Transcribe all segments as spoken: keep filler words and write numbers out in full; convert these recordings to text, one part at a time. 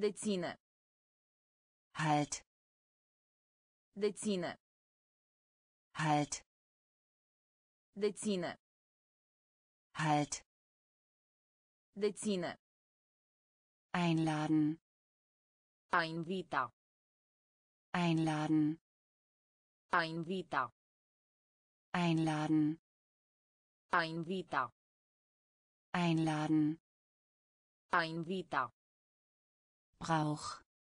Deține. Halt. Deține. Halt. Deține. Halt. Deține. Einladen. A invita. Einladen. A invita. Einladen. A invita. Einladen. A invita. Brauch.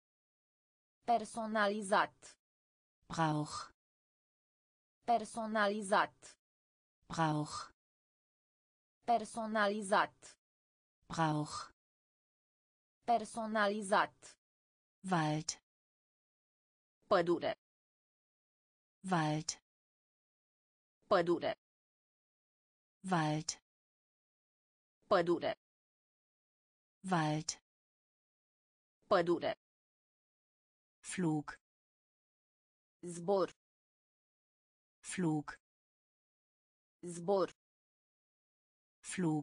Personalizat. Brauch. Personalizat. Brauch. Personalizat. Brauch. Personalizat. Wald. Pădure. Wald. Pădure. Wald. Pădure. Wald. Pădure. Flug. Zbor. Flug. Zbor. Flug.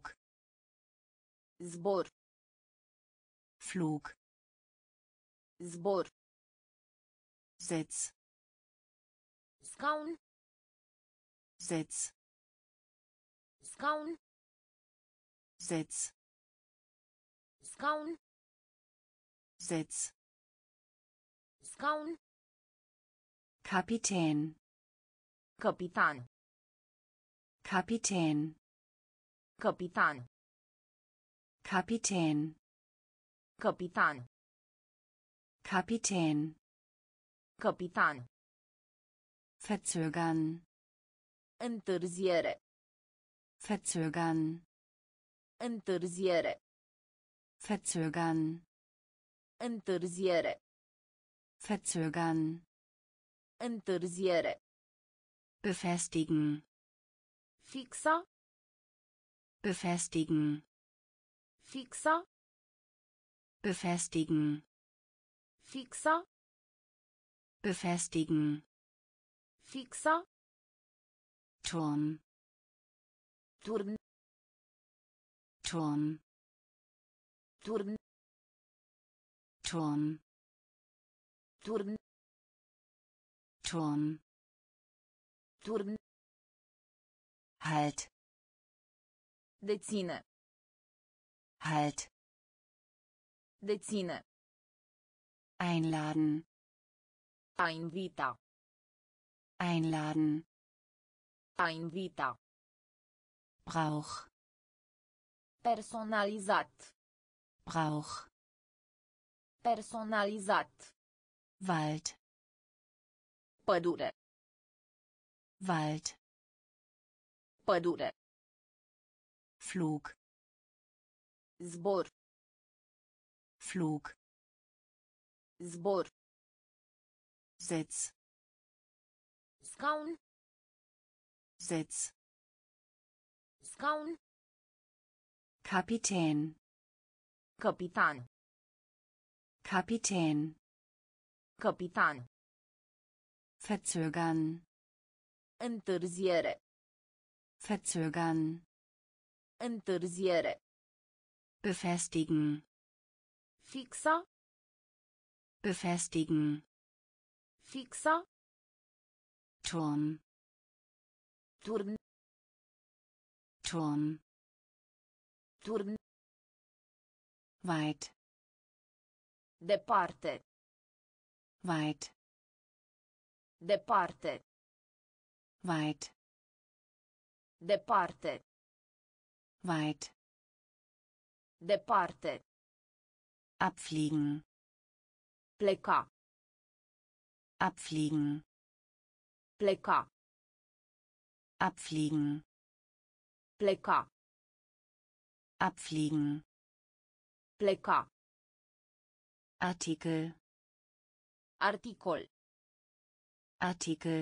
Zbor. Flug. Zbor. Sitz. Scaun. Sitz. Scaun. Sitz. Scaun. Sitz. Scaun. Kapitän. Capitan. Kapitän. Capitan. Kapitän. Capitan. Kapitän. Capitan. Verzögern. Întârziere. Verzögern. Întârziere. Verzögern. Întârziere. Verzögern. Întârziere. Befestigen. Fixa. Befestigen. Fixa. Befestigen. Fixa. Befestigen. Fixa. Turm. Turn. Turm. Turn. Turm. Turn. Turm. Turn. Halt. Deține. Halt. Deține. Einladen. A invita. Einladen. A invita. Brauch. Personalizat. Brauch. Personalizat. Wald. Pădure. Wald. Pădure. Flug. Zbor. Flug. Zbor. Sitz. Scaun. Sitz. Scaun. Kapitän. Capitan. Kapitän. Capitan. Verzögern. Întârziere. Verzögern. Întârziere. Befestigen. Fixa. Befestigen. Fixa. Turm. Turn. Turm. Turn. Weit. Departe. Weit. Departe. Weit. Departe. Weit. Departe. Abfliegen. Pleca. Abfliegen. Pleca. Abfliegen. Pleca. Abfliegen. Pleca. Artikel. Articol. Artikel.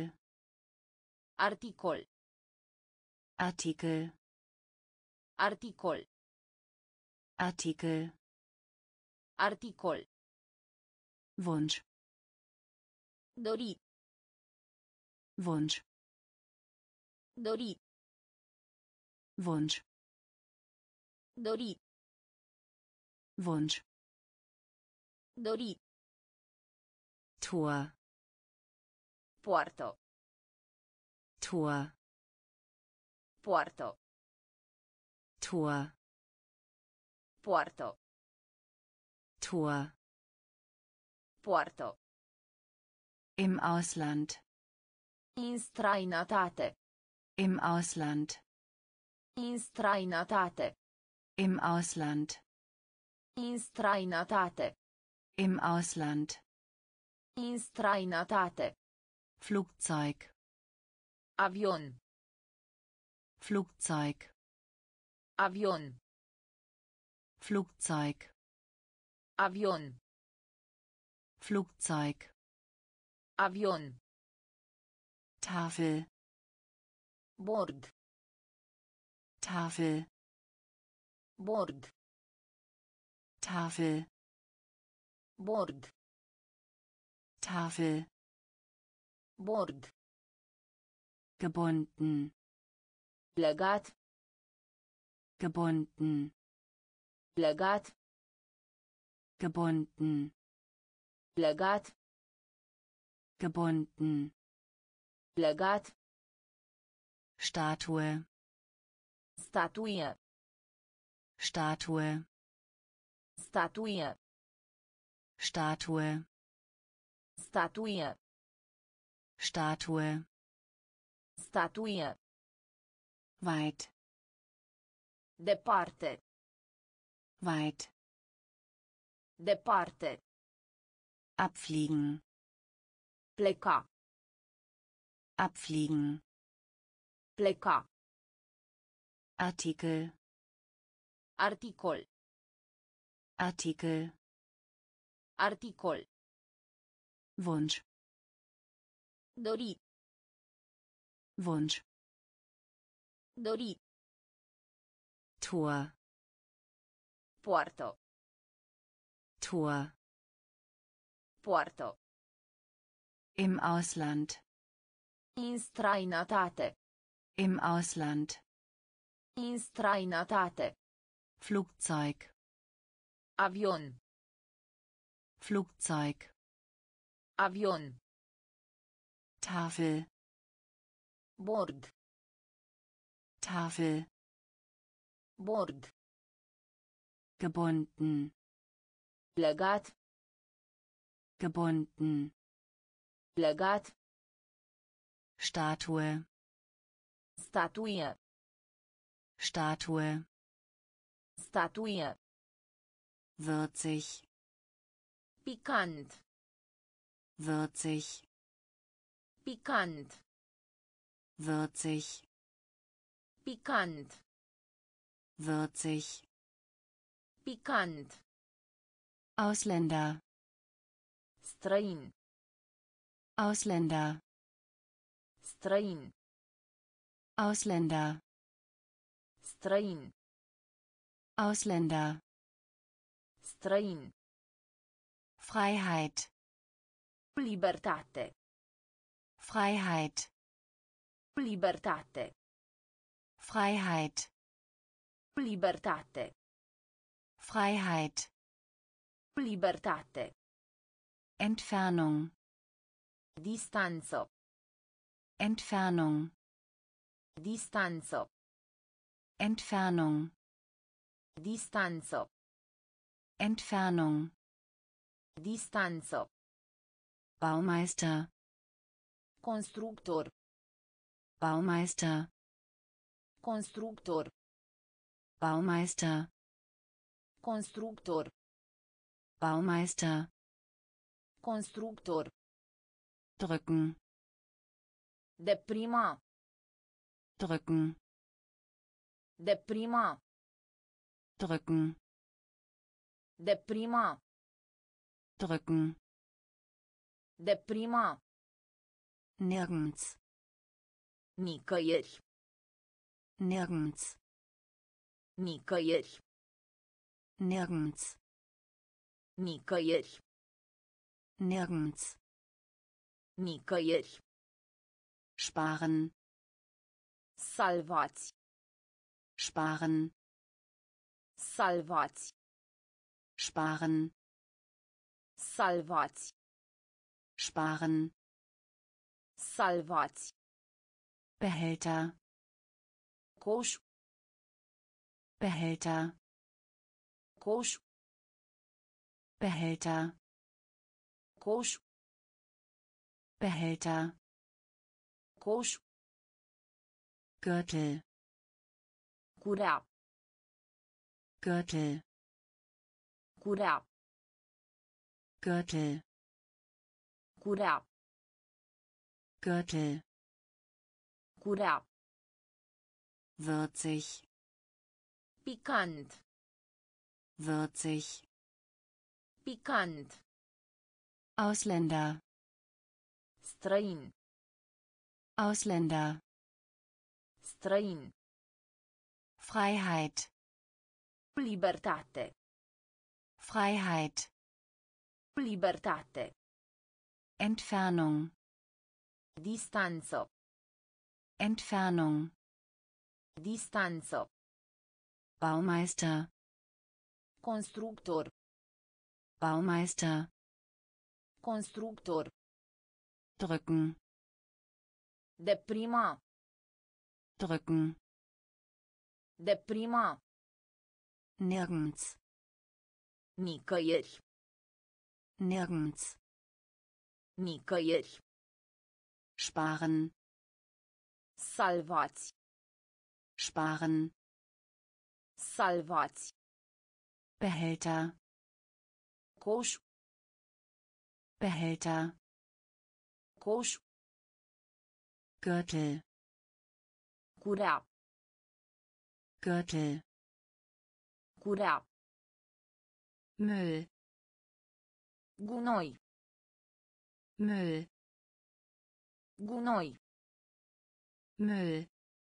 Articol. Artikel. Articol. Artikel. Articol. Wunsch. Dori. Wunsch. Dori. Wunsch. Dori. Wunsch. Dori. Tor, Poartă. Tor, Poartă. Tor, Poartă. Tor. Poartă. Im Ausland, În străinătate. im Ausland, În străinătate. im Ausland, În străinătate. im Ausland. În străinătate. Flugzeug, Avion. Flugzeug, Avion. Flugzeug, Avion. Flugzeug. Avion. Tafel, Bord. Tafel, Bord. Tafel, Bord. Tafel. Bord. Gebunden, Legat. gebunden, Legat. gebunden, Legat. gebunden. Legat. Statue, Statuie. Statue, Statuie. Statue, Statuie. Statue. Statuie. Weit, Departe. weit. Departe. Abfliegen, Pleca. abfliegen. Pleca. Artikel, Articol. Artikel. Articol. Wunsch, Dori. Wunsch. Dori. Tor, Poartă. Tor. Poartă. Im Ausland, În străinătate. im Ausland. În străinătate. Flugzeug, Avion. Flugzeug. Avion. Tafel, Bord. Tafel. Bord. Gebunden, Legat. gebunden. Legat. Statue, Statuie. Statue. Statuie. Würzig, Picant. würzig, Picant. würzig, Picant. würzig. Picant. Ausländer, Străin. Ausländer, Străin. Ausländer, Străin. Ausländer. Străin. Freiheit, Libertate. Freiheit, Libertate. Freiheit, Libertate. Freiheit. Libertate. Entfernung, Distanță. Entfernung, Distanță. Entfernung, Distanță. Entfernung. Distanță. Baumeister, Constructor. Baumeister, Constructor. Baumeister, Constructor. Baumeister. Constructor. Drücken, Deprima. drücken, Deprima. drücken, Deprima. drücken. Deprima. Nirgends, Nicăieri. nirgends, Nicăieri. nirgends, Nicăieri. nirgends. Nicăieri. Sparen, Salvați. sparen, Salvați. sparen. Salvați. sparen, Salvați. Behälter, Coș. Behälter, Coș. Behälter, Coș. Behälter, Coș. Gürtel, Curea. Gürtel, Curea. Gürtel, Curea. Gürtel, Curea. würzig, Picant. würzig, Picant. Ausländer, Străin. Ausländer, Străin. Freiheit, Libertate. Freiheit, Libertate. Entfernung, Distanță. Entfernung, Distanță. Baumeister, Constructor. Baumeister, Constructor. drücken, Deprima. drücken, Deprima. nirgends, Nicăieri. nirgends, Nicăieri. sparen, Salvați. sparen, Salvați. Behälter, Coș. Behälter, Coș. Gürtel, Curea. Gürtel, Curea. Müll, Gunoi. Müll, Gunoi. Müll,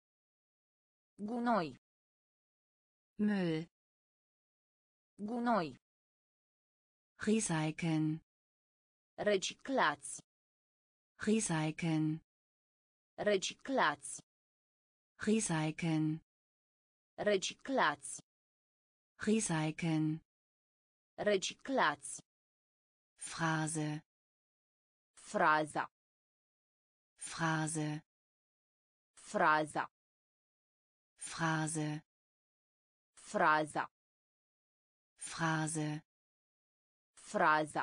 Gunoi. Müll, Gunoi. recyceln, Reciclați. recyceln, Reciclați. recyceln, Reciclați. recyceln, Reciclați. Phrase, Fraza. Phrase, Fraza. Phrase, Fraza. Phrase, Fraza.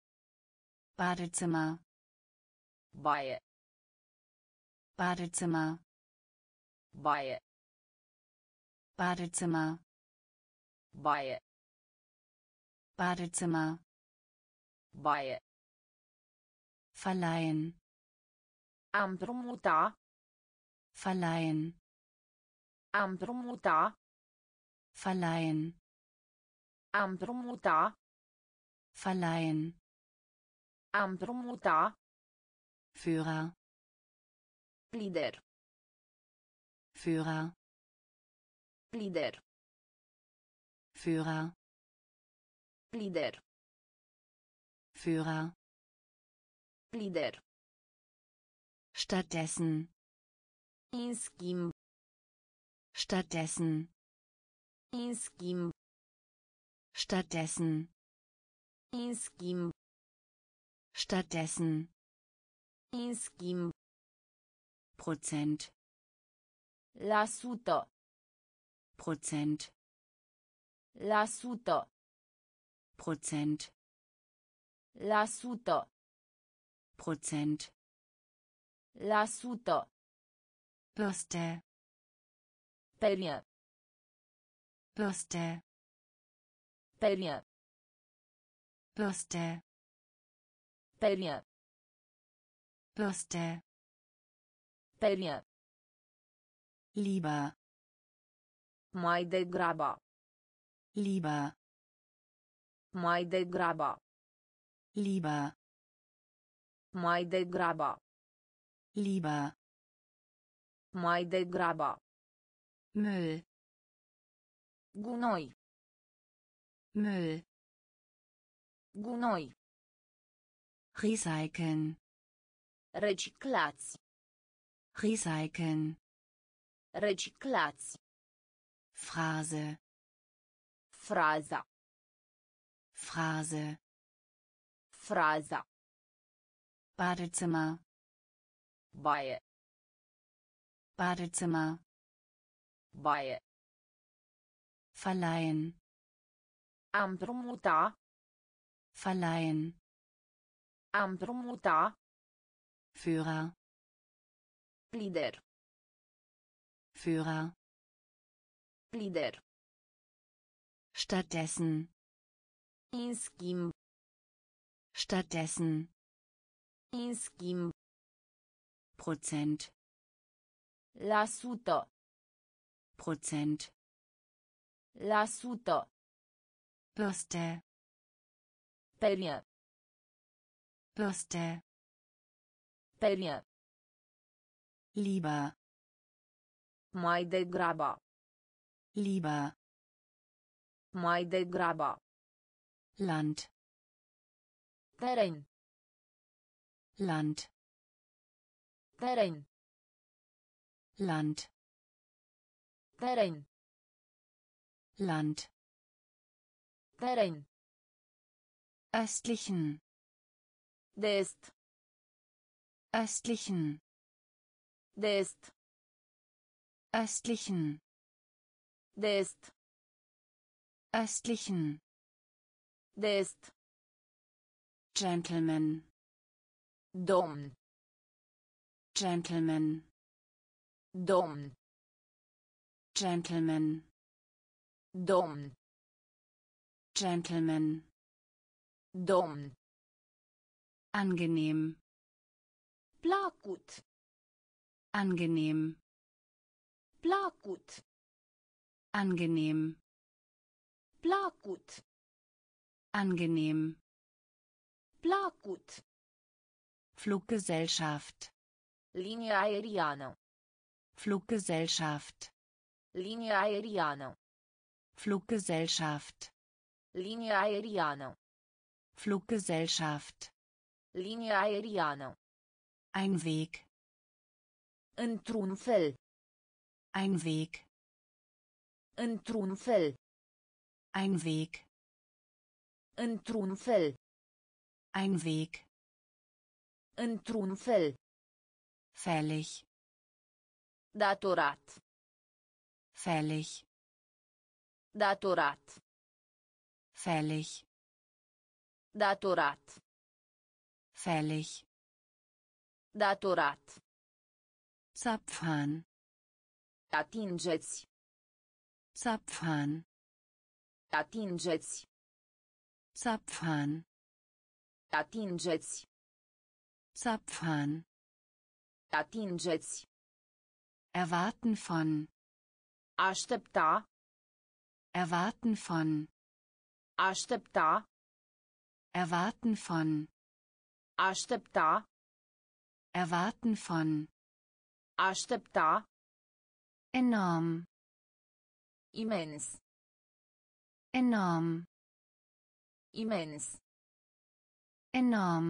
Badezimmer, Baie. Badezimmer, Baie. Badezimmer, Baie. Badezimmer, Baie. verleihen, Am împrumuta. verleihen, Am împrumuta. verleihen, Am împrumuta. verleihen, Am împrumuta. Führer, Lider. Führer, Lider. Führer, Lider. Führer, Lider. stattdessen, În schimb. stattdessen, În schimb. stattdessen, În schimb. stattdessen, În schimb. Prozent, La sută. Prozent, La sută. Prozent, La sută. Prozent, La sută. Bürste, Perie. Bürste, Perie. Bürste, Perie. Bürste, Perie. lieber, Mai degrabă. lieber, Mai degrabă. lieber, Mai degrabă. lieber, Mai degrabă. Müll, Gunoi. Müll, Gunoi. recyceln, Reciclați. recyceln, Reciclați. Phrase, Fraza. Phrase, Fraza. Badezimmer, Baie. Badezimmer, Baie. verleihen, A împrumuta. verleihen, A împrumuta. Führer, Lider. Führer, Lider. stattdessen, În schimb. stattdessen, În schimb. Prozent, La sută. Prozent, La sută. Bürste, Perie. Bürste, Perie. lieber, Mai degrabă. lieber, Mai degrabă. Land, Teren. Land, Teren. Land, Teren. Land, Teren. östlichen, De est. östlichen, De est. östlichen, De est. östlichen, De est. Gentleman, Domn. Gentleman, Domn. Gentleman, Domn. Gentleman, Domn. angenehm, Placut. angenehm, Placut. angenehm, Placut. angenehm, Placut. Fluggesellschaft, Linie aeriană. Fluggesellschaft, Linie aeriană. Fluggesellschaft, Linie aeriană. Fluggesellschaft, Linie aeriană. ein Weg, Într-un fel. ein Weg, Într-un fel. ein Weg, Într-un fel. ein Weg, Într-un fel. fällig, Datorat. fällig, Datorat. fällig, Datorat. fällig, Datorat. Zapfhahn, Atingeți. Zapfhahn, Atingeți. Zapfhahn, Atingeți. Zapfhahn, Atingeți. erwarten von, Aștepta. erwarten von, Aștepta. erwarten von, Aștepta. erwarten von, Aștepta. enorm, Imens. enorm, Imens. enorm,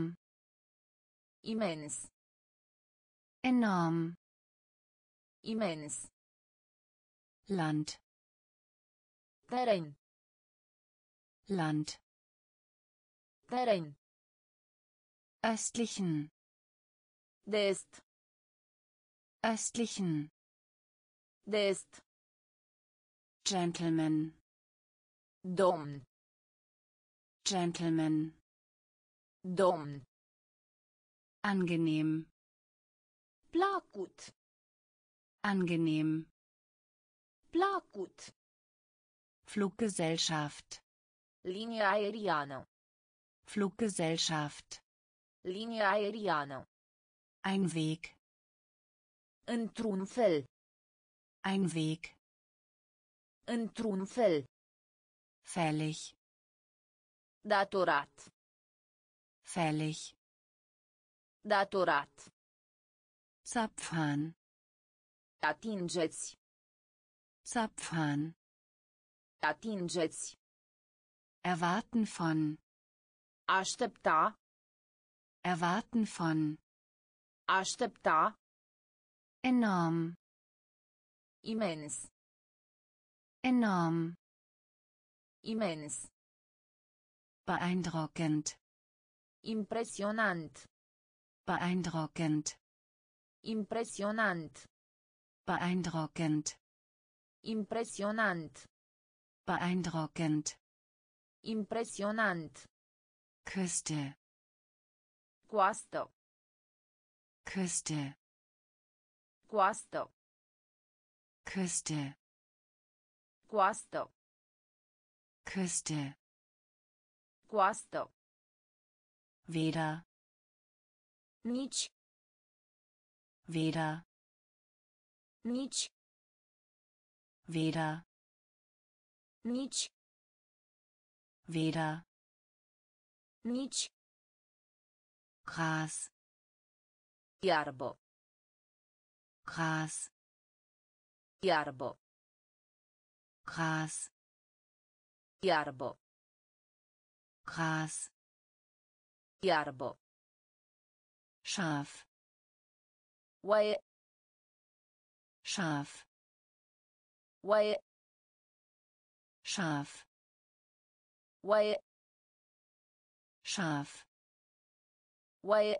Imens. enorm, Imens. Land, Teren. Land, Teren. östlichen, De est. östlichen, De est. Gentleman, Domn. Gentleman, Domn. angenehm, Placut. angenehm, Placut. Fluggesellschaft, Linie aeriană. Fluggesellschaft, Linie aeriană. ein Weg, Într-un fel. ein Weg, Într-un fel. fällig, Datorat. fällig, Datorat. Zapfhahn, Atingeți. Zapfhahn, Atingeți. erwarten von, Aștepta. erwarten von, Aștepta. enorm, Imens. enorm, Imens. beeindruckend, Impresionant. Beeindruckend. Impresionant. Beeindruckend. Impresionant. Beeindruckend. Impresionant. Küste. Coastă. Küste. Coastă. Küste. Coastă. Küste. Coastă. Weder. Nici. Weder. Nici. Weder. Nici. Weder. Nici. Gras. Iarbă. Gras. Iarbă. Gras. Iarbă. Gras. Iarbă. Schaf. Oaie. Schaf. Oaie. Schaf. Oaie. Schaf. Oaie.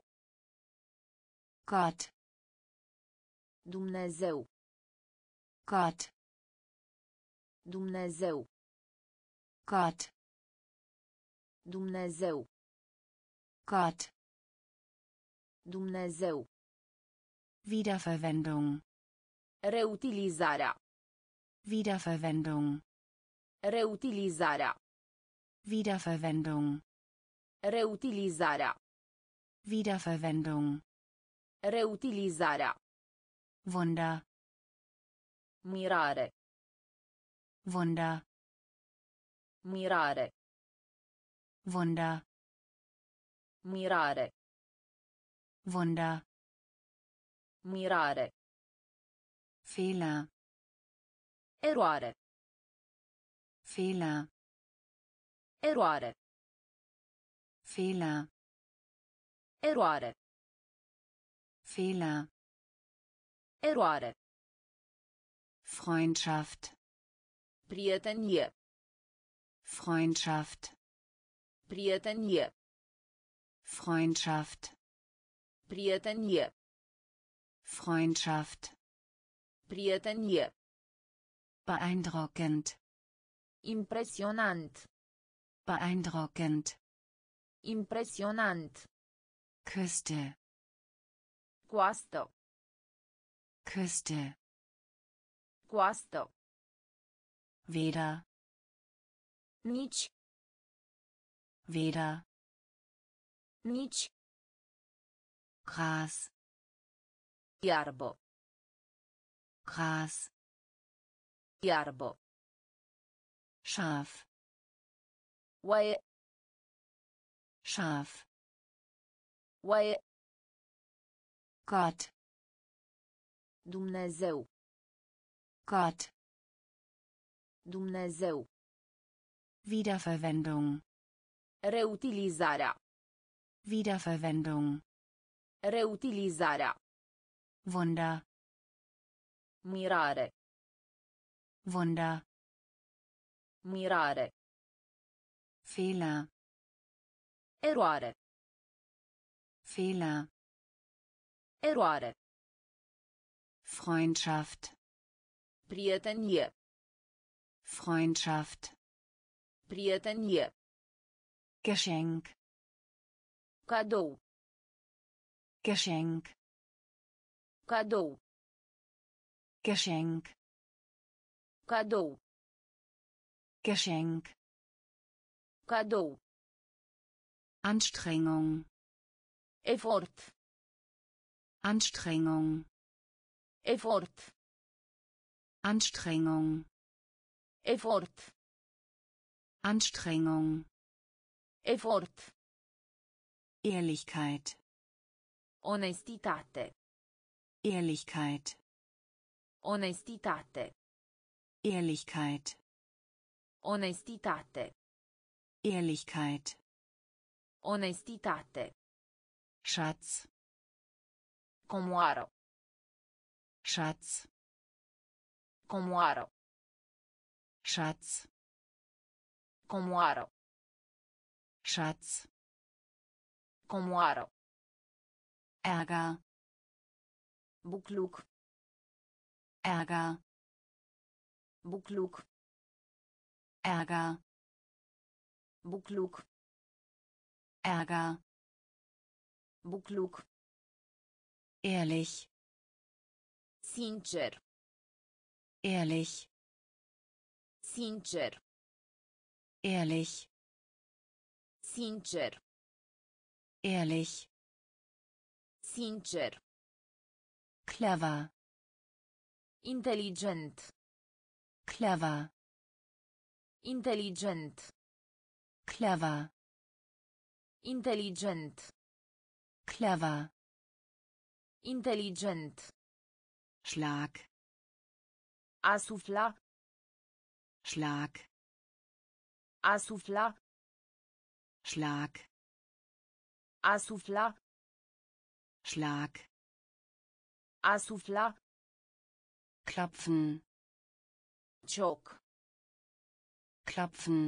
Gott. Dumnezeu. Gott. Dumnezeu. Gott. Dumnezeu. Gott. Dumnezeu. Wiederverwendung. Reutilizarea. Wiederverwendung. Reutilizarea. Wiederverwendung. Reutilizarea. Wiederverwendung. Reutilizarea. Wunder. Mirare. Wunder. Mirare. Wunder. Mirare. Wunder. Mirare. Fehler. Eroare. Fehler. Eroare. Fehler. Eroare. Fehler. Eroare. Freundschaft. Prietenie. Freundschaft. Prietenie. Freundschaft. Prietenie. Freundschaft. Prietenie. Beeindruckend. Impresionant. Beeindruckend. Impresionant. Küste. Coastă. Küste. Coastă. Weder. Nici. Weder. Nici. Gras. Iarbă. Gras. Iarbă. Schaf. Oaie. Schaf. Oaie. Gott. Dumnezeu. Gott. Dumnezeu. Wiederverwendung. Reutilizarea. Wiederverwendung. Reutilizarea. Wunder. Mirare. Wunder. Mirare. Fehler. Eroare. Fehler. Eroare. Freundschaft. Prietenie. Freundschaft. Prietenie. Geschenk. Cadou. Geschenk. Cadou. Geschenk. Cadou. Geschenk. Cadou. Anstrengung. Efort. Anstrengung. Efort. Anstrengung. Efort. Anstrengung. Efort. Ehrlichkeit. Onestitate. Ehrlichkeit. Onestitate. Ehrlichkeit. Onestitate. Ehrlichkeit. Onestitate. Schatz. Comoară. Schatz. Comoară. Schatz. Comoară. Schatz. Comoară. Ärger, Bucluc. Ärger, Bucluc. Ärger, Bucluc. Ärger, Bucluc. ehrlich, Sincer. ehrlich, Sincer. ehrlich, Sincer. ehrlich, Sincer. clever, Inteligent. clever, Inteligent. clever, Inteligent. clever, Inteligent. Schlag, A sufla. Schlag, A sufla. Schlag, A sufla. Schlag, A sufla. klopfen, Cioc. klopfen,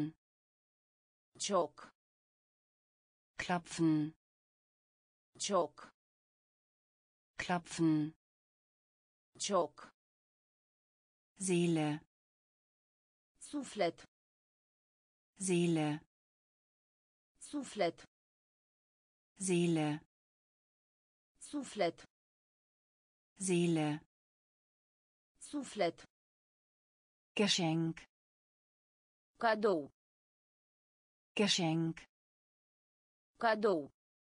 Cioc. klopfen, Cioc. klopfen, Cioc. Seele, Suflet. Seele, Suflet. Seele, Suflet. Seele, Suflet. Geschenk, Cadou. Geschenk, Cadou.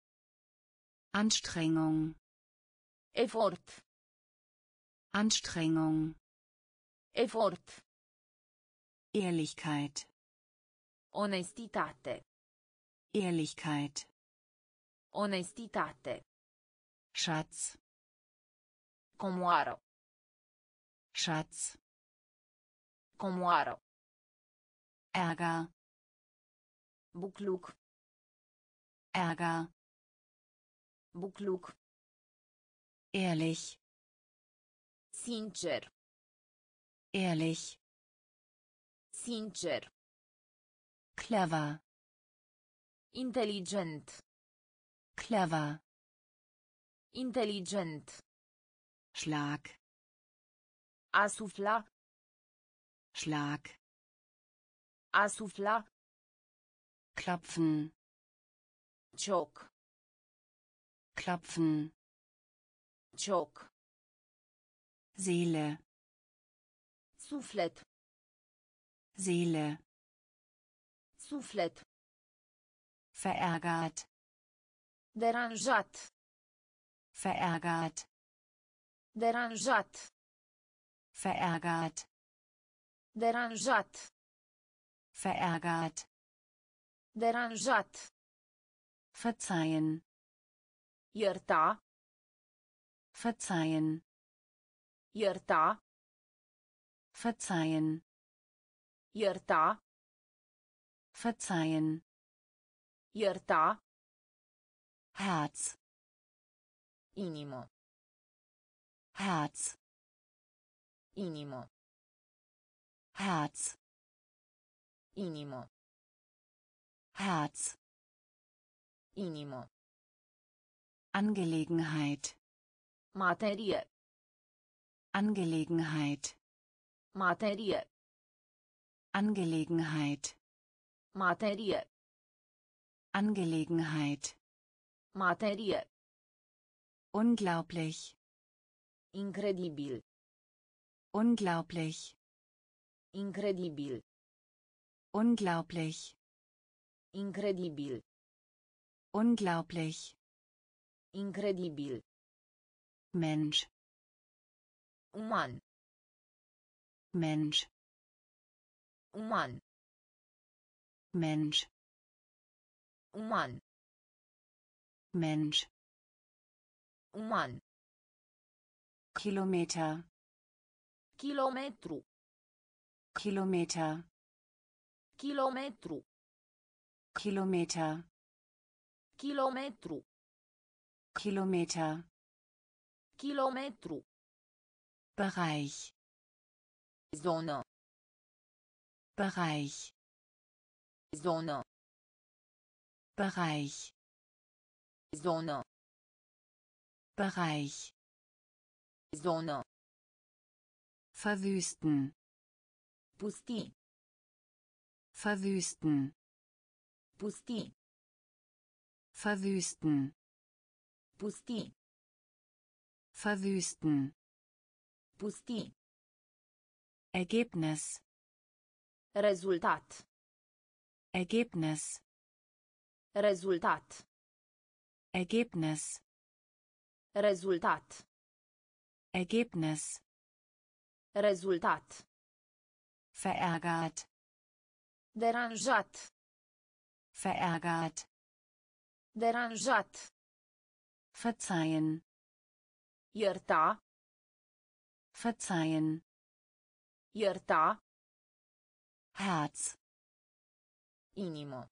Anstrengung, Efort. Anstrengung, Efort. Ehrlichkeit, Onestitate. Ehrlichkeit, Onestitate. Schatz, Comoară. Schatz, Comoară. Ärger, Bucluc. Ärger, Bucluc. ehrlich, Sincer. ehrlich, Sincer. clever, Inteligent. clever, Inteligent. Schlag, A sufla. Schlag, A sufla. klopfen, Cioc. klopfen, Cioc. Seele, Suflet. Seele, Suflet. verärgert, Deranjat. verärgert, Deranjat. verärgert, Deranjat. verärgert, Deranjat. verzeihen, Ierta. verzeihen, Ierta. verzeihen, Ierta. verzeihen, Ierta. Herz, Inimă. Herz, Inimă. Herz, Inimă. Herz, Inimă. Angelegenheit, Materie. Angelegenheit, Materie. Angelegenheit, Materie. Angelegenheit, Materie. unglaublich, Incredibil. unglaublich, Incredibil. unglaublich, Incredibil. unglaublich, Incredibil. Mensch, Uman. Mensch, Uman. Mensch, Uman. Mensch, Uman. Kilometer, Kilometru. Kilometer, Kilometru. Kilometer, Kilometru. Kilometer, Kilometru. Bereich, Zonă. Bereich, Zonă. Bereich, Zonă. Bereich. Zonă. Verwüsten. Pusti. Verwüsten. Pusti. Verwüsten. Pusti. Verwüsten. Pusti. Ergebnis. Rezultat. Ergebnis. Rezultat. Ergebnis. Rezultat. Ergebnis. Rezultat. Verärgert. Deranjat. Verärgert. Deranjat. Verzeihen. Ierta. Verzeihen. Ierta. Herz. Inimă.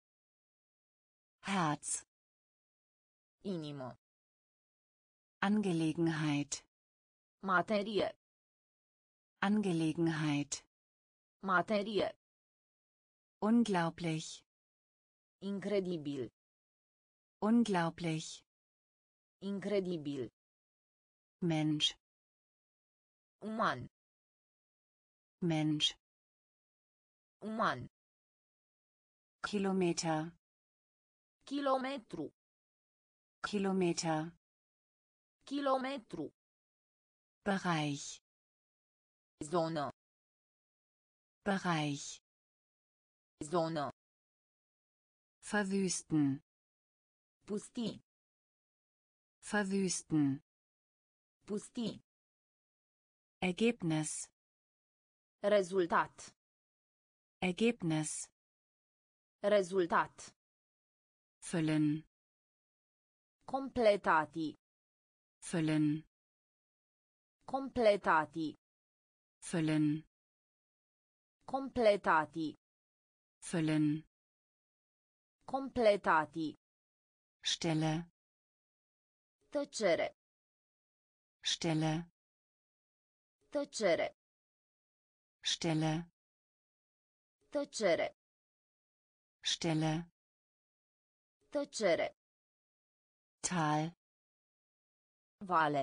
Herz. Inimă. Angelegenheit. Materie. Angelegenheit. Materie. Unglaublich. Incredibil. Unglaublich. Incredibil. Mensch. Uman. Mensch. Uman. Kilometer. Kilometru. Kilometer. Kilometru. Bereich. Zonă. Bereich. Zonă. Verwüsten. Pusti. Verwüsten. Pusti. Ergebnis. Rezultat. Ergebnis. Rezultat. Füllen. Completati. Füllen. Completati. Füllen. Completati. Füllen. Completati. Stelle. Tăcere. Stelle. Tăcere. Stelle. Tăcere. Stelle. Tăcere. Tal. Vale.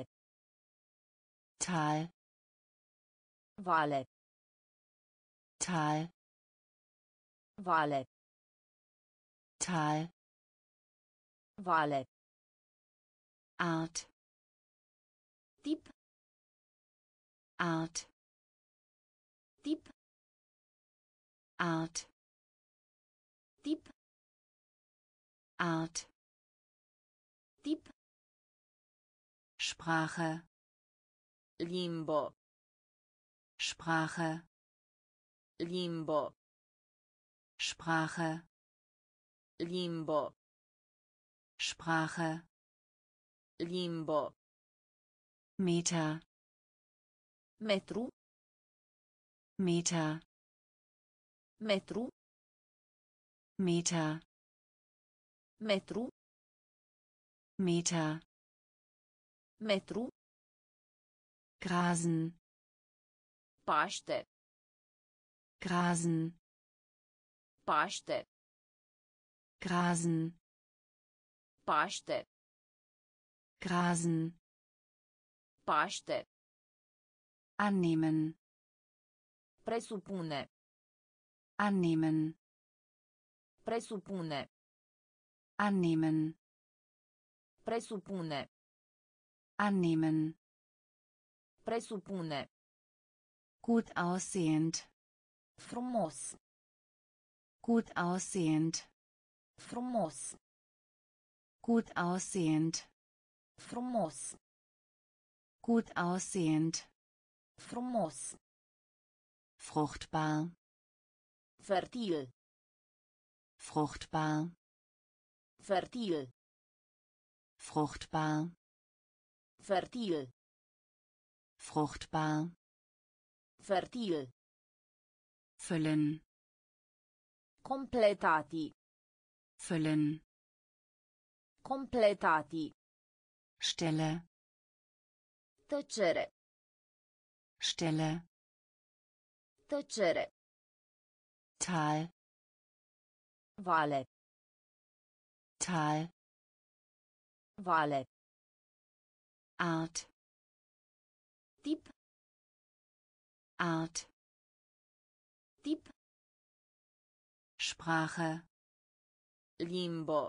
Tal. Vale. Tal. Vale. Tal. Vale. Art. Tip. Art. Tip. Art. Tip. Art. Tip. Sprache. Limbo. Sprache. Limbo. Sprache. Limbo. Sprache. Limbo. Meter. Metru. Meter. Metru. Meter. Metru. Meter. Metru. Grasen. Paște. Grasen. Paște. Grasen. Paște. Grasen. Paște. Annehmen. Presupune. Annehmen. Presupune. Annehmen. Presupune. Annehmen. Presupune. Gut aussehend. Frumos. Gut aussehend. Frumos. Gut aussehend. Frumos. Gut aussehend. Frumos. Fruchtbar. Fertil. Fruchtbar. Fertil. Fruchtbar. Fertil. Fruchtbar. Fertil. Füllen. Completati. Füllen. Completati. Stelle. Tăcere. Stelle. Tăcere. Tal. Vale. Tal. Vale. Art, Tip. Art, Tip. Sprache, Limbo.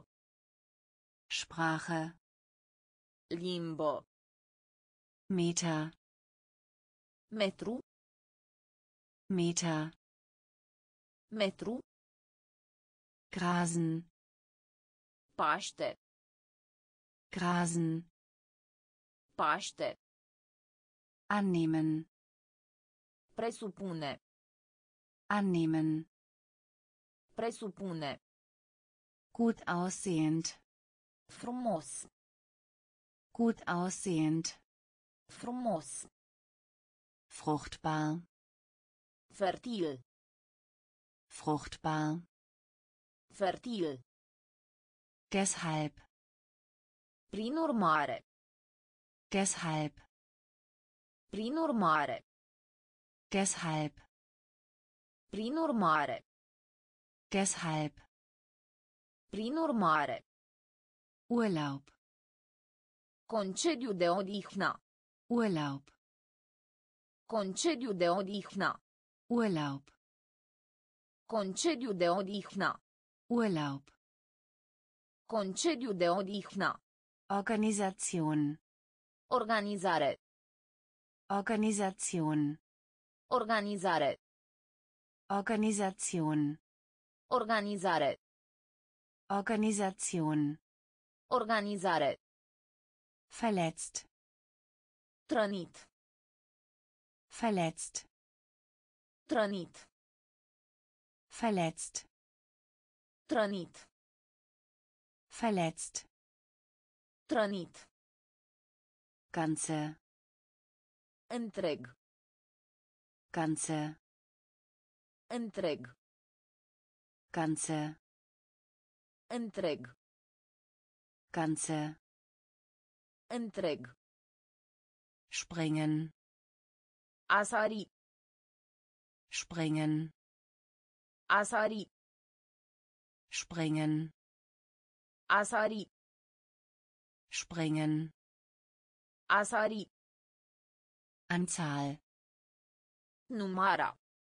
Sprache, Limbo. Meter, Metru. Meter, Metru. Grasen, Paște. Grasen, Paște. annehmen, Presupune. annehmen, Presupune. gut aussehend, Frumos. gut aussehend, Frumos. fruchtbar, Fertil. fruchtbar, Fertil. deshalb, Prin urmare. deshalb, Prin urmare. deshalb, Prin urmare. deshalb, Prin urmare. Urlaub, Concediu de odihnă. Urlaub, Concediu de odihnă. Urlaub, Concediu de odihnă. Urlaub, Concediu de odihnă. Organisation, Organizare. Organisation, Organizare. Organisation, Organizare. Organisation, Organizare. verletzt, Trănit. verletzt, Trănit. verletzt, Trănit. verletzt, Trănit. ganze, Întreg. ganze, Întreg. ganze, Întreg. ganze, Întreg. springen, A sari. springen, A sari. springen, A sari. springen, A sari. Anzahl, Numara.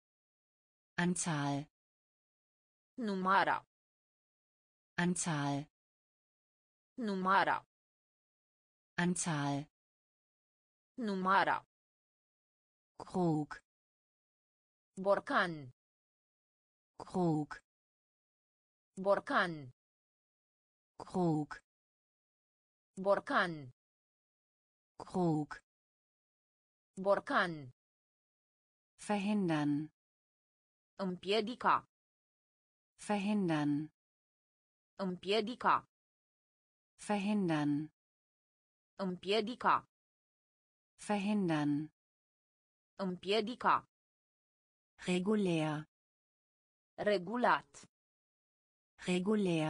Anzahl, Numara. Anzahl, Numara. Anzahl, Numara. Krug, Borcan. Krug, Borcan. Krug, Borcan. Krug, Borcan. verhindern, Împiedica. verhindern, Împiedica. verhindern, Împiedica. verhindern, Împiedica. regulär, Regulat. regulär,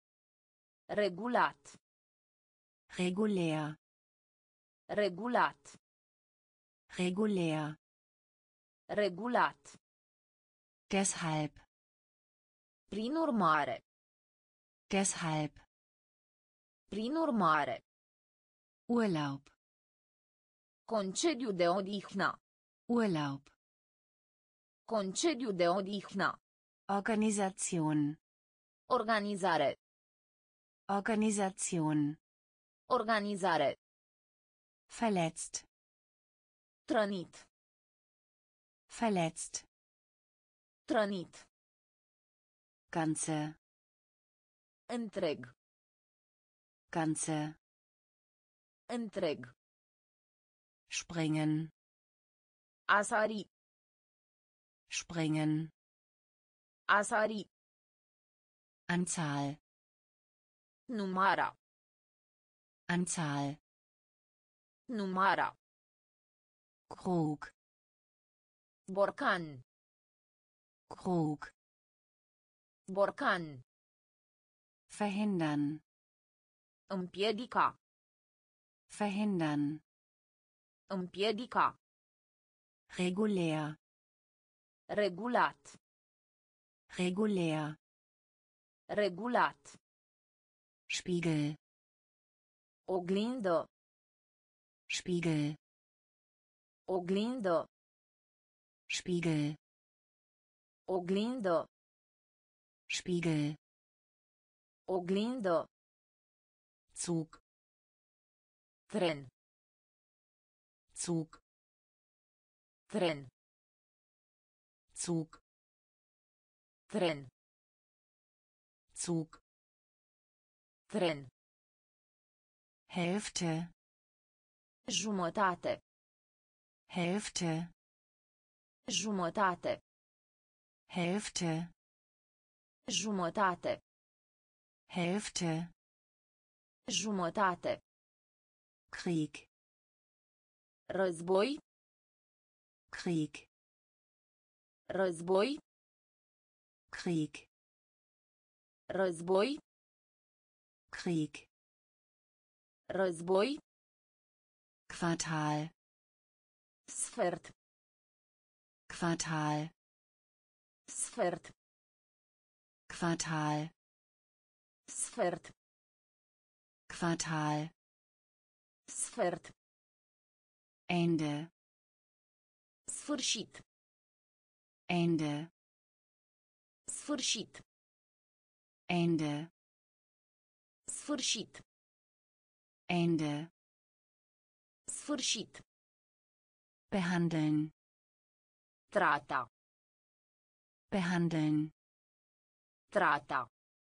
Regulat. regulär, Regulat. regulär, Regulat. deshalb, Prin urmare. deshalb, Prin urmare. Urlaub, Concediu de odihnă. Urlaub, Concediu de odihnă. Organisation, Organizare. Organisation, Organizare. verletzt, Trănit. verletzt, Trănit. ganze, Întreg. ganze, Întreg. springen, A sari. springen, A sari. Anzahl, Numara. Anzahl, Numara. Krug, Borcan. Krug, Borcan. verhindern, Împiedica. verhindern, Împiedica. regulär, Regulat. regulär, Regulat. Spiegel, Oglindă. Spiegel. Oglindă. Spiegel. Oglindă. Spiegel. Oglindă. Zug. Tren. Zug. Tren. Zug. Tren. Zug. Tren. Hälfte. Jumătate. Hälfte. Jumătate. Hälfte. Jumătate. Hälfte. Jumătate. Krieg. Război. Krieg. Război. Krieg. Război. Krieg. Război. Quartal. Sfert. Quartal. Sfert. Quartal. Sfert. Quartal. Sfert. Ende. Sfârșit. Ende. Sfârșit. Ende. Sfârșit. Ende. Sfârșit. Behandeln. Trata. Behandeln. Trata.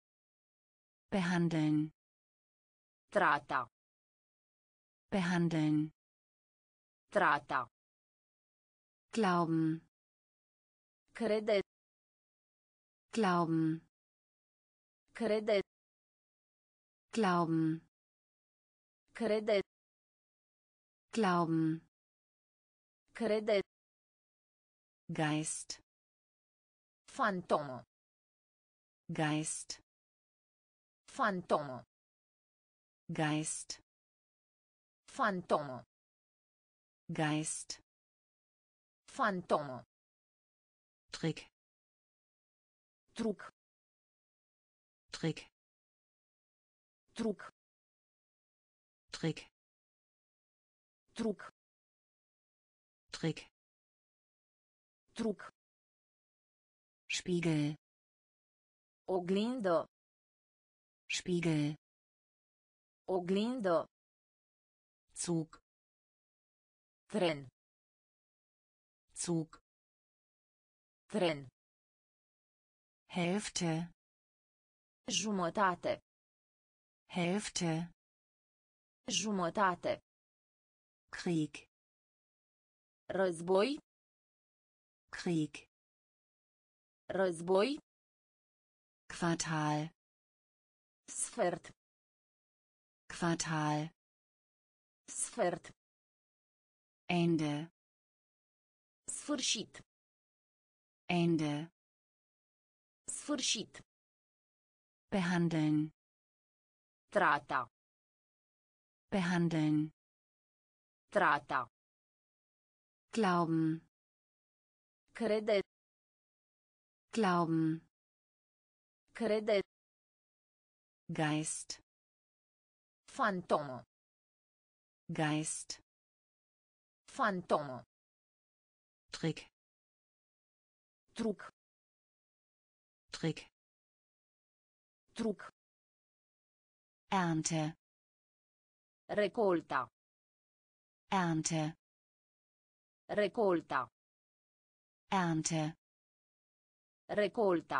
Behandeln. Trata. Behandeln. Trata. Glauben. Crede. Glauben. Crede. Glauben. Crede. Glauben. Crede. Geist. Fantomă. Geist. Fantomă. Geist. Fantomă. Geist. Fantomă. Trick. Truc. Trick. Truc. Trick. Truc. Trick. Truc. Spiegel. Oglindă. Spiegel. Oglindă. Zug. Tren. Zug. Tren. Hälfte. Jumătate. Hälfte. Jumătate. Krieg. Război. Krieg. Război. Quartal. Sfert. Quartal. Sfert. Ende. Sfârșit. Ende. Sfârșit. Behandeln. Trata. Behandeln. Trata. Glauben. Crede. Glauben. Crede. Geist. Fantomă. Geist. Fantomă. Trick. Truc. Trick. Truc. Ernte. Recolta. Ernte. Recolta. Ernte. Recolta.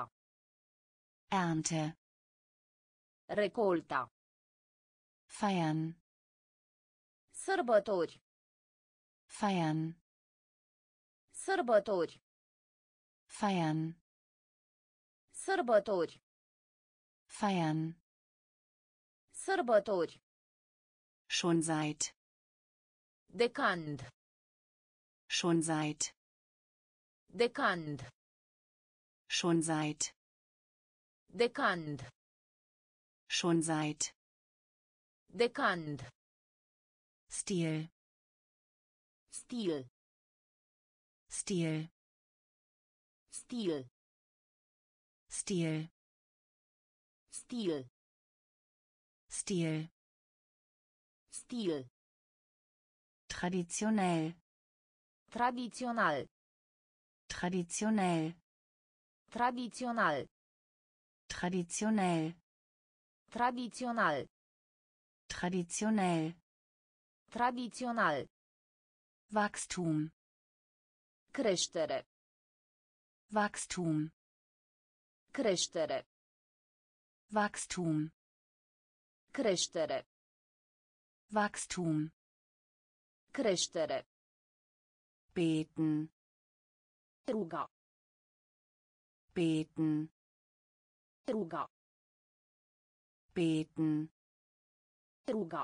Ernte. Recolta. Feiern. Sărbători. Feiern. Sărbători. Feiern. Sărbători. Feiern. Sărbători. Schon seit. Decand. Schon seit. Decand. Schon seit. Decand. Schon seit. Decand. Stil. Stil. Stil. Stil. Stil. Stil. Stil. Stil. Traditionell. Tradițional. Traditionell. Tradițional. Traditionell. Tradițional. Traditionell. Tradițional. Wachstum. Creștere. Wachstum. Creștere. Wachstum. Creștere. Wachstum. Creștere. Beten. Ruga. Beten. Ruga. Beten. Ruga.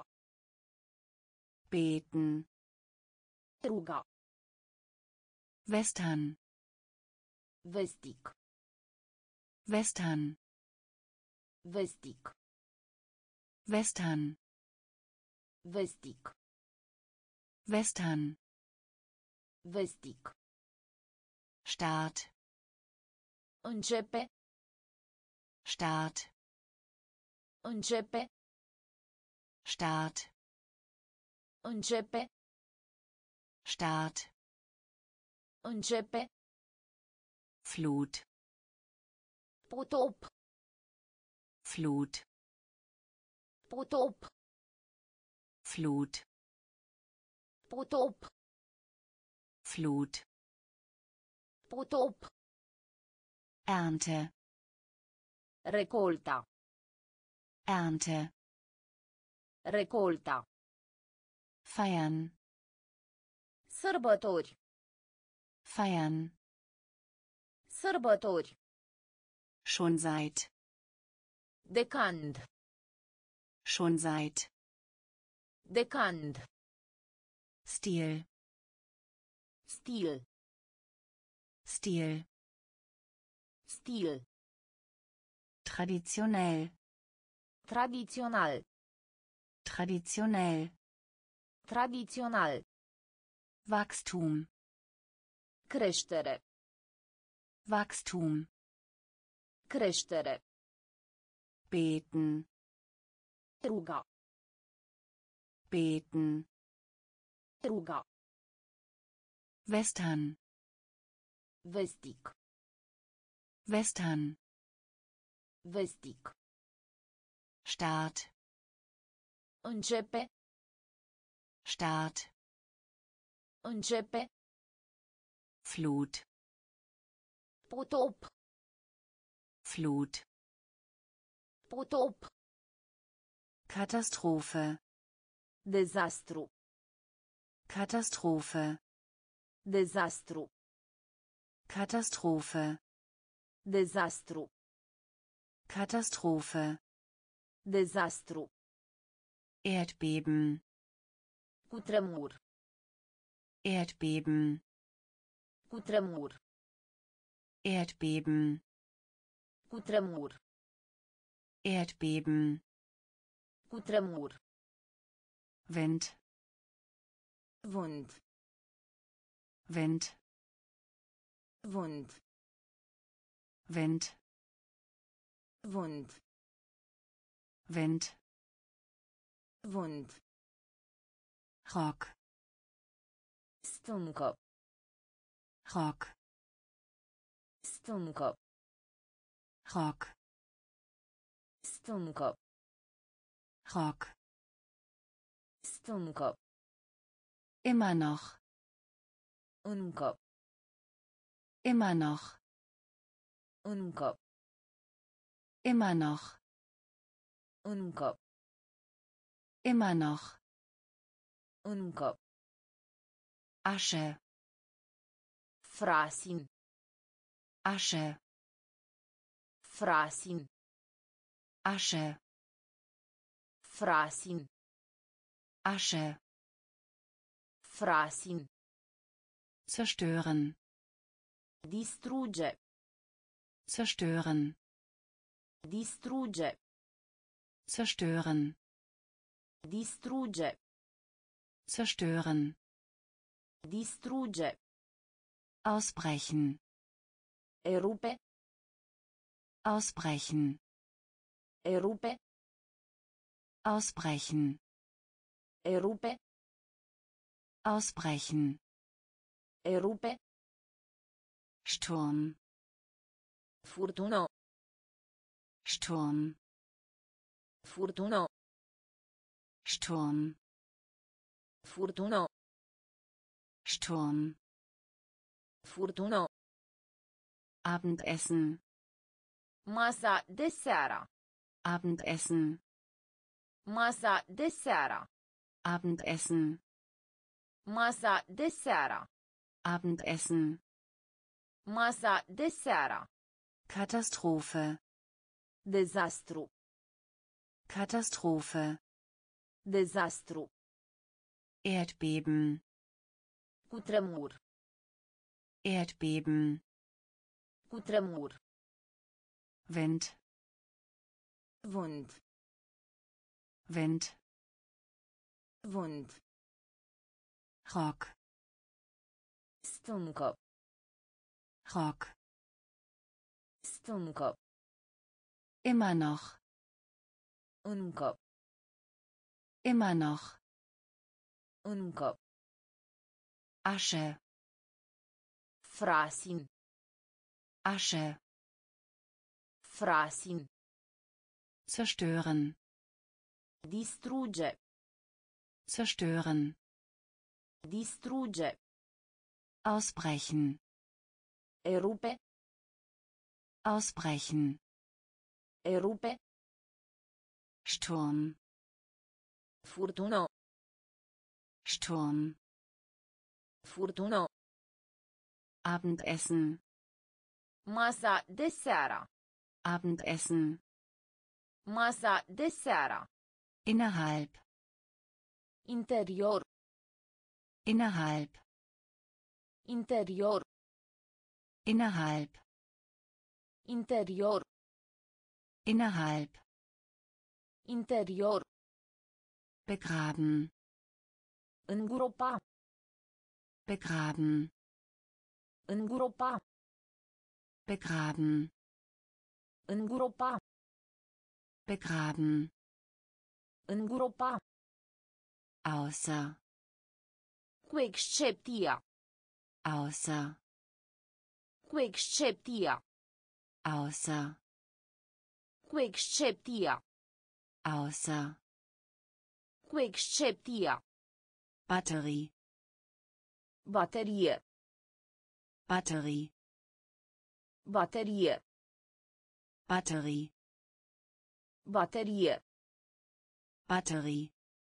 Beten. Ruga. Western. Vestic. Western. Vestic. Western. Vestic. Western. Vestic. Start. Începe. Start. Începe. Start. Începe. Start. Începe. Flut. Potop. Flut. Potop. Flut. Potop. Flut. Potop. Ernte. Recolta. Ernte. Recolta. Feiern. Sărbători. Feiern. Sărbători. Schon seit. Decand. Schon seit. Decand. Stil. Stil. Stil. Stil. Traditionell. Tradițional. Traditionell. Tradițional. Wachstum. Creștere. Wachstum. Creștere. Beten. Ruga. Beten. Ruga. Western. Vestic. Western. Vestic. Start. Începe. Start. Începe. Flut. Potop. Flut. Potop. Katastrophe. Dezastru. Katastrophe. Dezastru. Katastrophe. Dezastru. Katastrophe. Dezastru. Erdbeben. Cutremur. Erdbeben. Cutremur. Erdbeben. Cutremur. Erdbeben. Cutremur. Wind. Vânt. Wind. Vânt. Wind. Vânt. Wind. Vânt. Rock. Stâncă. Rock. Stâncă. Rock. Stâncă. Rock. Stâncă. Immer noch. Încă. Immer noch. Încă. Immer noch. Încă. Immer noch. Încă. Asche. Frasin. Asche. Frasin. Asche. Frasin. Asche. Frasin. Zerstören. Distrugge. Zerstören. Distrugge. Zerstören. Distrugge. Zerstören. Distrugge. Ausbrechen. Erupe. Ausbrechen. Erupe. Ausbrechen. Erupe. Ausbrechen. Erupe. Sturm. Furtună. Sturm. Furtună. Sturm. Furtună. Sturm. Furtună. Abendessen. Masa de seara. Abendessen. Masa de seara. Abendessen. Masa de seara. Abendessen. Masa de seara. Katastrophe. Dezastru. Katastrophe. Dezastru. Erdbeben. Cutremur. Erdbeben. Cutremur. Wind. Vânt. Wind. Vânt. Rock. Stâncă. Rock. Stâncă. Immer noch. Încă. Immer noch. Încă. Asche. Frasin. Asche. Frasin. Zerstören. Distruge. Zerstören. Distruge. Ausbrechen. Erupe. Ausbrechen. Erupe. Sturm. Furtună. Sturm. Furtună. Abendessen. Masa de seara. Abendessen. Masa de seara. Innerhalb. Interior. Innerhalb. Interior. Innerhalb. Interior. Innerhalb. Interior. Begraben. Îngropa. Begraben. Îngropa. Begraben. Îngropa. Begraben. Îngropa. Außer. Cu excepția. Außer. Cu excepția. Außer. Cu excepția. Außer. Cu excepția. Batterie. Baterie. Batterie. Baterie. Batterie. Baterie. Batterie.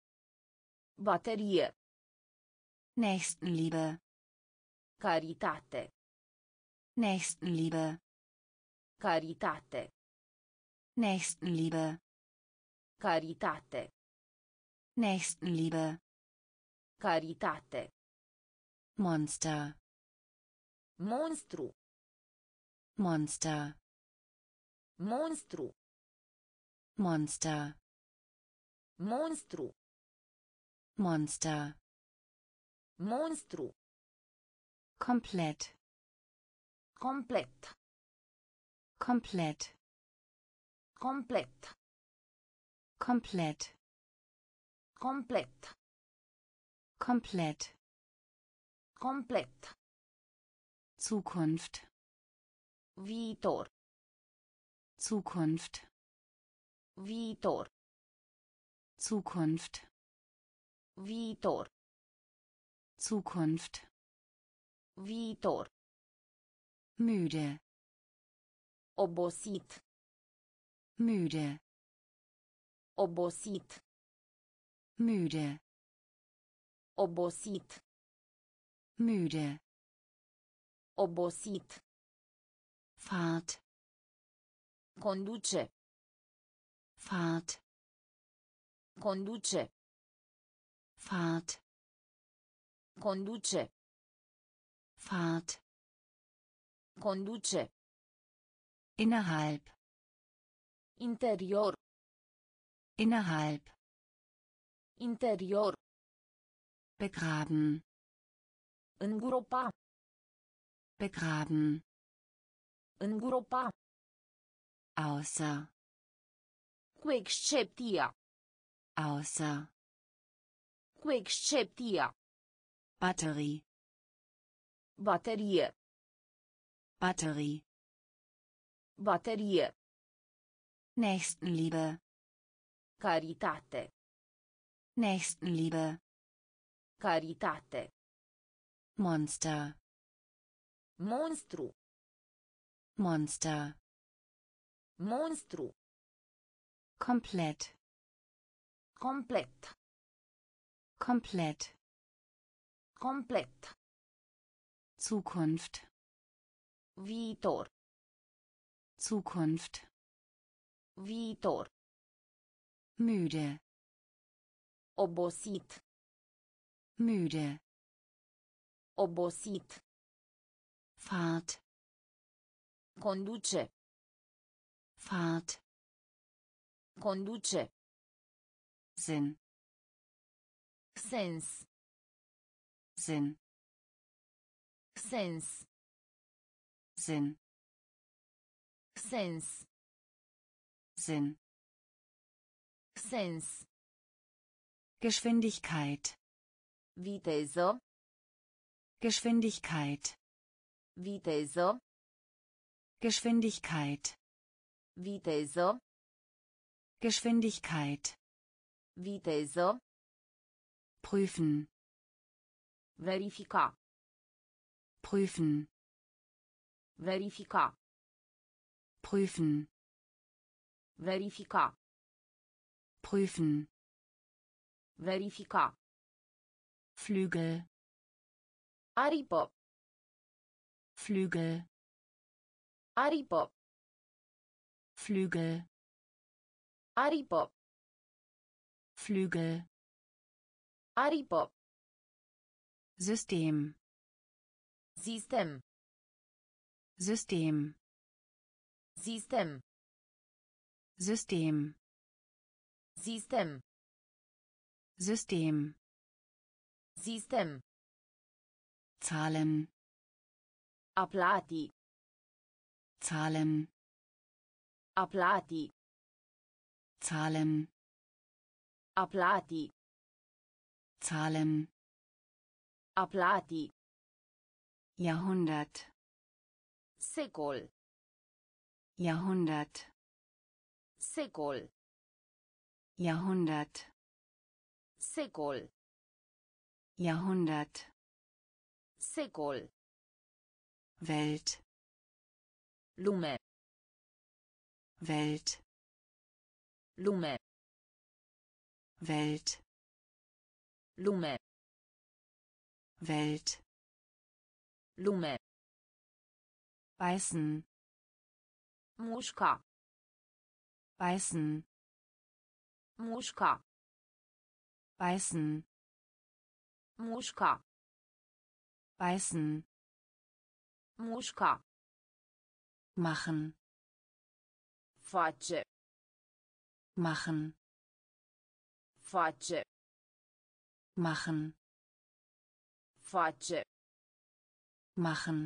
Baterie. Nächstenliebe. Caritate. Nächstenliebe. Caritate. Nächstenliebe. Caritate. Nächstenliebe. Caritate. Monster. Monstru. Monster. Monstru. Monster. Monstru. Monster. Monstru. Komplett. Complet. Komplett. Complet. Komplett. Complet. Komplett. Complet. Zukunft. Viitor. Zukunft. Viitor. Zukunft. Viitor. Zukunft. Viitor. Müde. Obosit. Müde. Obosit. Müde. Obosit. Müde. Obosit. Fahrt. Conduce. Fahrt. Conduce. Fahrt. Conduce. Fahrt. Conduce. Innerhalb. Interior. Innerhalb. Interior. Begraben. Îngropa. Begraben. Îngropa. Außer. Cu excepția. Außer. Cu excepția. Batterie. Baterie. Batterie. Baterie. Nächstenliebe. Caritate. Nächstenliebe. Caritate. Monster. Monstru. Monster. Monstru. Komplett. Complet. Komplett. Complet. Zukunft. Viitor. Zukunft. Viitor. Müde. Obosit. Müde. Obosit. Fahrt. Conduce. Fahrt. Conduce. Sinn. Sens. Sinn. Sens. Sinn. Sens. Sinn. Sens. Geschwindigkeit. Viteză. Geschwindigkeit. Viteză. Geschwindigkeit. Viteză. Geschwindigkeit. Viteză. Prüfen. Verifica. Prüfen. Verifica. Prüfen. Verifica. Prüfen. Verifica. Flügel. Aripă. Flügel. Aripă. Flügel. Aripă. Flügel. Aripă. System. Sistem. System. Sistem. System. Sistem. System. Sistem. Zahlen. A plati. Zahlen. A plati. Zahlen. A plati. Zahlen. A plati. Jahrhundert. Secol. Jahrhundert. Secol. Jahrhundert. Secol. Jahrhundert. Secol. Welt. Lume. Welt. Lume. Welt. Lume. Welt. Lume. Beißen. Mușca. Beißen. Mușca. Beißen. Mușca. Beißen. Mușca. Machen. Face. Machen. Face. Machen. Face. Machen.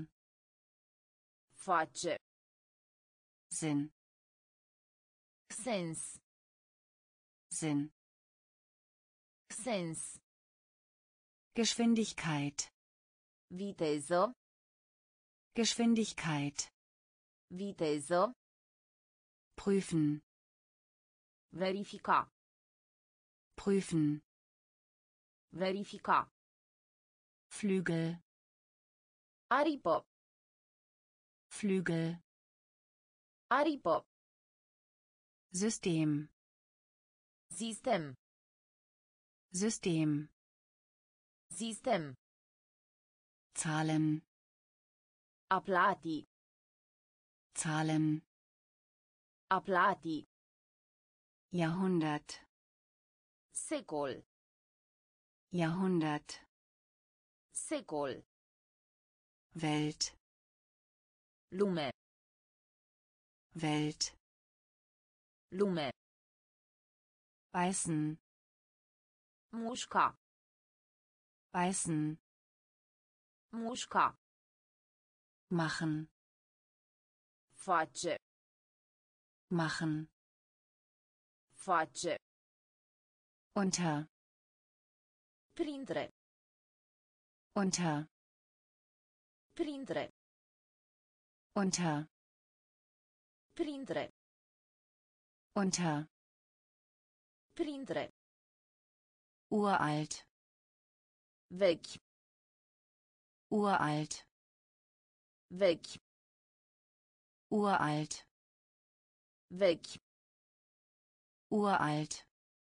Face. Sinn. Sens. Sinn. Sens. Geschwindigkeit. Viteză. Geschwindigkeit. Viteză. Prüfen. Verifica. Prüfen. Verifica. Flügel. Aripă. Flügel. Aripă. System. Sistem. System. Sistem. Zahlen. A plati. Zahlen. A plati. Jahrhundert. Secol. Jahrhundert. Secol. Welt. Lume. Welt. Lume. Beißen. Mușca. Beißen. Mușca. Machen. Face. Machen. Face. Unter. Printre. Unter. Printre. Unter. Printre. Unter. Printre. Uralt. Vechi. Uralt. Vechi. Uralt. Vechi. Uralt.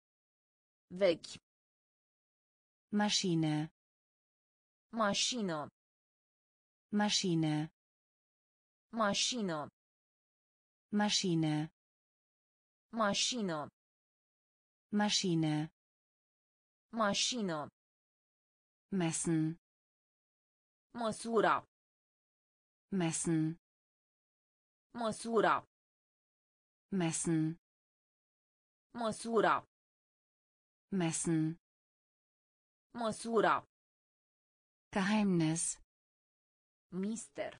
Vechi. Maschine. Mașină. Maschine. Mașină. Maschine. Mașină. Maschine. Mașină. Messen. Măsura. Messen. Măsura. Messen. Măsura. Messen. Măsura. Geheimnis. Mister.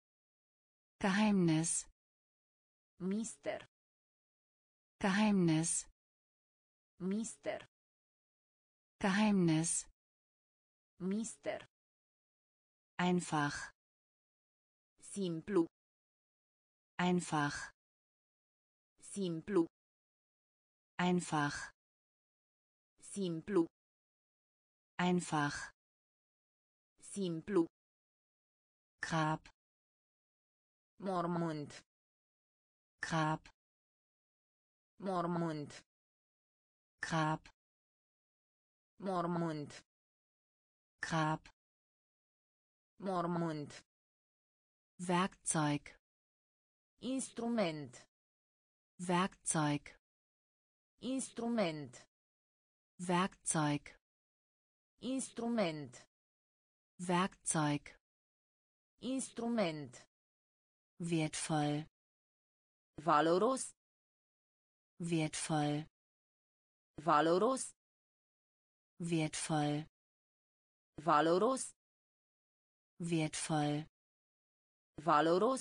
Geheimnis. Mister. Geheimnis. Mister. Geheimnis. Mister. Einfach. Simplu. Einfach. Simplu. Einfach. Simplu. Einfach. Simplu. Grab. Mormânt. Grab. Mormânt. Grab. Mormânt. Grab. Mormânt. Werkzeug. Instrument. Werkzeug. Instrument. Werkzeug. Instrument. Werkzeug. Instrument. Wertvoll. Valoros. Wertvoll. Valoros. Wertvoll. Valoros. Wertvoll. Valoros.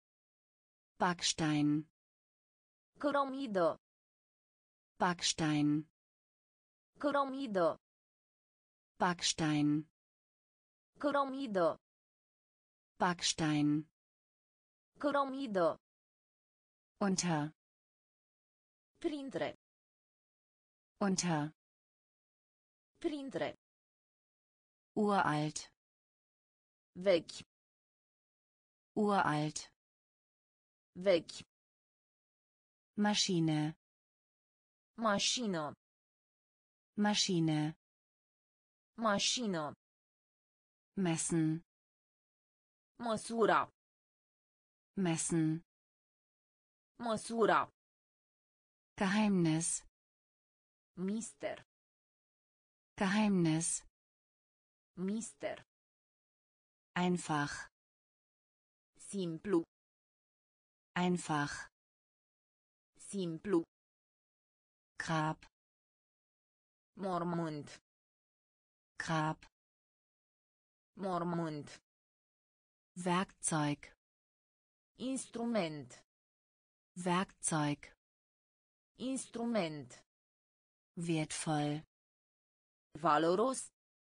Backstein. Cărămidă. Backstein. Cărămidă. Backstein. Cărămidă. Backstein. Cărămidă. Unter. Printre. Unter. Printre. Uralt. Vechi. Uralt. Vechi. Maschine. Mașină. Maschine. Mașină. Messen. Măsura. Messen. Măsura. Geheimnis. Mister. Geheimnis. Mister. Einfach. Simplu. Einfach. Simplu. Grab. Mormânt. Grab. Mormânt. Werkzeug. Instrument. Werkzeug. Instrument. Wertvoll. Valoros.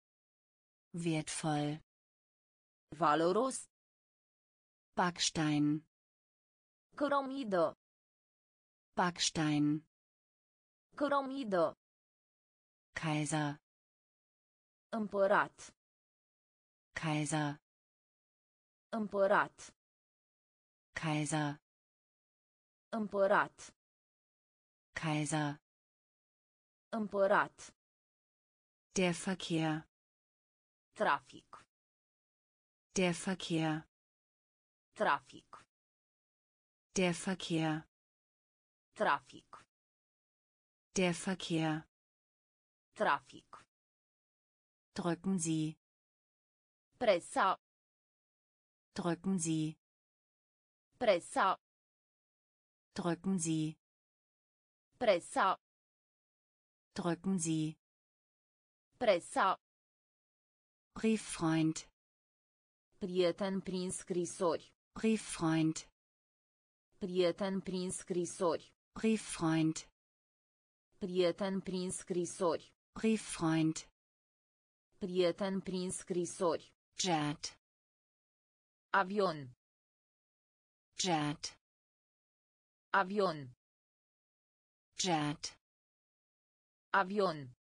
Wertvoll. Valoros. Backstein. Cărămidă. Backstein. Cărămidă. Kaiser. Împărat. Kaiser. Împărat. Kaiser. Împărat. Kaiser. Împărat. Der Verkehr. Trafic. Der Verkehr. Trafic. Der Verkehr. Trafic. Der Verkehr. Trafic. Drücken Sie. Presa. Drücken Sie. Presa. Drücken Sie. Presa. Drücken Sie. Presa. Brieffreund. Prieten prin scrisori. Brieffreund. Prieten prin scrisori. Brieffreund. Prieten prin scrisori. Brieffreund. Prieten prin scrisori. Jet. Avion. Jet. Avion. Jet. Avion.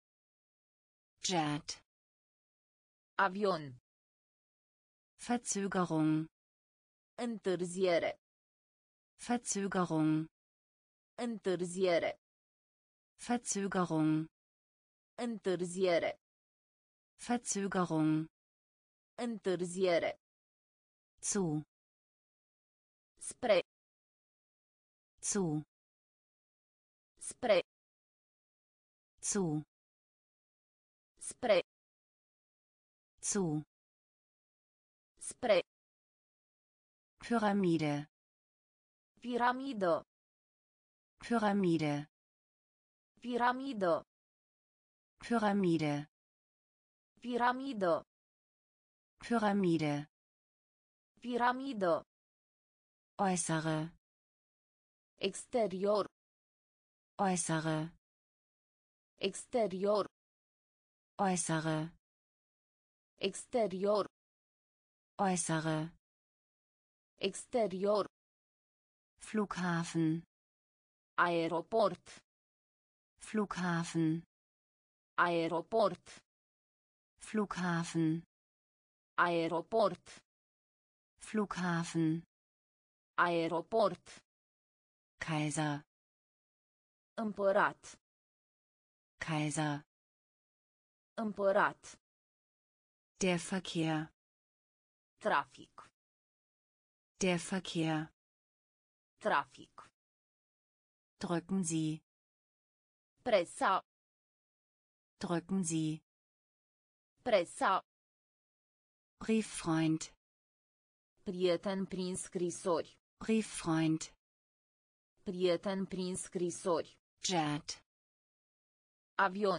Jet. Avion. Verzögerung. Întârziere. Verzögerung. Întârziere. Verzögerung. Întârziere. Verzögerung. Întârziere. Zu. Spre. Zu. Spre. Zu. Spre. Zu. Spre. Pyramide. Piramidă. Pyramide. Piramidă. Pyramide. Piramidă. Pyramide. Piramidă. Äußere. Exterior. Äußere. Exterior. Äußere. Exterior. Äußere. Exterior. Flughafen. Aeroport. Flughafen. Aeroport. Flughafen. Aeroport. Flughafen. Aeroport. Kaiser. Împărat. Kaiser. Împărat. Der Verkehr. Trafic. Der Verkehr. Trafic. Drücken Sie. Presa. Drücken Sie. Presa. Brieffreund. Prieten prin scrisori. Brieffreund. Prieten prin scrisori. Jet. Avion.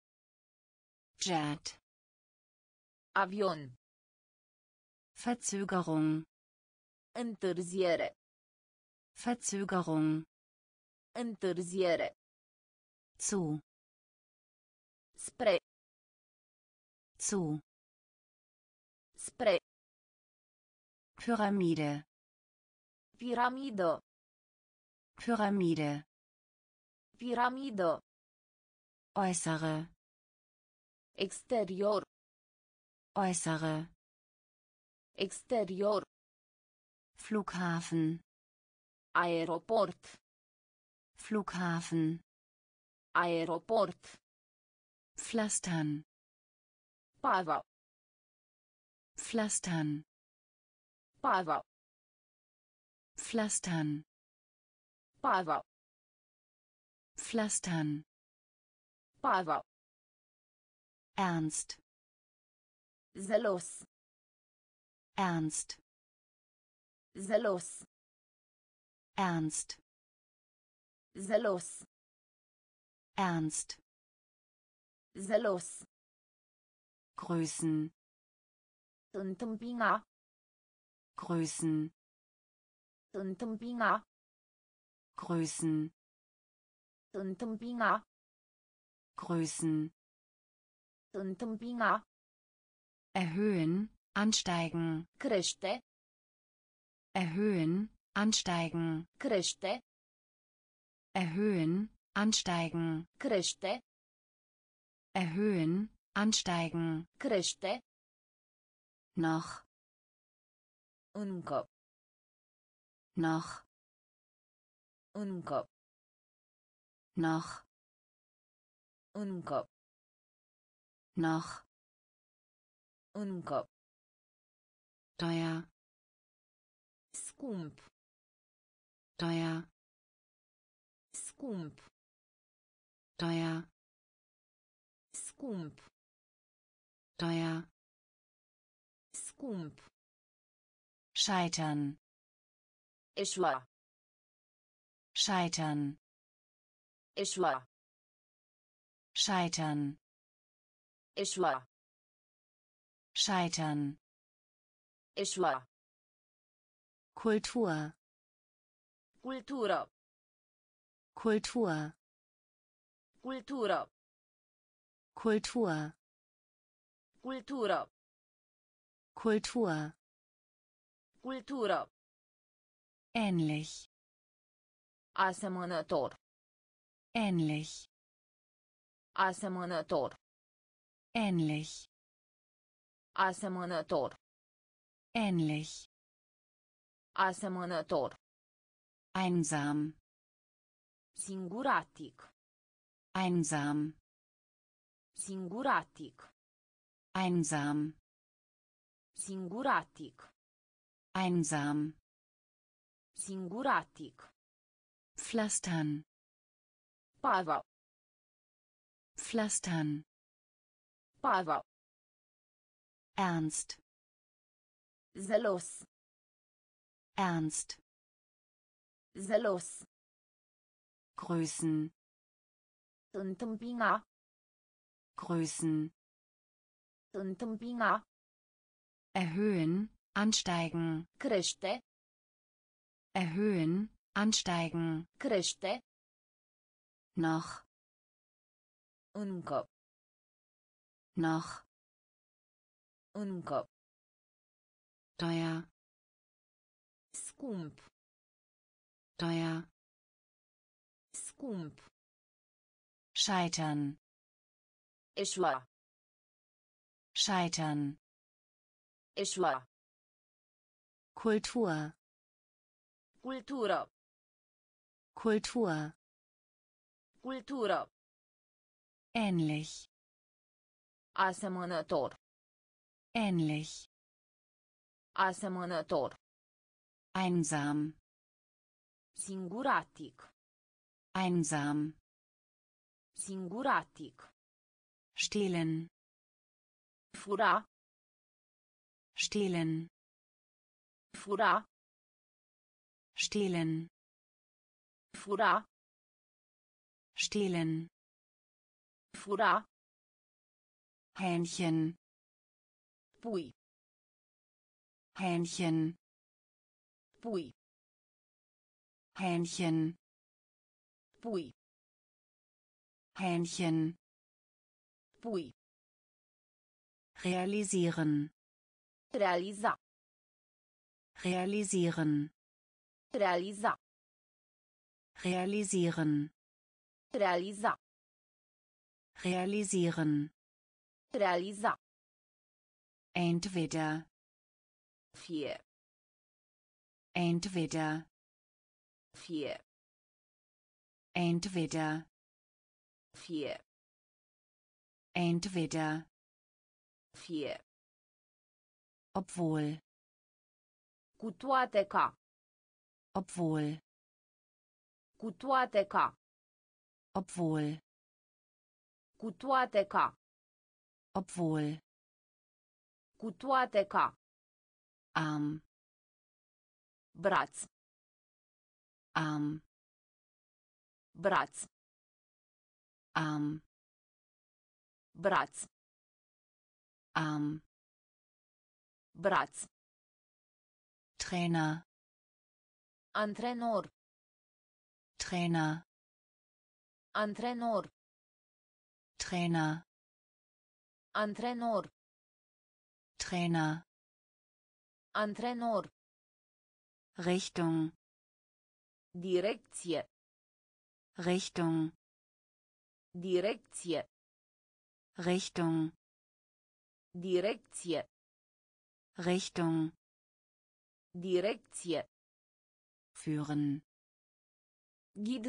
Jet. Avion. Verzögerung. Întârziere. Verzögerung. Întârziere. Zu. Spre. Zu. Spre. Pyramide. Piramidă. Pyramide. Piramidă. Äußere. Exterior. Äußere. Exterior. Flughafen. Aeroport. Flughafen. Aeroport. Pflastern. Pava. Pflastern. Pava. Pflastern. Pava. Pflastern. Pava. Ernst. Zelos. Ernst. Zelos. Ernst. Zelos. Ernst. Zelos. Grüßen. Întâmpina. Grüßen. Întâmpina. Grüßen. Întâmpina. Grüßen. Întâmpina. Erhöhen. Ansteigen. Crește. Erhöhen. Ansteigen. Crește. Erhöhen. Ansteigen. Crește. Erhöhen. Ansteigen. Crește. Noch. Încă. Noch. Încă. Noch. Încă. Noch. Încă. Teuer. Scump. Teuer. Scump. Teuer. Scump. Teuer. Scump. Scheitern. Eșua. Scheitern. Eșua. Scheitern. Eșua. Scheitern. Eșua. Kultur. Cultură. Kultur. Cultură. Kultur. Cultură. Kultur. Cultură. Ähnlich. Asemănător. Ähnlich. Asemănător. Ähnlich. Asemănător. Ähnlich. Asemănător. Einsam. Singuratic. Einsam. Singuratic. Einsam. Singuratic. Einsam. Singuratic. Pflastern. Pava. Pflastern. Pava. Ernst. Zelos. Ernst. Zelos. Größen. Întâmpina. Größen. Întâmpina. Erhöhen. Ansteigen. Crește. Erhöhen. Ansteigen. Crește. Noch. Încă. Noch. Încă. Teuer. Scump. Teuer. Scump. Scheitern. Eșua. Scheitern. Eșua. Kultur. Cultură. Kultur. Cultură. Ähnlich. Asemănător. Ähnlich. Asemănător. Einsam. Singuratic. Einsam. Singuratic. Stehlen. Fura. Stehlen. Fura. Stehlen. Fura. Stehlen. Fura. Hähnchen. Pui. Hähnchen. Pui. Hähnchen. Pui. Hähnchen. Pui. Realisieren. Realiza. Realisieren. Realiza. Realisieren. Realiza. Realisieren. Realiza. Entweder. Fie. Entweder. Fie. Entweder. Fie. Entweder. Fie. Obwohl. Cu toate ca. Obwohl. Cu toate ca. Obwohl. Cu toate ca. Obwohl. Cu toate ca. Arm. Braț. Arm. Braț. Arm. Braț. Arm. Braț. Trainer. Antrenor. Trainer. Antrenor. Trainer. Antrenor. Trainer. Antrenor. Richtung. Direcție. Richtung. Direcție. Richtung. Direcție. Richtung. Direcție. Führen. Ghid.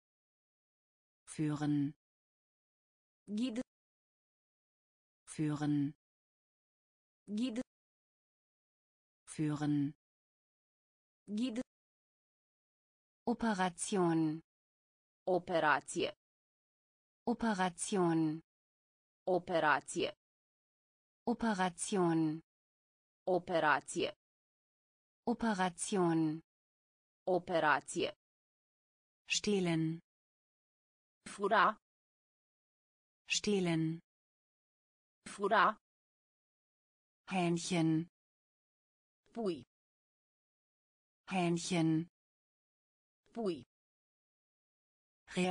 Führen. Ghid. Führen. Ghid. Führen. Ghid. Operation. Operație. Operation. Operație. Operation. Operație. Operation. Operație. Stehlen. Fura. Stehlen. Fura. Hähnchen. Pui. Hähnchen. Pui.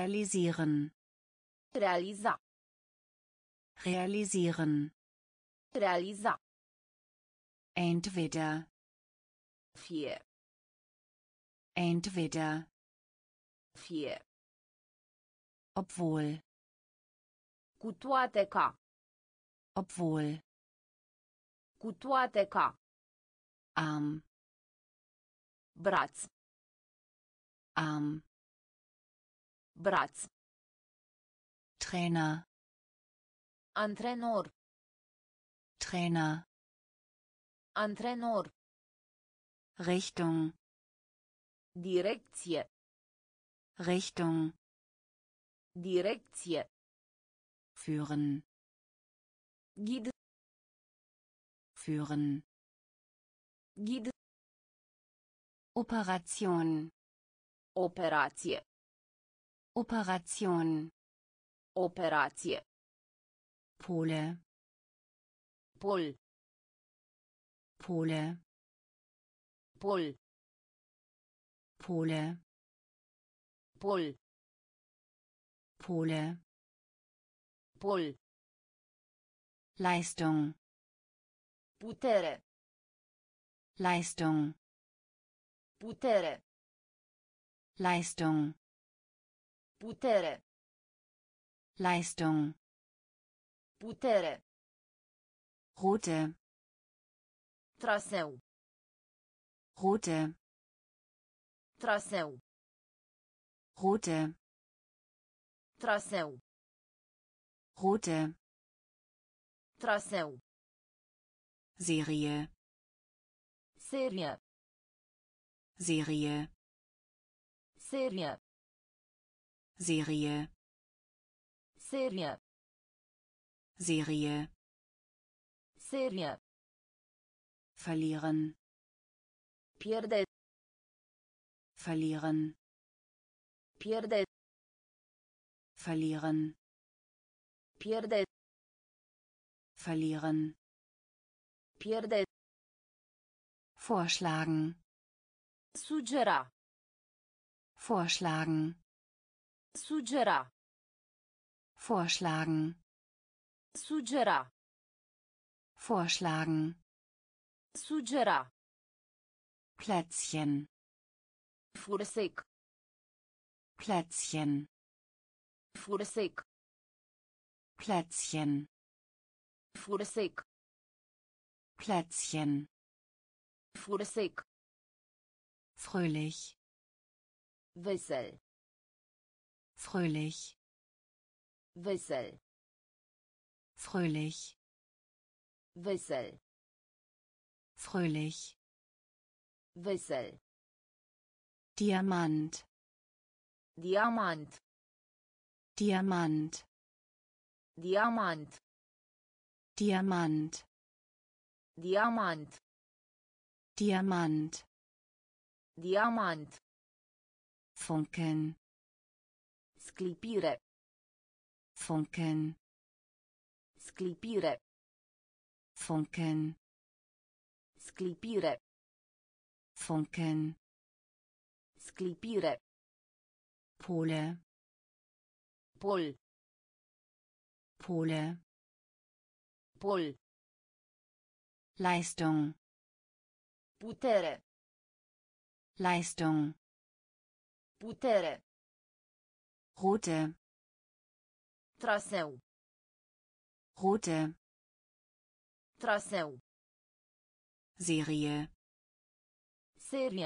Realisieren. Realiza. Realisieren. Realiza. Entweder. Fie. Entweder. Fie. Obwohl. Cu toate ca. Obwohl. Cu toate ca. Arm. Braț. Arm. Braț. Trainer. Antrenor. Trainer. Antrenor. Richtung. Direcție. Richtung. Direcție. Führen. Ghid. Führen. Ghid. Operation. Operație. Operation. Operație. Pole. Pol. Pole. Pol. Pole. Pol. Pole. Pol. Leistung. Putere. Leistung. Putere. Leistung. Putere. Leistung. Putere. Route. Traseu. Route. Traseu. Route. Traseu. Route. Traseu. Serie. Serie. Serie. Serie. Serie. Serie. Serie. Serie. Verlieren. Pierde. Verlieren. Pierde. Verlieren. Pierde. Verlieren. Pierde. Vorschlagen. Sugera. Vorschlagen. Sugera. Vorschlagen. Sugera. Vorschlagen. Sugera. Plätzchen. Fursec. Plätzchen. Fursec. Plätzchen. Fursec. Plätzchen. Fursec. Fröhlich. Vesel. Fröhlich. Vesel. Fröhlich. Vesel. Fröhlich. Vesel. Diamant. Diamant. Diamant. Diamant. Diamant. Diamant. Diamant. Diamant. Funken. Sclipire. Funken. Sclipire. Funken. Sclipire. Funken. Sclipire. Pole. Pol. Pole. Pol. Leistung. Putere. Leistung. Putere. Route. Traseu. Route. Traseu. Serie. Serie.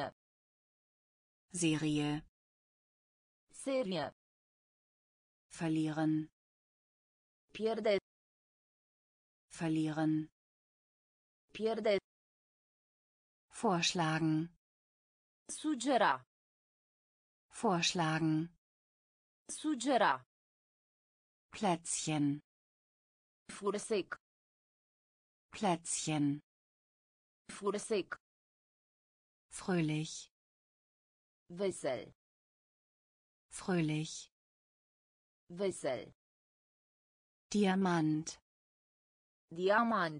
Serie. Serie. Verlieren. Pierde. Verlieren. Pierde. Vorschlagen. Sugera. Vorschlagen. Sugera. Plätzchen. Fursec. Plätzchen. Fursec. Fröhlich. Vesel. Fröhlich. Vesel. Diamant. Diamant.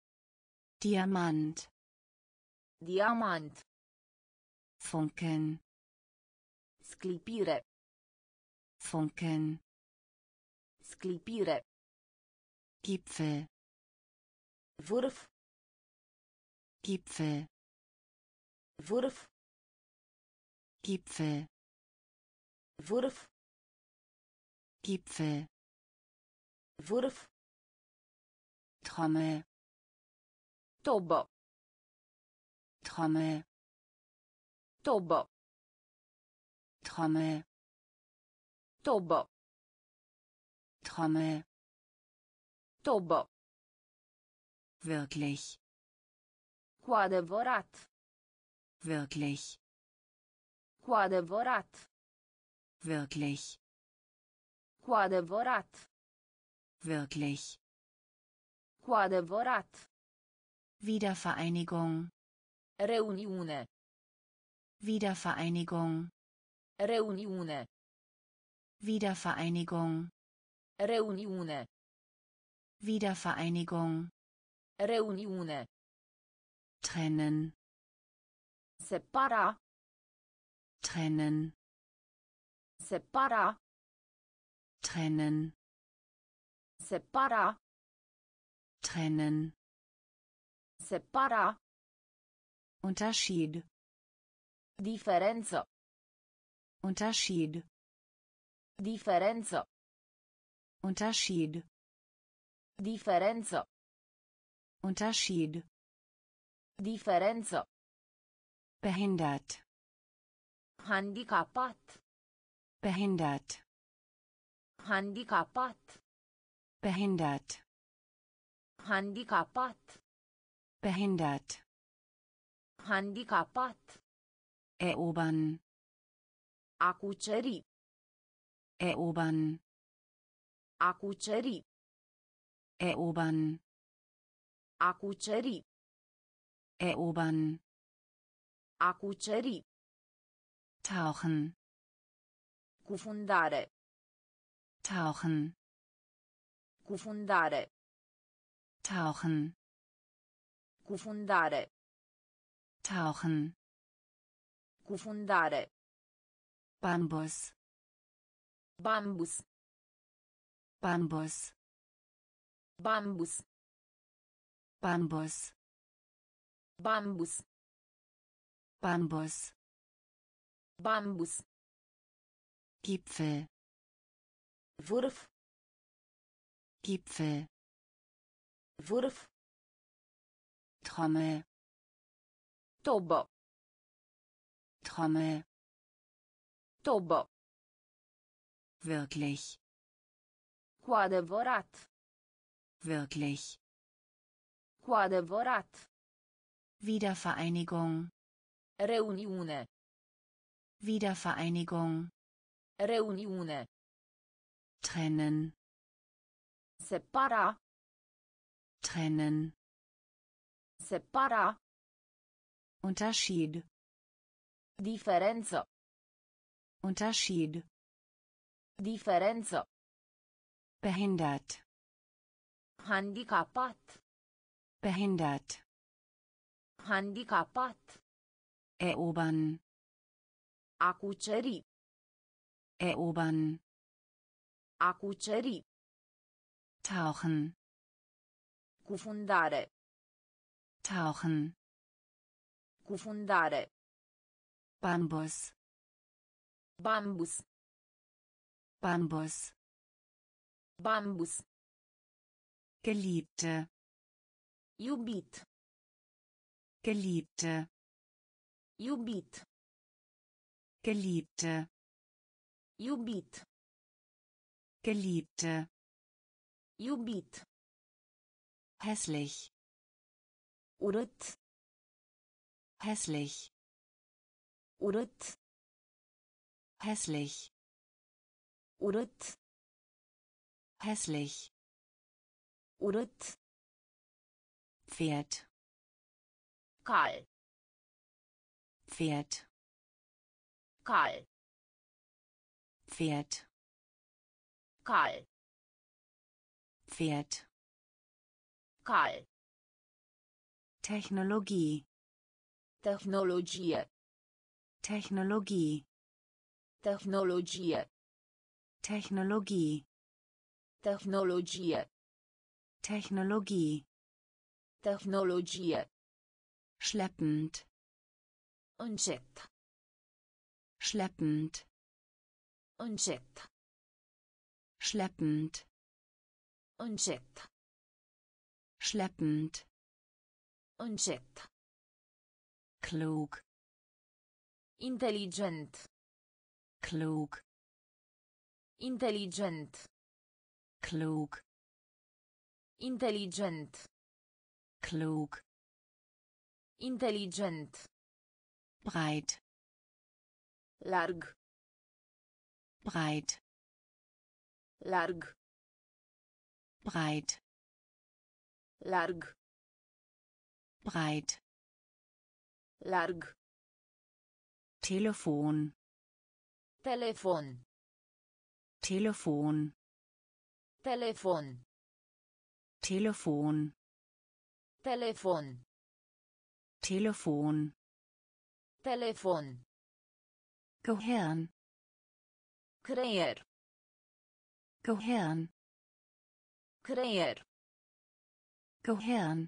Diamant. Diamant. Funken. Sclipire. Vârf. Gipfel. Vârf. Gipfel. Vârf. Gipfel. Vârf. Trommel. Tobă. Trommel. Tobă. Trommel. Tobă. Trommel. Tobă. Wirklich. Cu adevărat. Wirklich. Cu adevărat. Wirklich. Cu adevărat. Wirklich. Cu adevărat. Wiedervereinigung. Reuniune. Wiedervereinigung. Reuniune. Wiedervereinigung. Reuniune. Wiedervereinigung. Reuniune. Trennen. Separa. Trennen. Separa. Trennen. Separa. Trennen. Separa. Unterschied. Diferență. Unterschied. Diferență. Unterschied. Diferență. Unterschied. Diferență. Behindert. Handicapat. Behindert. Handicapat. Behindert. Handicapat. Behindert. Handicapat. Erobern. A cuceri. Erobern. A cuceri. Erobern. A cuceri. Erobern. A cuceri. Tauchen. Cufundare. Tauchen. Cufundare. Tauchen. Cufundare. Tauchen. Cufundare. Bambus. Bambus. Bambus. Bambus. Bambus. Bambus. Bambus. Bambus. Gipfel. Vârf. Gipfel. Vârf. Trommel. Tobă. Trommel. Tobă. Wirklich. Cu adevărat. Wirklich. Cu adevărat. Wiedervereinigung. Reuniune. Wiedervereinigung. Reuniune. Trennen. Separa. Trennen. Separa. Unterschied. Diferență. Unterschied. Diferență. Behindert. Handicapat. Behindert. Handicapat. Erobern. A cuceri. Erobern. A cuceri. Tauchen. Cufundare. Tauchen. Cufundare. Bambus. Bambus. Bambus. Bambus. Geliebte. Iubit. Geliebte. Iubit. Geliebte. Iubit. Geliebte. Iubit. Hässlich. Urât. Hässlich. Urât. Hässlich. Urât. Hässlich. Urât. Pferd. Cal. Pferd. Cal. Pferd. Cal. Pferd. Cal. Technologie. Tehnologie. Technologie. Tehnologie. Technologie. Tehnologie. Technologie. Tehnologie. schleppend, Încet. schleppend, Încet. schleppend, Încet. schleppend, Încet. klug, Inteligent. klug, Inteligent. klug, Inteligent. klug, Inteligent. breit, Larg. breit, Larg. breit, Larg. breit, Larg. Telefon, Telefon. Telefon, Telefon. Telefon, Telefon. Telefon, Telefon. Gehirn, Creier. Gehirn, Creier. Gehirn,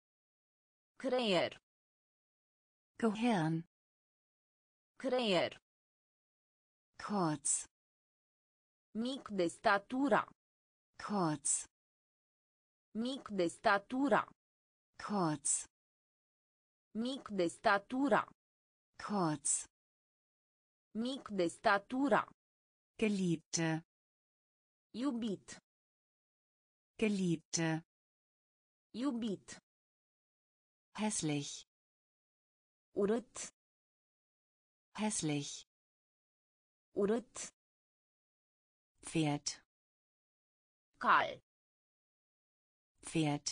Creier. Gehirn, Creier. kurz, Mic de statura. kurz, Mic de statura. kurz, Mic de statura. kurz, Mic de statura. Geliebte, Iubit. Geliebte, Iubit. hässlich, Urât. hässlich, Urât. Pferd, Cal. Pferd,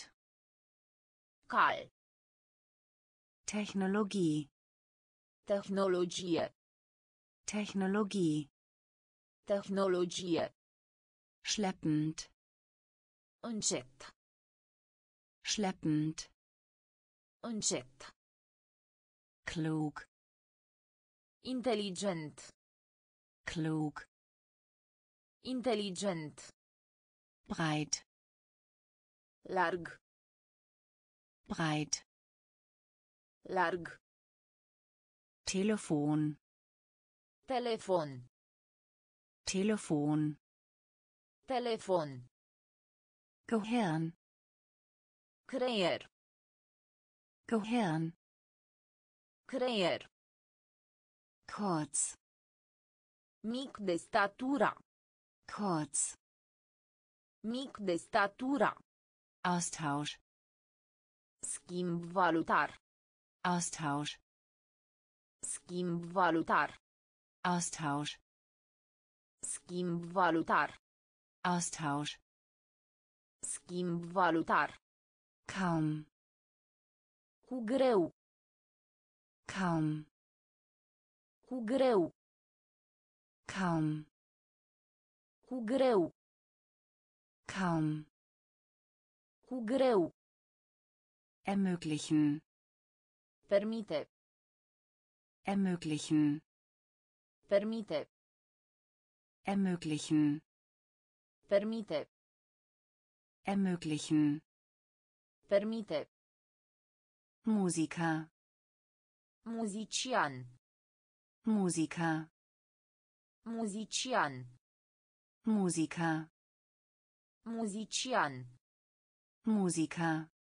Cal. Technologie, Tehnologie. Technologie, Tehnologie. schleppend, Încet. schleppend, Încet. klug, Inteligent. klug, Inteligent. breit, Larg. breit, Larg. Telefon, Telefon. Telefon, Telefon. Gehirn, Creier. Gehirn, Creier. kurz, Mic de statura. kurz, Mic de statura. Austausch, Schimb valutar. Austausch, Schimb valutar. Austausch, Schimb valutar. Austausch, Schimb valutar. kaum, Cu greu. kaum, Cu greu. kaum, Cu greu. kaum, Cu greu. ermöglichen, Permite. ermöglichen, Permite. ermöglichen, Permite. ermöglichen, Permite. Musiker, Muzician. Musiker, Muzician. Musiker, Muzician. Musiker,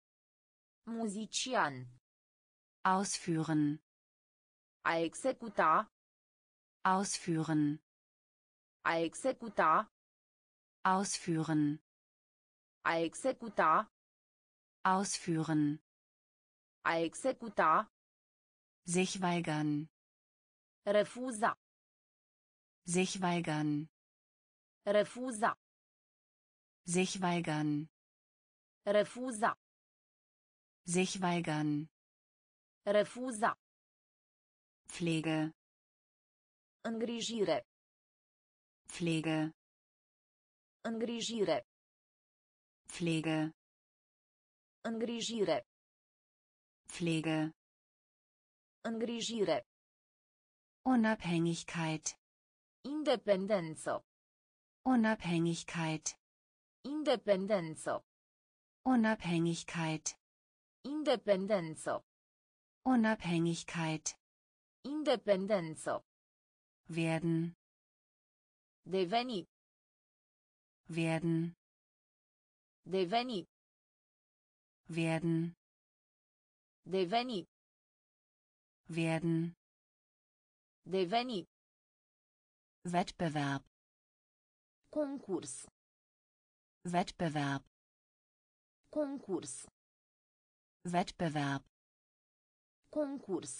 Muzician. ausführen, A executa. ausführen, A executa. ausführen, A executa. ausführen, A executa. sich weigern, Refuza. sich weigern, Refuza. sich weigern, Refuza. sich weigern, Refuza. Pflege, Îngrijire. Pflege, Îngrijire. Pflege, Îngrijire. Pflege, Îngrijire. Unabhängigkeit, Independență. Unabhängigkeit, Independență. Unabhängigkeit, Independență. Unabhängigkeit. Independență. Werden. Deveni. Werden. Deveni. Werden. Deveni. Werden. Deveni. Wettbewerb. Concurs. Wettbewerb. Concurs. Wettbewerb. Concurs.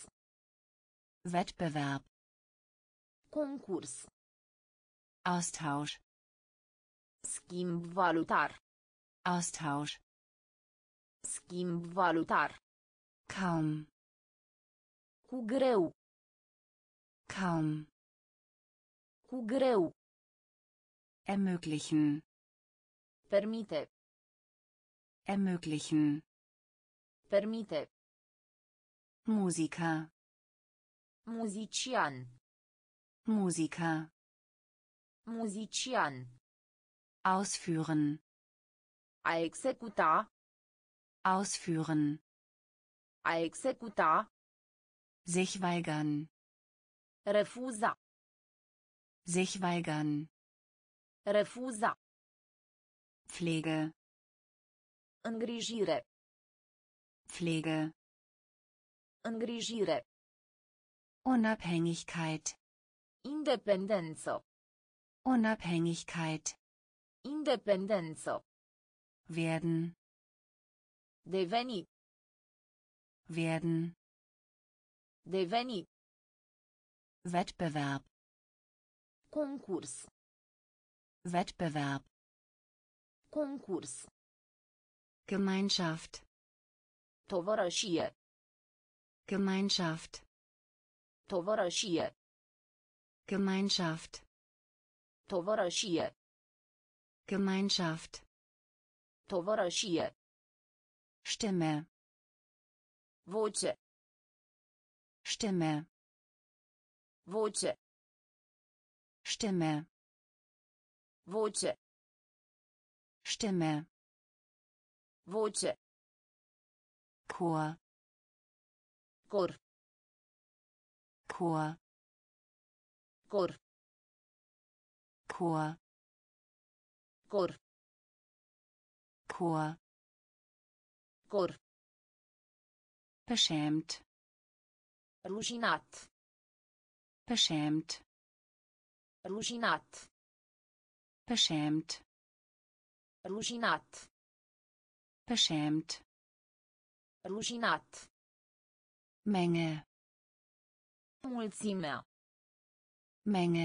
Wettbewerb. Concurs. Austausch. Schimb valutar. Austausch. Schimb valutar. Kaum. Cu greu. Kaum. Cu greu. Ermöglichen. Permite. Ermöglichen. Permite. Musiker. Muzician. Musiker. Muzician. Ausführen. A executa. Ausführen. A executa. Sich weigern. Refuza. Sich weigern. Refuza. Pflege. Îngrijire. Pflege. Îngrijire. Unabhängigkeit. Independență. Unabhängigkeit. Independență. Werden. Deveni. Werden. Deveni. Wettbewerb. Concurs. Wettbewerb. Concurs. Gemeinschaft. Tovărășie. Gemeinschaft. Tovărășie. Gemeinschaft. Tovărășie. Gemeinschaft. Tovărășie. Stimme. Voce. Stimme. Voce. Stimme. Voce. Stimme. Voce. Chor. Cor. Chor. Cor. Chor. Cor. Chor. Cor. Beschämt. Rușinat. Beschämt. Rușinat. Beschämt. Rușinat. Beschämt. Rușinat. Menge. Mulțimea. Menge.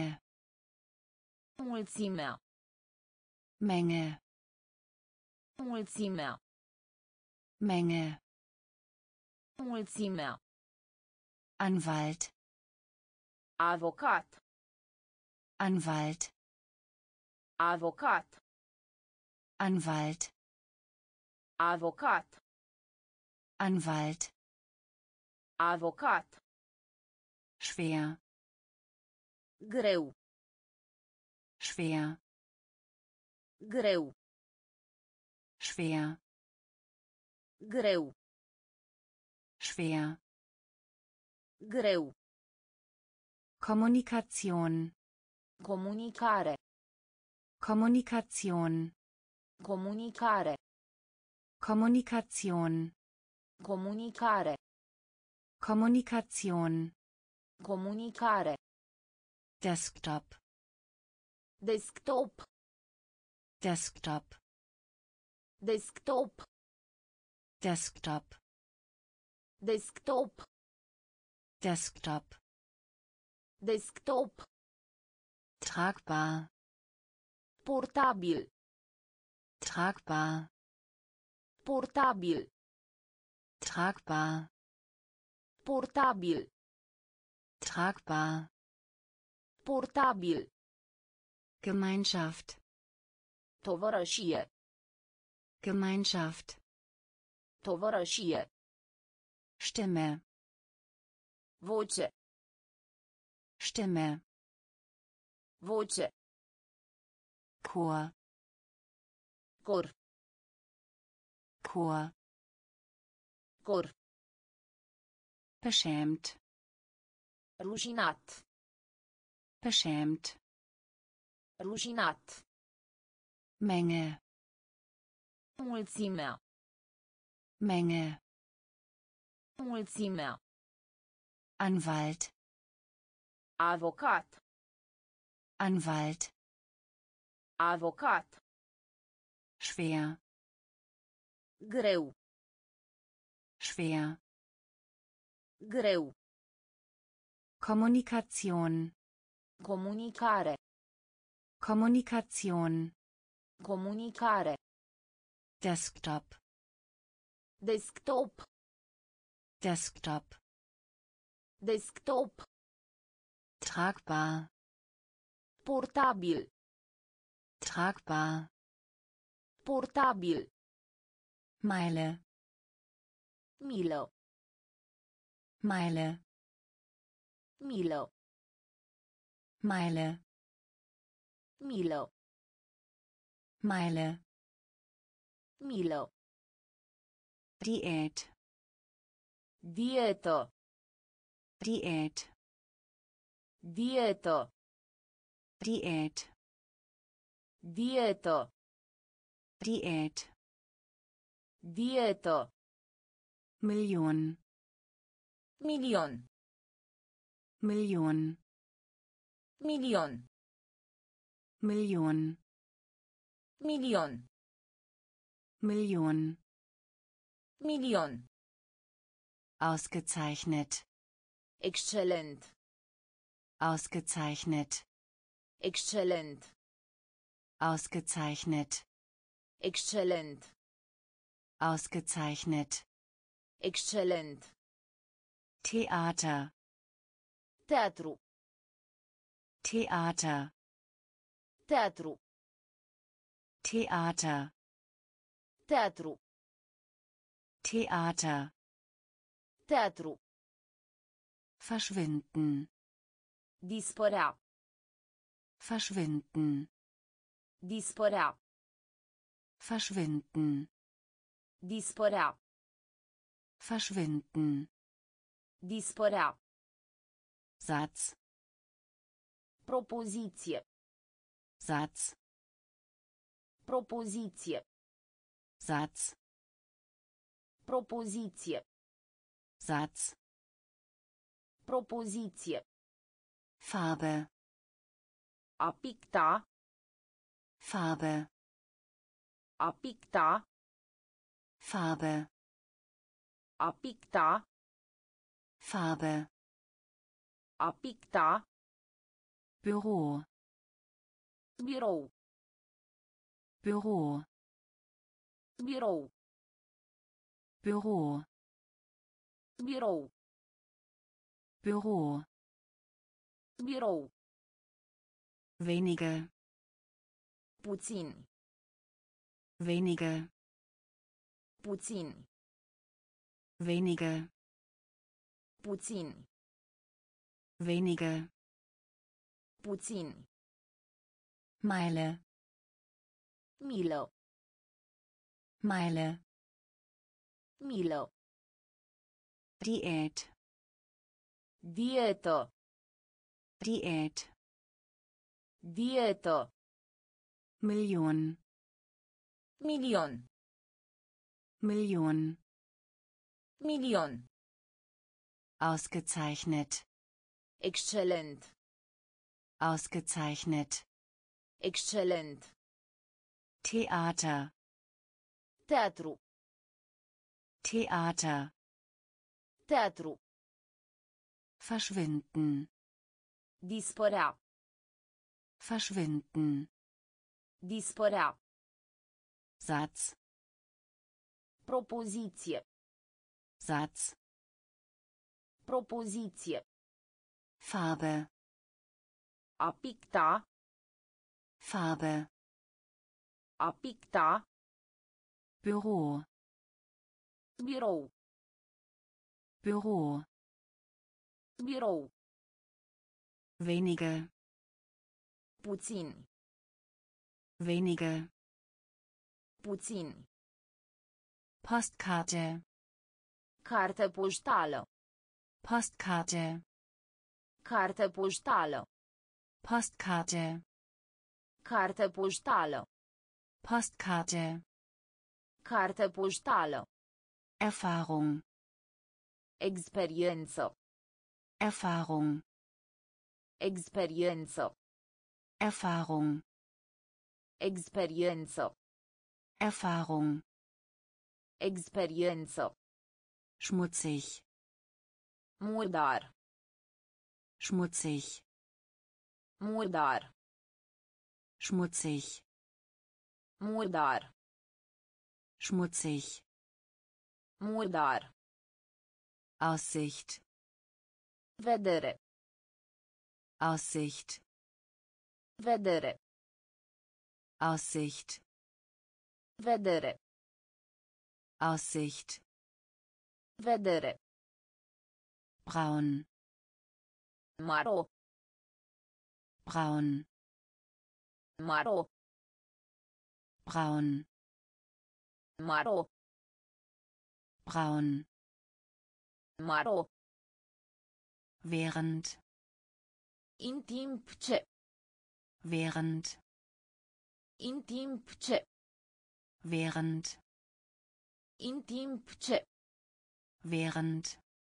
Mulțimea. Menge. Mulțimea. Menge. Mulțimea. Anwalt. Avocat. Anwalt. Avocat. Anwalt. Avocat. Anwalt. Avocat. Schwer. Greu. Schwer. Greu. Schwer. Greu. Schwer. Greu. Kommunikation. Comunicare. Kommunikation. Comunicare. Kommunikation. Comunicare. Kommunikation. Comunicare. Desktop. Desktop. Desktop. Desktop. Desktop. Desktop. Desktop. Desktop. Tragbar. Portabil. Tragbar. Portabil. Tragbar. Portabil. Tragbar. Portabil. Gemeinschaft. Tovărășie. Gemeinschaft. Tovărășie. Stimme. Voce. Stimme. Voce. Chor. Cor. Chor. Scor. Beschämt. Rușinat. Beschämt. Rușinat. Menge. Mulțimea. Menge. Mulțimea. Anwalt. Avocat. Anwalt. Avocat. Schwer. Greu. Schwer. Greu. Kommunikation. Comunicare. Kommunikation. Comunicare. Desktop. Desktop. Desktop. Desktop. Tragbar. Portabil. Tragbar. Portabil. Meile. Milă. Meile. Milă. Meile. Milă. Meile. Milă. Diät. Dietă. Diät. Dietă. Diät. Dietă. Diät. Dietă. Million. Milion. Million. Milion. Million. Milion. Million. Milion. Ausgezeichnet. Excelent. Ausgezeichnet. Excelent. Ausgezeichnet. Excelent. Ausgezeichnet. Excelent. Theater. Teatru. Theater. Teatru. Theater. Teatru. Theater. Teatru. Verschwinden. Dispărea. Verschwinden. Dispărea. Verschwinden. Dispărea. Verschwinden. Dispărea. Satz. Propoziție. Satz. Propoziție. Satz. Propoziție. Satz. Propoziție. Farbe. A picta. Farbe. A picta. Farbe. A picta. Farbe. A picta. Büro. Birou. Büro. Birou. Büro. Birou. Büro. Birou. Wenige. Puțini. Wenige. Puțini. Wenige. Puțini. Wenige. Puțini. Meile. Milă. Meile. Milă. Diät. Dietă. Diät. Dietă. Million. Milion. Million. Milion. Ausgezeichnet. Excelent. Ausgezeichnet. Excelent. Theater. Teatru. Theater. Teatru. Verschwinden. Dispărea. Verschwinden. Dispărea. Satz. Propoziție. Satz. Propoziție. Farbe. A picta. Farbe. A picta. Büro. Birou. Büro. Birou. Wenige. Puțini. Wenige. Puțini. Postkarte. Carte poștală. Postkarte. Carte poștală. Postkarte. Carte poștală. Postkarte. Carte poștală. Erfahrung. Experiență. Erfahrung. Experiență. Erfahrung. Experiență. Erfahrung. Experiență. Schmutzig. Murdar. Schmutzig. Murdar. Schmutzig. Murdar. Schmutzig. Murdar. Aussicht. Vedere. Aussicht. Vedere. Aussicht. Vedere. Aussicht. Vedere. Braun. Maro. Braun. Maro. Braun. Maro. Braun. Maro. Während. In timp ce. Während. In timp ce. Während. In timp ce. Während.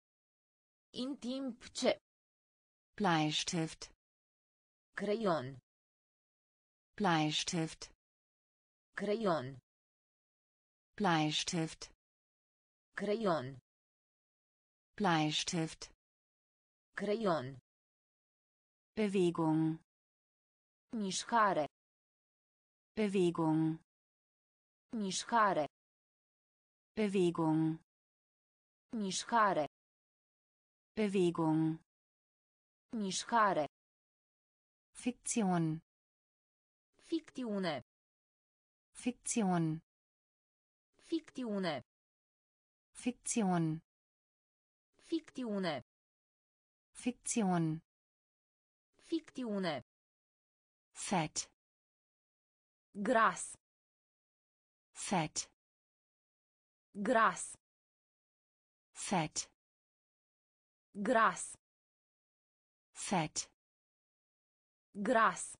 In timp ce. Bleistift. Creion. Bleistift. Creion. Bleistift. Creion. Bleistift. Creion. Bewegung. Mișcare. Bewegung. Mișcare. Bewegung. Mișcare. Bewegung. Mișcare. Fiktion. Ficțiune. Fiktion. Ficțiune. Fiktion. Ficțiune. Fiktion. Ficțiune. Fett. Gras. Fett. Gras. Fett. Gras. Fett. Gras.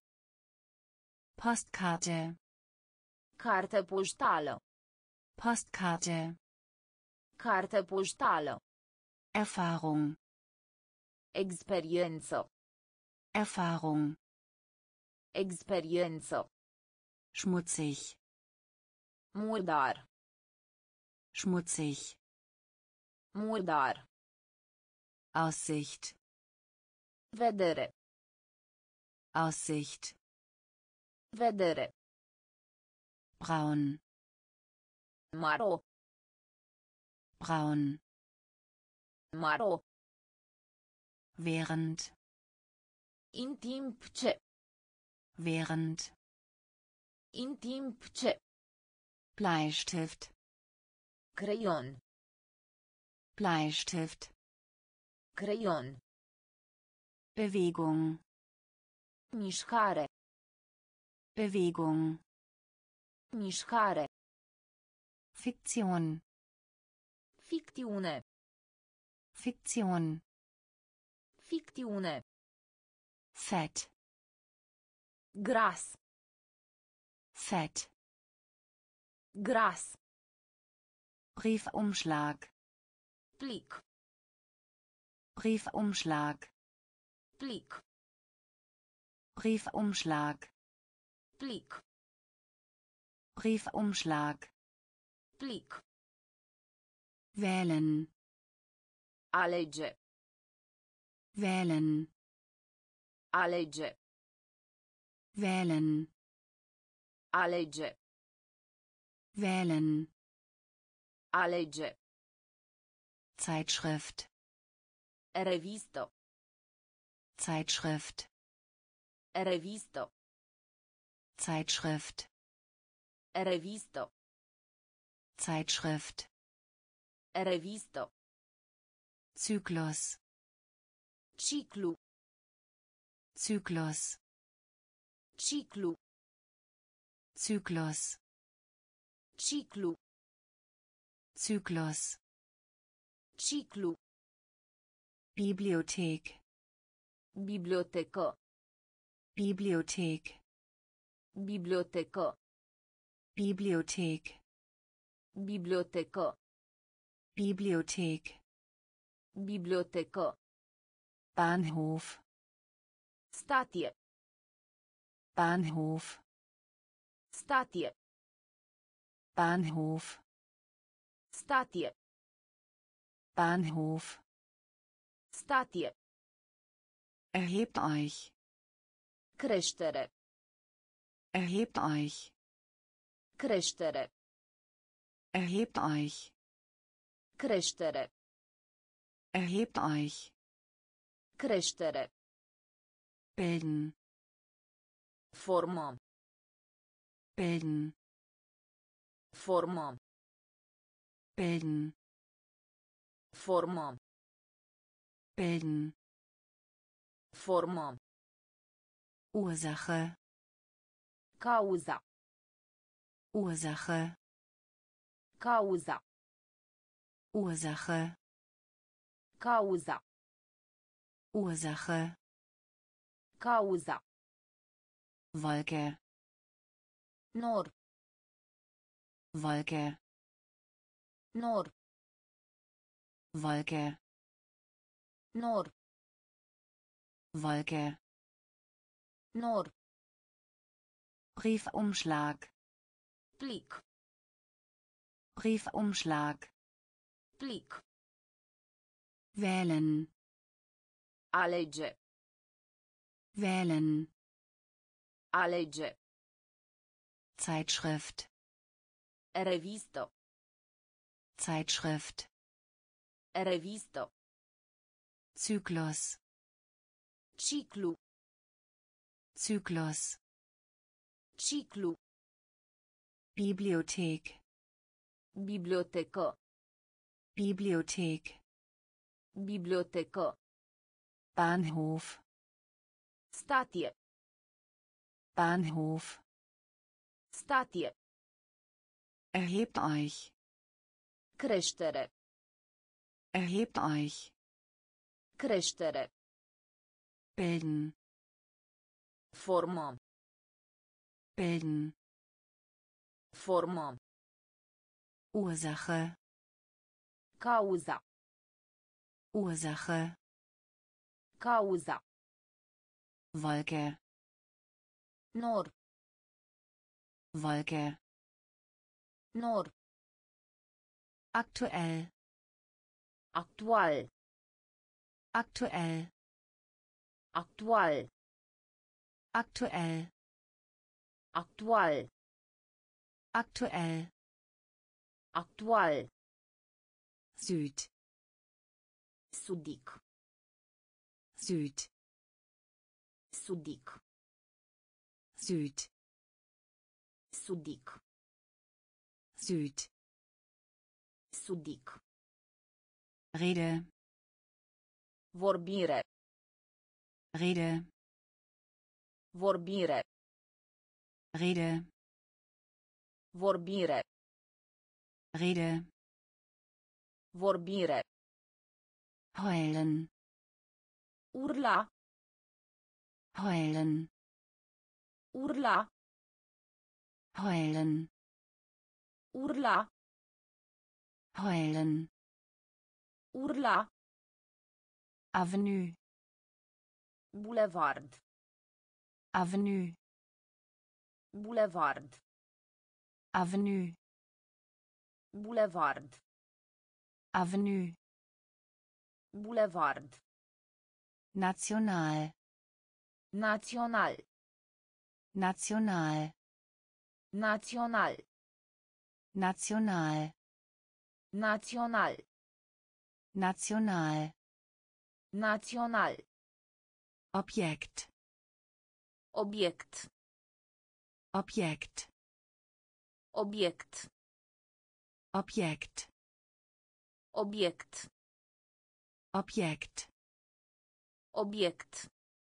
Postkarte. Carte poștală. Postkarte. Carte poștală. Erfahrung. Experiență. Erfahrung. Experiență. Schmutzig. Murdar. Schmutzig. Murdar. Aussicht. Vedere. Aussicht. Vedere. Braun. Maro. Braun. Maro. Während. In timp ce. Während. In timp ce. Bleistift. Creion. Bleistift. Creion. Bewegung. Mișcare. Bewegung. Mișcare. Fiktion. Ficțiune. Fiktion. Ficțiune. Fett. Gras. Fett. Gras. Briefumschlag. Plic. Briefumschlag. Plic. Briefumschlag. Plic. Briefumschlag. Plic. Wählen. Alege. Wählen. Alege. Wählen. Alege. Wählen. Alege. Zeitschrift. Revistă. Zeitschrift. Revistă. Zeitschrift. Revistă. Zeitschrift. Revistă. Zyklus. Ciclu. Zyklus. Ciclu. Zyklus. Ciclu. Zyklus. Ciclu. Bibliothek. Bibliotecă. Bibliothek. Bibliotecă. Bibliothek. Bibliotecă. Bibliothek. Bibliotecă. Bahnhof. Statie. Bahnhof. Statie. Bahnhof. Statie. Bahnhof. Statie. Erhebt euch. Creștere. Erhebt euch. Creștere. Erhebt euch. Creștere. Erhebt euch. Creștere. Bilden. Formăm. Bilden. Formăm. Bilden. Formăm. Bilden. Formăm. Ursache. Cauza. Ursache. Cauza. Ursache. Cauza. Ursache. Cauza. Wolke. Nor. Wolke. Nor. Wolke. Nor. Wolke. Nor. Briefumschlag. Plic. Briefumschlag. Plic. Wählen. Alege. Wählen. Alege. Zeitschrift. Revisto. Zeitschrift. Revisto. Zyklus. Ciclu. Zyklus. Ciclu. Bibliothek. Bibliotecă. Bibliothek. Bibliotecă. Bahnhof. Statie. Bahnhof. Statie. Erhebt euch. Creștere. Erhebt euch. Creștere. Bilden. Formăm. Bilden. Formăm. Ursache. Cauza. Ursache. Cauza. Wolke. Nor. Wolke. Nor. Aktuell. Actual. Aktuell. Actual. Aktuell. Actual. Aktuell. Actual. Süd. Sudic. Süd. Sudic. Süd. Sudic. Süd. Sudic. Rede. Vorbire. Rede. Vorbire. Rede. Vorbire. Rede. Vorbire. Heulen. Urla. Heulen. Urla. Heulen. Urla. Heulen. Urla. Avenue. Boulevard. Avenue. Boulevard. Avenue. Boulevard. Avenue. Boulevard. National. Național. National. Național. National. Național. National. Național. Objekt. Obiect. Objekt. Obiect. Objekt. Obiect. Objekt. Obiect.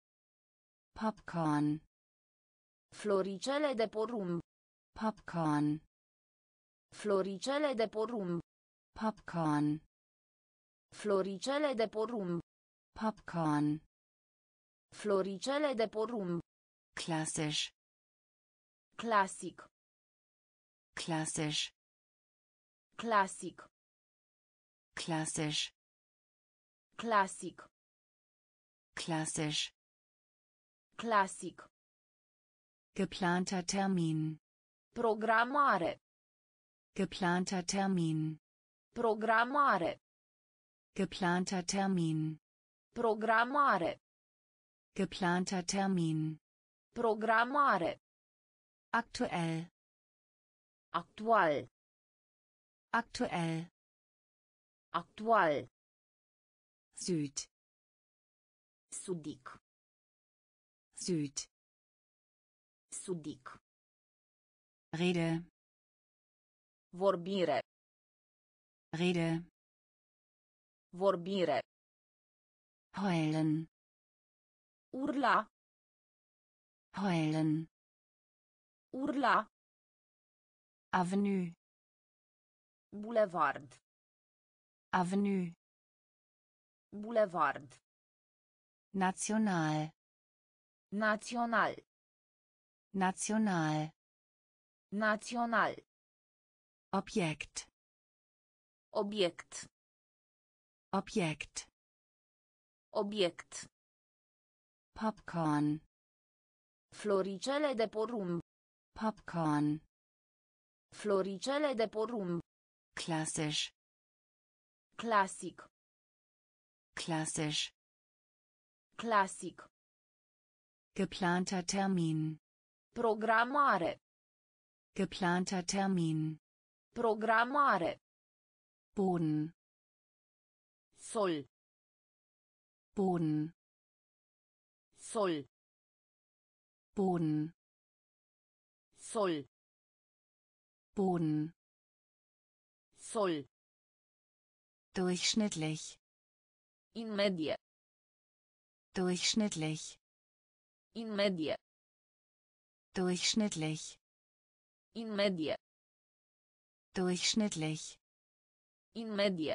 Popcorn. Floricele de porumb. Popcorn. Floricele de porumb. Popcorn. Floricele de porumb. Popcorn. Floricele de porumb. Klassisch. Clasic. Klassisch. Clasic. Klassisch. Clasic. Klassisch. Clasic. Geplanter Termin. Programmare. Geplanter Termin. Programmare. Geplanter Termin. Programmare. Geplanter Termin. Programmare. Aktuell. Actual. Aktuell. Actual. Süd. Sudic. Süd. Sudic. Rede. Vorbire. Rede. Vorbire. Heulen. Urla. Heulen. Urla. Avenue. Boulevard. Avenue. Boulevard. National. Național. National. Național. Objekt. Obiect. Objekt. Obiect. Popcorn. Floricele de porumb. Popcorn. Floricele de porumb. Klassisch. Clasic. Klassisch. Clasic. Geplanter Termin. Programmare. Geplanter Termin. Programmare. Boden. Sol. Boden. Sol. Boden. Sol. Boden. Sol. Durchschnittlich. In medie. Durchschnittlich. In medie. Durchschnittlich. In medie. Durchschnittlich. In medie.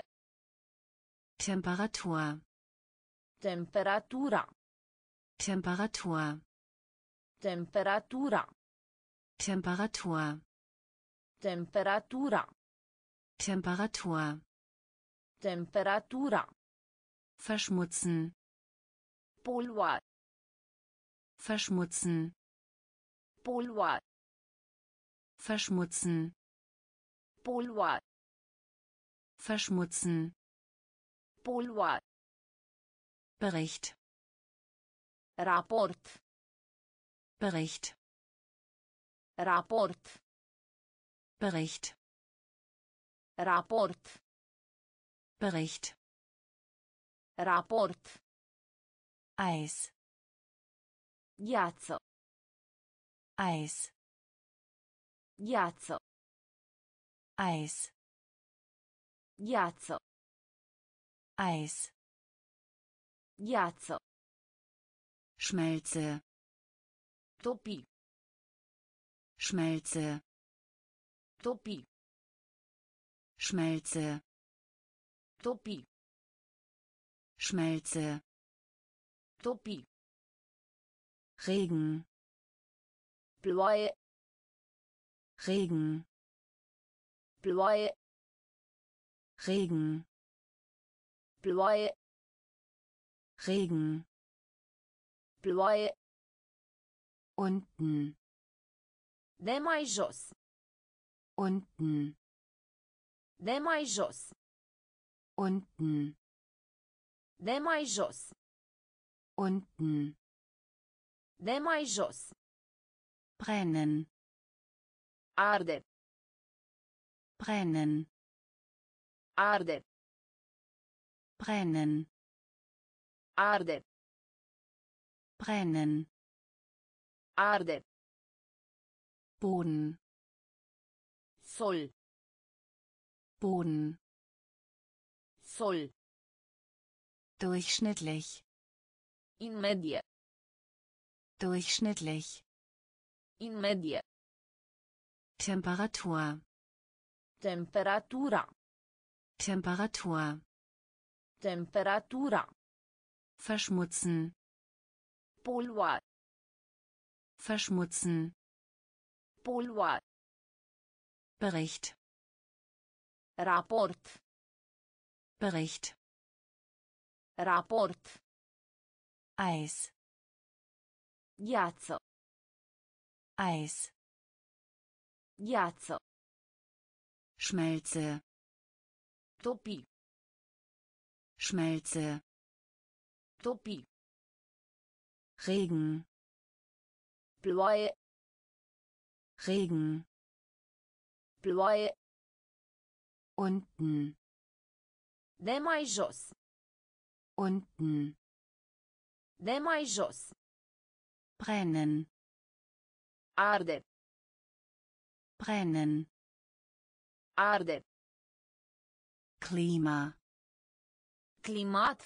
Temperatur. Temperatura. Temperatur. Temperatura. Temperatur. Temperatura. Temperatur. Temperatura. Verschmutzen. Polua. Verschmutzen. Polua. Verschmutzen. Polua. Verschmutzen. Polua. Bericht. Raport. Bericht. Raport. Bericht. Raport. Bericht. Raport. Eis. Ghiaccio. Eis. Ghiaccio. Eis. Ghiaccio. Eis. Ghiaccio. Schmelze. Topi. Schmelze. Topi. Schmelze. Topi. Schmelze. Topi. Regen. Ploaie. Regen. Ploaie. Regen. Ploaie. Regen. Ploaie. Unten. De mai jos. Unten. De mai jos. Unten. De mai jos. Unten. De mai jos. Brennen. Arde. Brennen. Arde. Brennen. Arde. Brennen. Arde. Boden. Sol. Boden. Sol. Durchschnittlich. In medie. Durchschnittlich. In medie. Temperatur. Temperatura. Temperatur. Temperatura. Verschmutzen. Polua. Verschmutzen. Polua. Bericht. Raport. Bericht. Raport. Eis. Ghiaccio. Eis. Ghiaccio. Schmelze. Topi. Schmelze. Topi. Regen. Ploaie. Regen. Ploaie. Unten. De mai jos. Unten. De mai jos. Brennen. Arde. Brennen. Arde. Klima. Climat.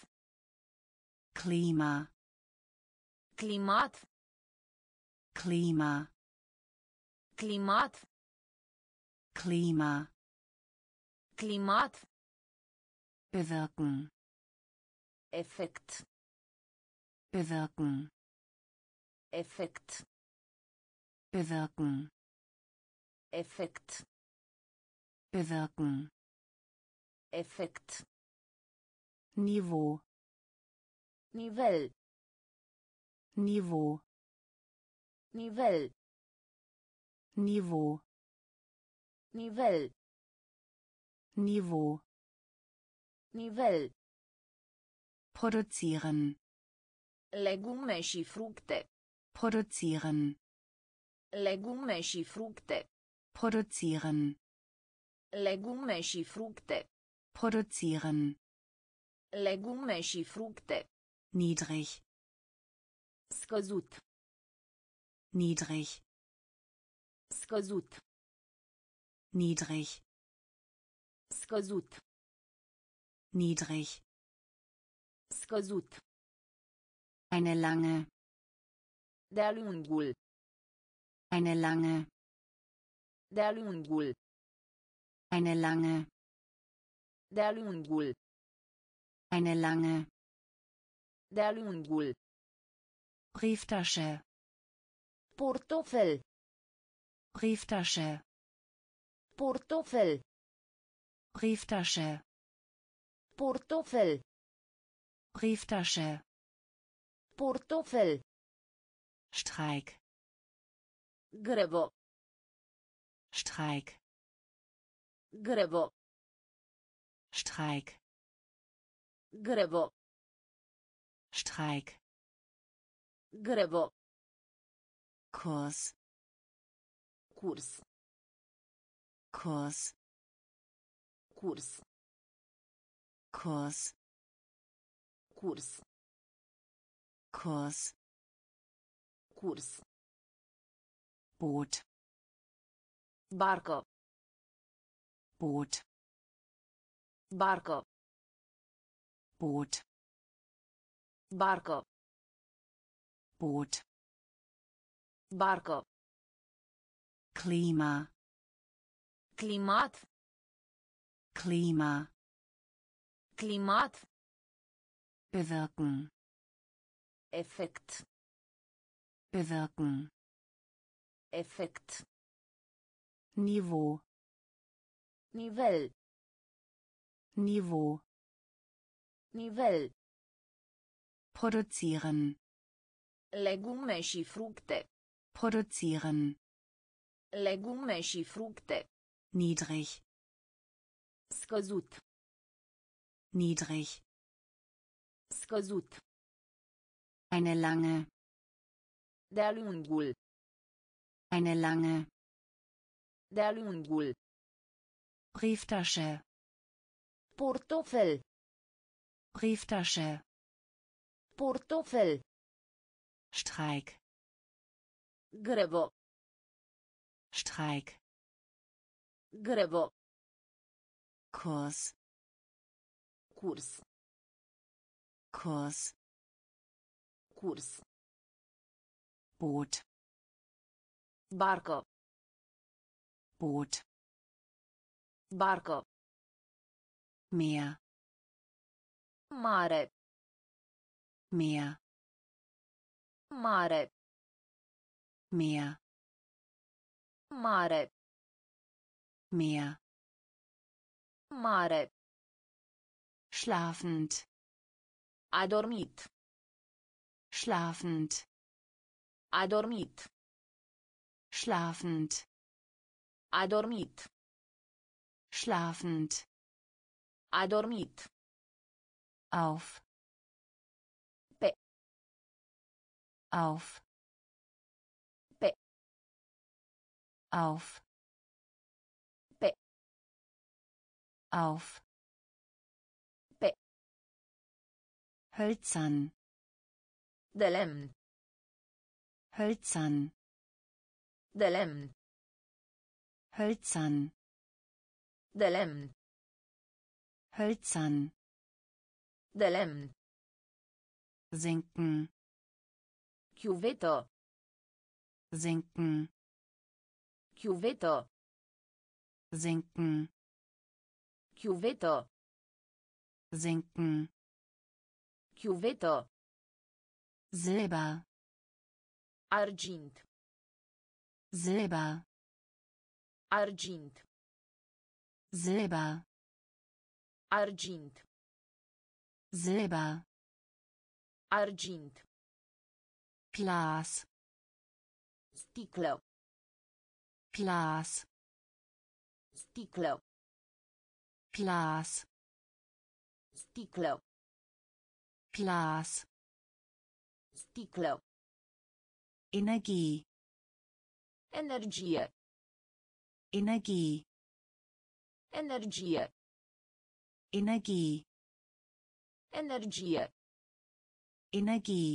Klima. Climat. Klima. Climat. Klima. Climat. Bewirken. Effekt. Bewirken. Effekt. Bewirken. Effekt. Bewirken. Effekt. Niveau. Nivel. Niveau. Nivel. Niveau. Nivel. Niveau. Nivel. Produzieren. Legume și fructe. Produzieren. Legume și fructe. Produzieren. Legume și fructe. Produzieren. Legume și fructe. Niedrig. Scăzut. Niedrig. Scăzut. Niedrig. Scăzut. Niedrig. Scăzut. Eine lange. De-a lungul. Eine lange. De-a lungul. Eine lange. De-a lungul. Eine lange. De-a lungul. Brieftasche. Portofel. Brieftasche. Portofel. Brieftasche. Portofel. Brieftasche. Portofel. Streik. Grevă. Streik. Grevă. Streik. Grevă. Streik. Grevă. Kurs. Curs. Kurs. Curs. Kurs. Curs. Kurs. Curs. Boot. Barcă. Boot. Barcă. Boot. Barcă. Boot. Barcă. Klima. Climat. Klima. Climat. Bewirken. Effekt. Bewirken. Effekt. Niveau. Nivel. Niveau. Nivel. Produzieren. Legume și fructe. Produzieren. Legume și fructe. Niedrig. Scăzut. Niedrig. Scăzut. Eine lange. De-a lungul. Eine lange. De-a lungul. Brieftasche. Portofel. Brieftasche. Portofel. Streik. Grevă. Streik. Grevă. Kurs. Curs. Kurs. Curs. Boot. Barcă. Boot. Barcă. Meer. Mare. Meer, Mare. Meer, Mare. Meer. Mare. Schlafend, A dormit. schlafend, A dormit. schlafend, A dormit. schlafend, A dormit. auf, Pe. auf, Pe. auf, Pe. auf, Pe. hölzern, De lemn. hölzern, De lemn. hölzern, De lemn. hölzern, De lemn. sinken, Chiuvetă. sinken, Chiuvetă. sinken, Chiuvetă. sinken, Chiuvetă. Silber, Argint. Silber, Argint. Silber, Argint. Silber, Argint. Glas, Sticlă. Glas, Sticlă. Glas, Sticlă. Glas, Sticlă. Energie, Energie. Energie, Energie. Energie, Energie. Energie,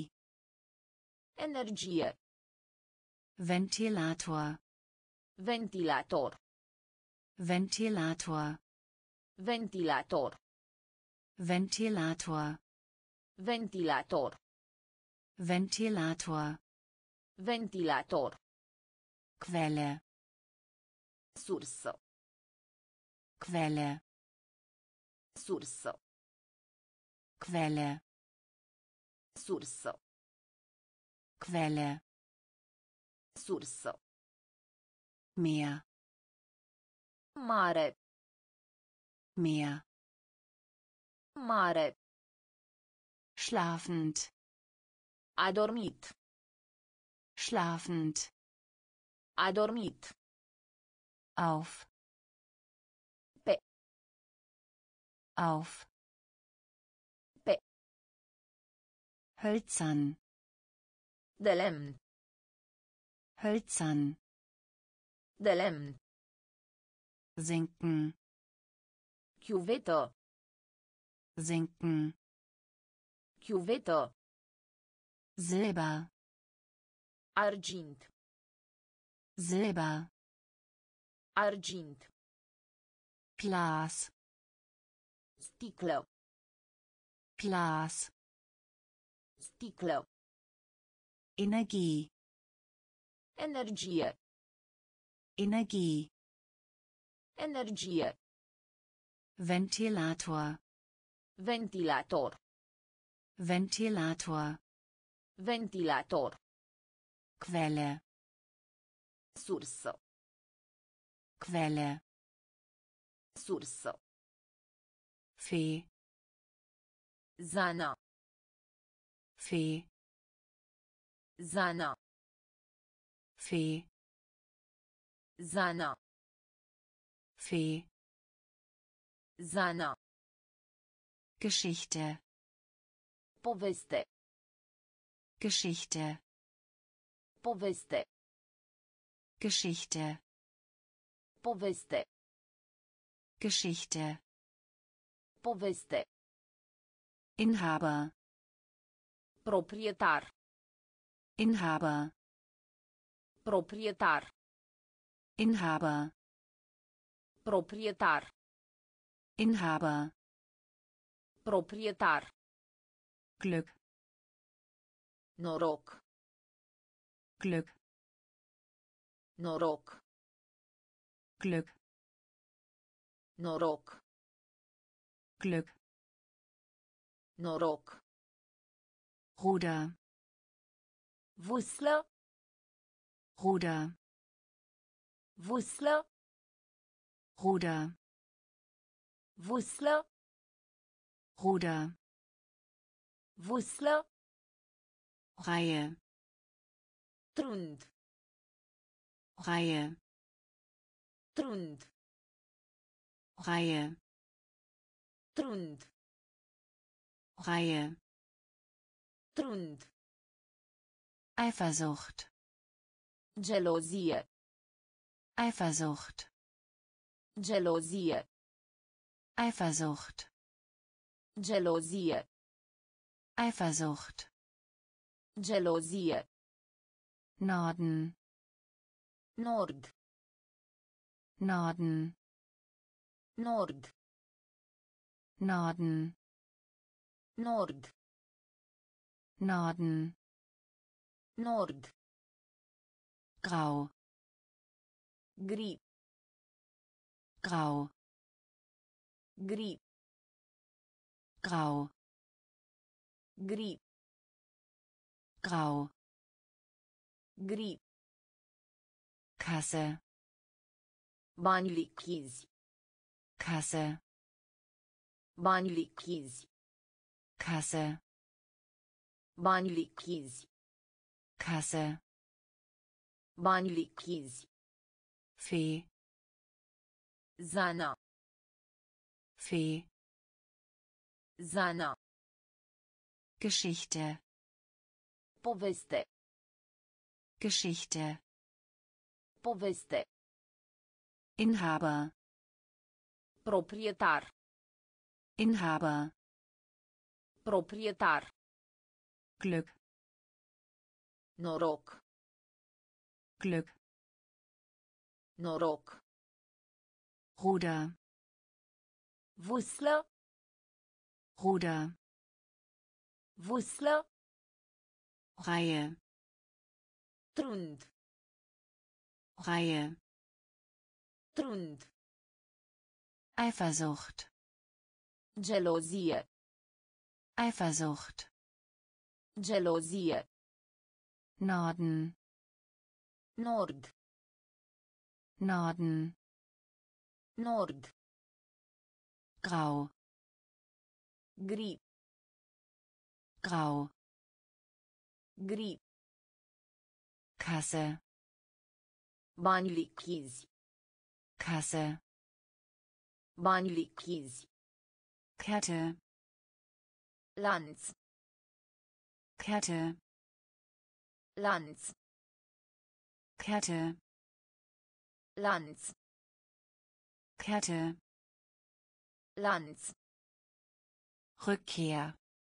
Energie. Ventilator, Ventilator. Ventilator, Ventilator. Ventilator, Ventilator. Ventilator, Ventilator. Quelle, Sursă. Quelle, Sursă. Quelle, Sursă. Quelle, Sursă. Meer, Mare. Meer, Mare. schlafend, A dormit. schlafend, A dormit. auf, Pe. auf, Pe. hölzern, De lemn. hölzern, De lemn. sinken, Chiuvetă. sinken, Chiuvetă. Silber, Argint. Silber, Argint. Glas, Sticlă. Glas, Sticlă. Energie, Energie. Energie, Energie. Ventilator, Ventilator. Ventilator, Ventilator. Quelle, Sursă. Quelle, Sursă. Fee, Zana. Fee, Zana. Fee, Zana. Fee, Zana. Geschichte, Poveste. Geschichte, Poveste. Geschichte, Poveste. Geschichte, Poveste. Inhaber, Proprietar. Inhaber, Proprietar. Inhaber, Proprietar. Inhaber, Proprietar. Glück, Noroc. Glück, Noroc. Glück, Noroc. Glück, Noroc. Ruder, Vâslă. Ruder, Vâslă. Ruder, Vâslă. Ruder, Vâslă. Reihe, Trund. Reihe, Trund. Reihe, Trund. Reihe, Trund. Eifersucht, Gelozie. Eifersucht, Gelozie. Eifersucht, Gelozie. Eifersucht, Gelozie. Norden, Nord. Norden, Nord. Norden, Nord. Norden, Nord. Grau, Gri. Grau, Gri. Grau, Gri. Grau, Gri. Kasse, Bani lichizi. Kasse, Bani lichizi. Kasse, Bani lichizi. Kasse, Bani lichizi. Fee, Zana. Fee, Zana. Geschichte, Poveste. Geschichte, Poveste. Inhaber, Proprietar. Inhaber, Proprietar. Glück, Noroc. Glück, Noroc. Ruder, Vâslă. Ruder, Vâslă. Reihe, Trund. Reihe, Trund. Eifersucht, Gelozie. Eifersucht, Gelozie. Norden, Nord. Norden, Nord. Grau, Gri. Grau, Gri. Kasse, Bani lichizi. Kasse, Bani lichizi. Kette, Lanț. Kette, Lanț. Kette, Lanț. Kette, Lanț. Rückkehr,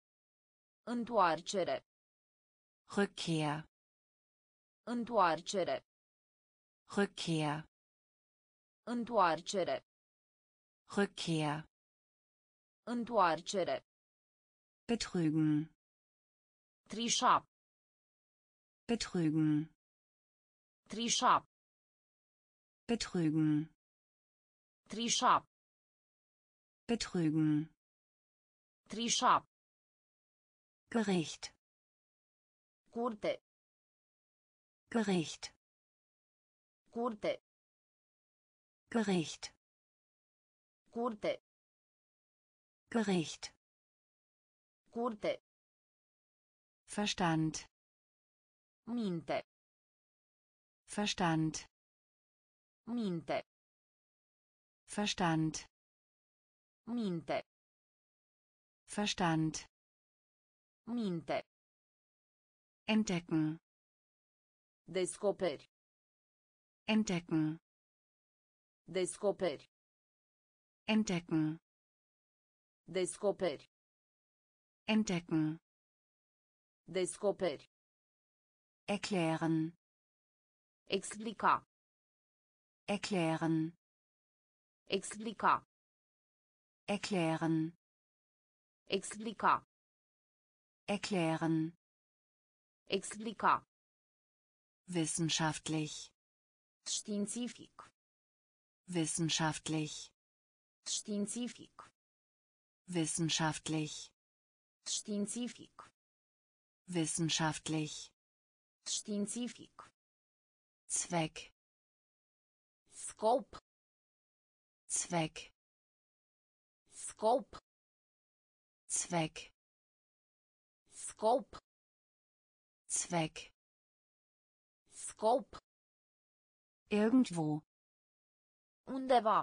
Întoarcere. Rückkehr, Întoarcere. Rückkehr, Întoarcere. Rückkehr, Întoarcere. betrügen, Trișa. betrügen, Trișa. betrügen, Trișa. betrügen, Trișa. Gericht, Curte. Gericht, Curte. Gericht, Curte. Gericht, Curte. Verstand, Minte. Verstand, Minte. Verstand, Minte. Verstand, Minte. entdecken, Descoperi. entdecken, Descoperi. entdecken, Descoperi. entdecken, Descoperi. erklären, Explica. erklären, Explica. erklären, Explica. erklären, Explica. wissenschaftlich, Științific. wissenschaftlich, Științific. wissenschaftlich, Științific. Wissenschaftlich. Științific. Zweck. Scop. Zweck. Scop. Zweck. Scop. Zweck. Scop. Irgendwo. Undeva.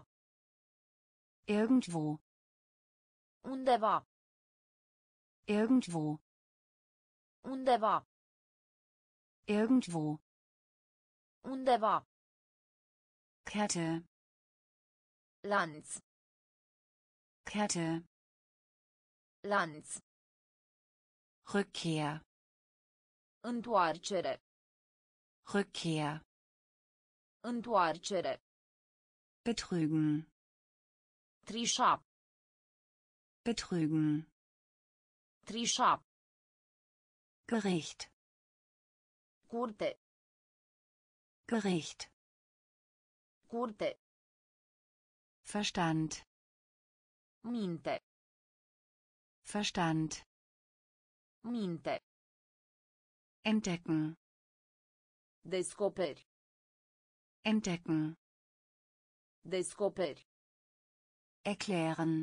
Irgendwo. Undeva. Irgendwo. Undeva. Irgendwo. Undeva. Kette. Lanț. Kette. Lanț. Rückkehr. Întoarcere. Rückkehr. Întoarcere. Betrügen. Trișa. Betrügen. Trișa. Gericht. Curte. Gericht. Curte. Verstand. Minte. Verstand. Minte. Entdecken. Descoperi. Entdecken. Descoperi. Erklären.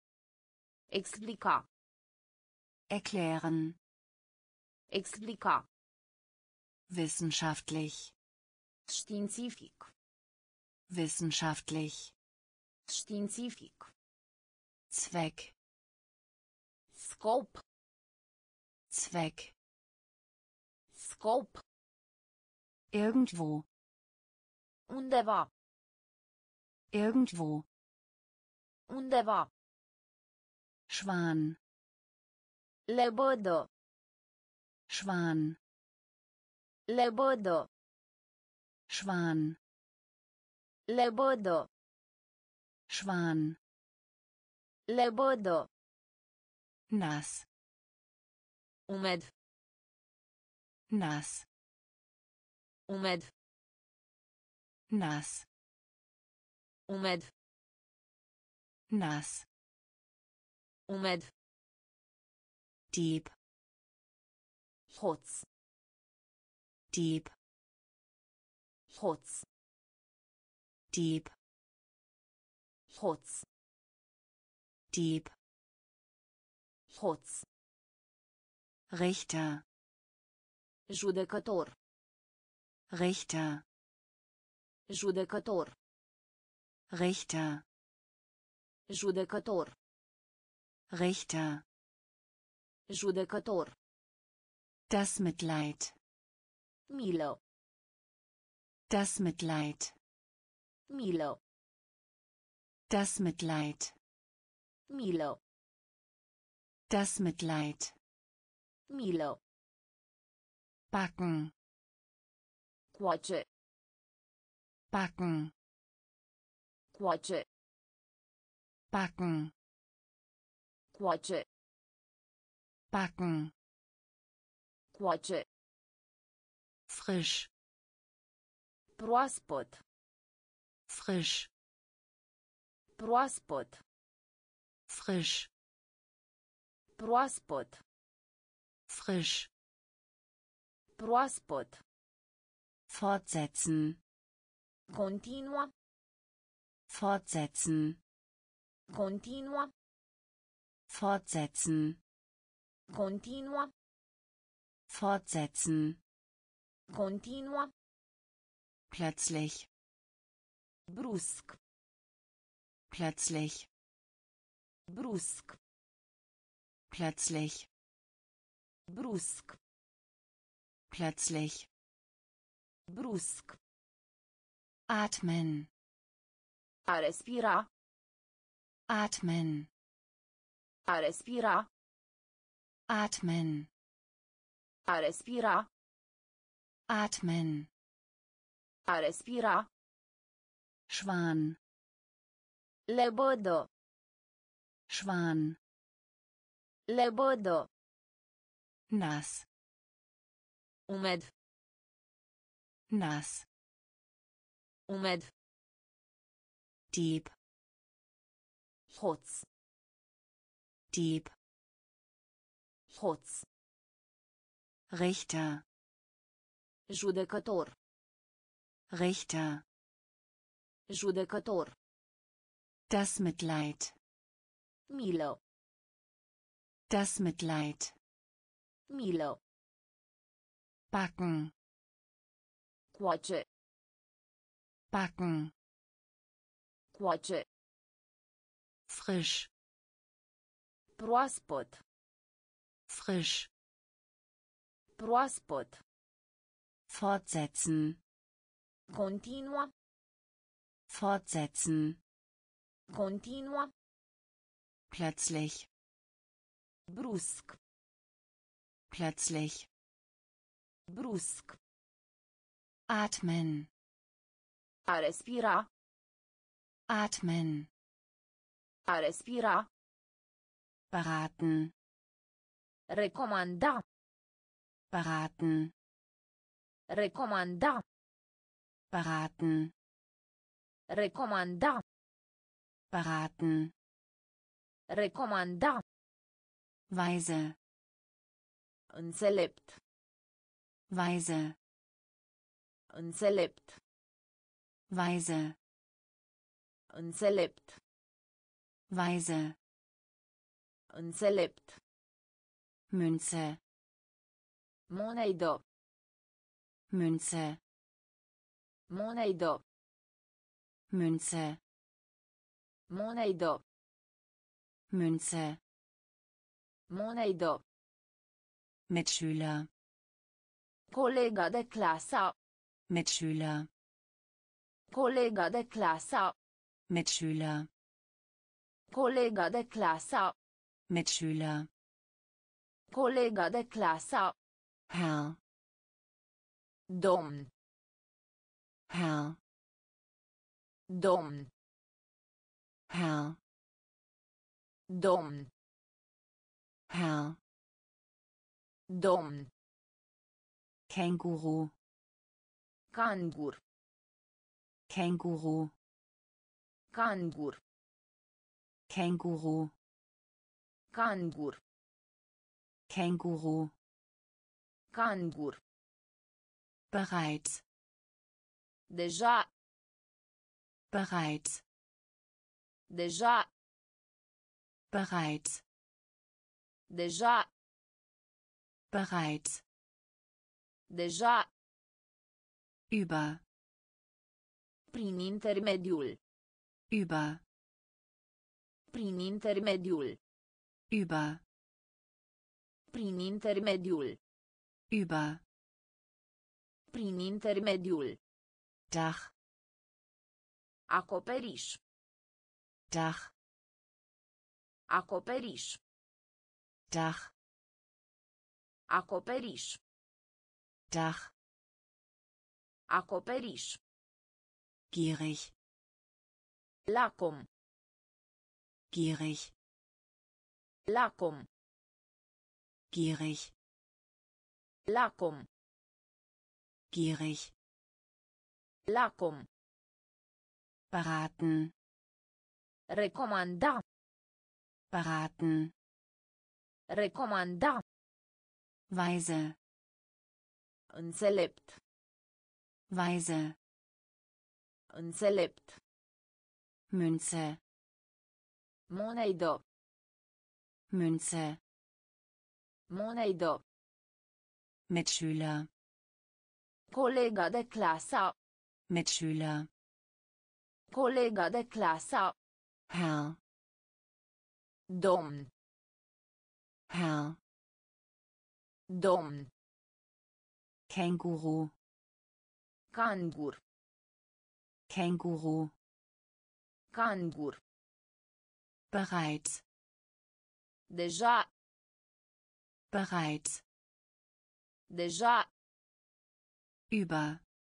Explica. Erklären. Explica. Wissenschaftlich. Științific. Wissenschaftlich. Științific. Zweck. Scop. Zweck. Scop. Irgendwo. Undeva. Irgendwo. Undeva. Schwan. Lebădă. Schwan. Lebădă. Schwan. Lebădă. Schwan. Lebădă. Nass. Umed. Nass. Umed. Nass. Umed. Nass. Umed. Dieb. Hoț. Dieb. Hoț. Dieb. Hoț. Dieb. Hoț. Richter. Judecător. Richter. Judecător. Richter. Judecător. Richter. Judecător. Das Mitleid. Milă. Das Mitleid. Milă. Das Mitleid. Milă. Das Mitleid. Milă. Backen. Coace. Backen. Coace. Backen. Coace. Backen. Coace. Frisch. Proaspăt. Frisch. Proaspăt. Frisch. Proaspăt. Frisch. Proaspăt. Fortsetzen. Continua. Fortsetzen. Continua. Fortsetzen. Continua. Fortsetzen. Continua. Plötzlich. Brusc. Plötzlich. Brusc. Plötzlich. Brusc. Plötzlich. Brusc. Atmen. A respira. Atmen. A respira. Atmen. A respira. Atmen. A respira. Schwan. Lebădă. Schwan. Lebădă. Nass. Umed. Nass. Umed. Dieb. Hoț. Dieb. Hoț. Richter. Judecător. Richter. Judecător. Das Mitleid. Milă. Das Mitleid. Milă. Backen. Coace. Backen. Coace. Frisch. Proaspăt. Frisch. Proaspăt. Fortsetzen. Continua. Fortsetzen. Continua. Plötzlich. Brusc. Plötzlich. Brusc. Atmen. A respira. Atmen. A respira. Beraten. Recomanda. Beraten. Recomanda. Beraten. Recomanda. Beraten. Recomanda. Weise. Înțelept. Weise. Înțelept. Weise. Înțelept. Weise. Înțelept. Münze. Monedă. Münze. Monedă. Münze. Monedă. Münze. Monedă. Mitschüler. Colega de clasă. Mitschüler. Colega de clasă. Mitschüler. Colega de clasă. Mitschüler. Colega de clasă. Herr. Domn. Herr. Domn. Herr. Domn. Herr. Domn. Känguru. Cangur. Känguru. Cangur. Känguru. Cangur. Känguru. Cangur. Bereits. Deja. Bereits. Deja. Bereits. Deja. Bereits. Deja. Über. Prin intermediul. Über. Prin intermediul. Über. Prin intermediul. Über. Prin intermediul. Dach. Acoperiș. Dach. Acoperiș. Dach. Acoperiș. Dach. Acoperiș. Gierig. Lacom. Gierig. Lacom. Gierig. Lacom. Gierig. Lacom. Beraten. Recomanda. Beraten. Recomanda. Weise. Înțelept. Weise. Înțelept. Münze. Monedă. Münze. Monedă. Mitschüler. Colega de clasă. Mitschüler. Colega de clasă. Herr. Domn. Herr. Domn. Känguru. Cangur. Känguru. Cangur. Bereits. Deja. Bereits. Deja. Über.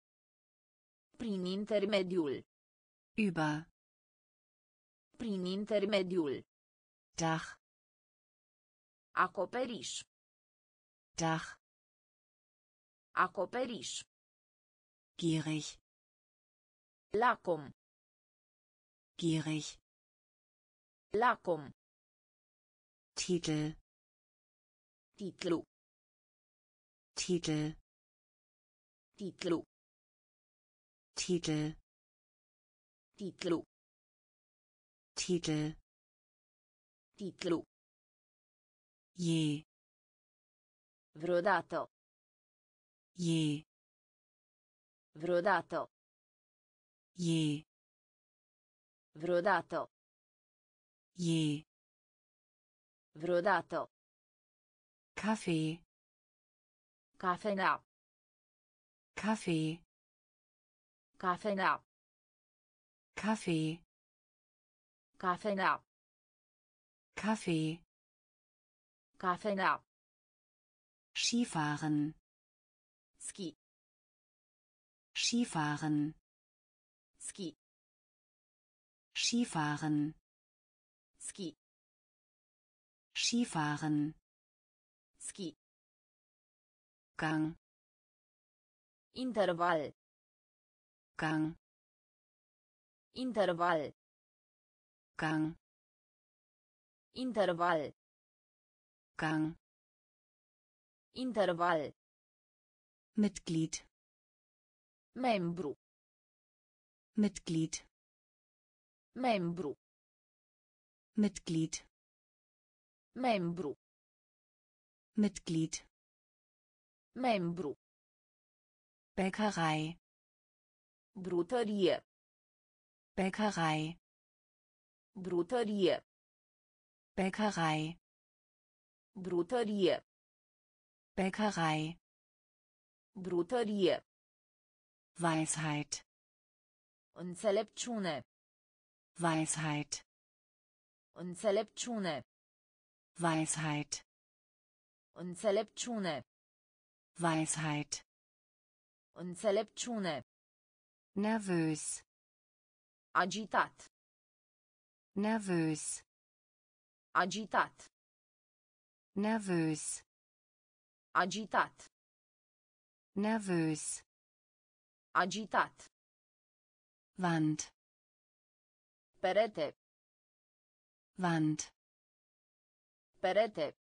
Prin intermediul. Über. Prin intermediul. Dach. Acoperiș. Dach. Acoperiș. Gierig. Lacom. Gierig. Lacom. Titel. Titlu. Titel. Titlu. Titel. Titlu. Titel. Titlu. Je. Vreodată. Je. Vreodată. Je. Vreodată. Je. Vreodată. Kaffee. Cafenea. Kaffee. Cafenea. Kaffee. Cafenea. Kaffee. Cafenea. Skifahren. Ski. Skifahren. Ski. Skifahren. Ski. Skifahren. Ski. Gang. Interval. Gang. Interval. Gang. Interval. Gang. Interval. Mitglied. Membru. Mitglied. Membru. Mitglied. Membru. Mitglied. Membru. Bäckerei. Brutărie. Bäckerei. Brutărie. Bäckerei. Brutărie. Bäckerei. Brutărie. Weisheit. Înțelepciune. Weisheit. Înțelepciune. Weisheit. Înțelepciune. Weisheit. Înțelepciune. Nervös. Agitat. Nervös. Agitat. Nervös. Agitat. Nervös. Agitat. Wand. Perete. Wand. Perete.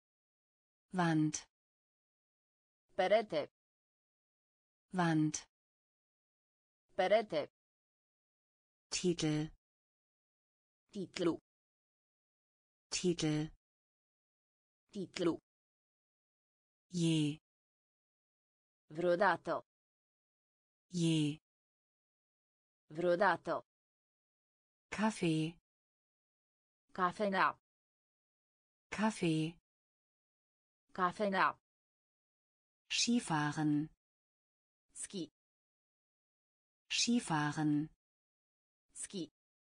Wand. Perete. Wand. Perete. Titel. Titlu. Titel. Titlu. Je. Vreodată. Je. Vreodată. Kaffee. Cafenea. Kaffee. Cafenea. Skifahren. Ski. Skifahren. Ski.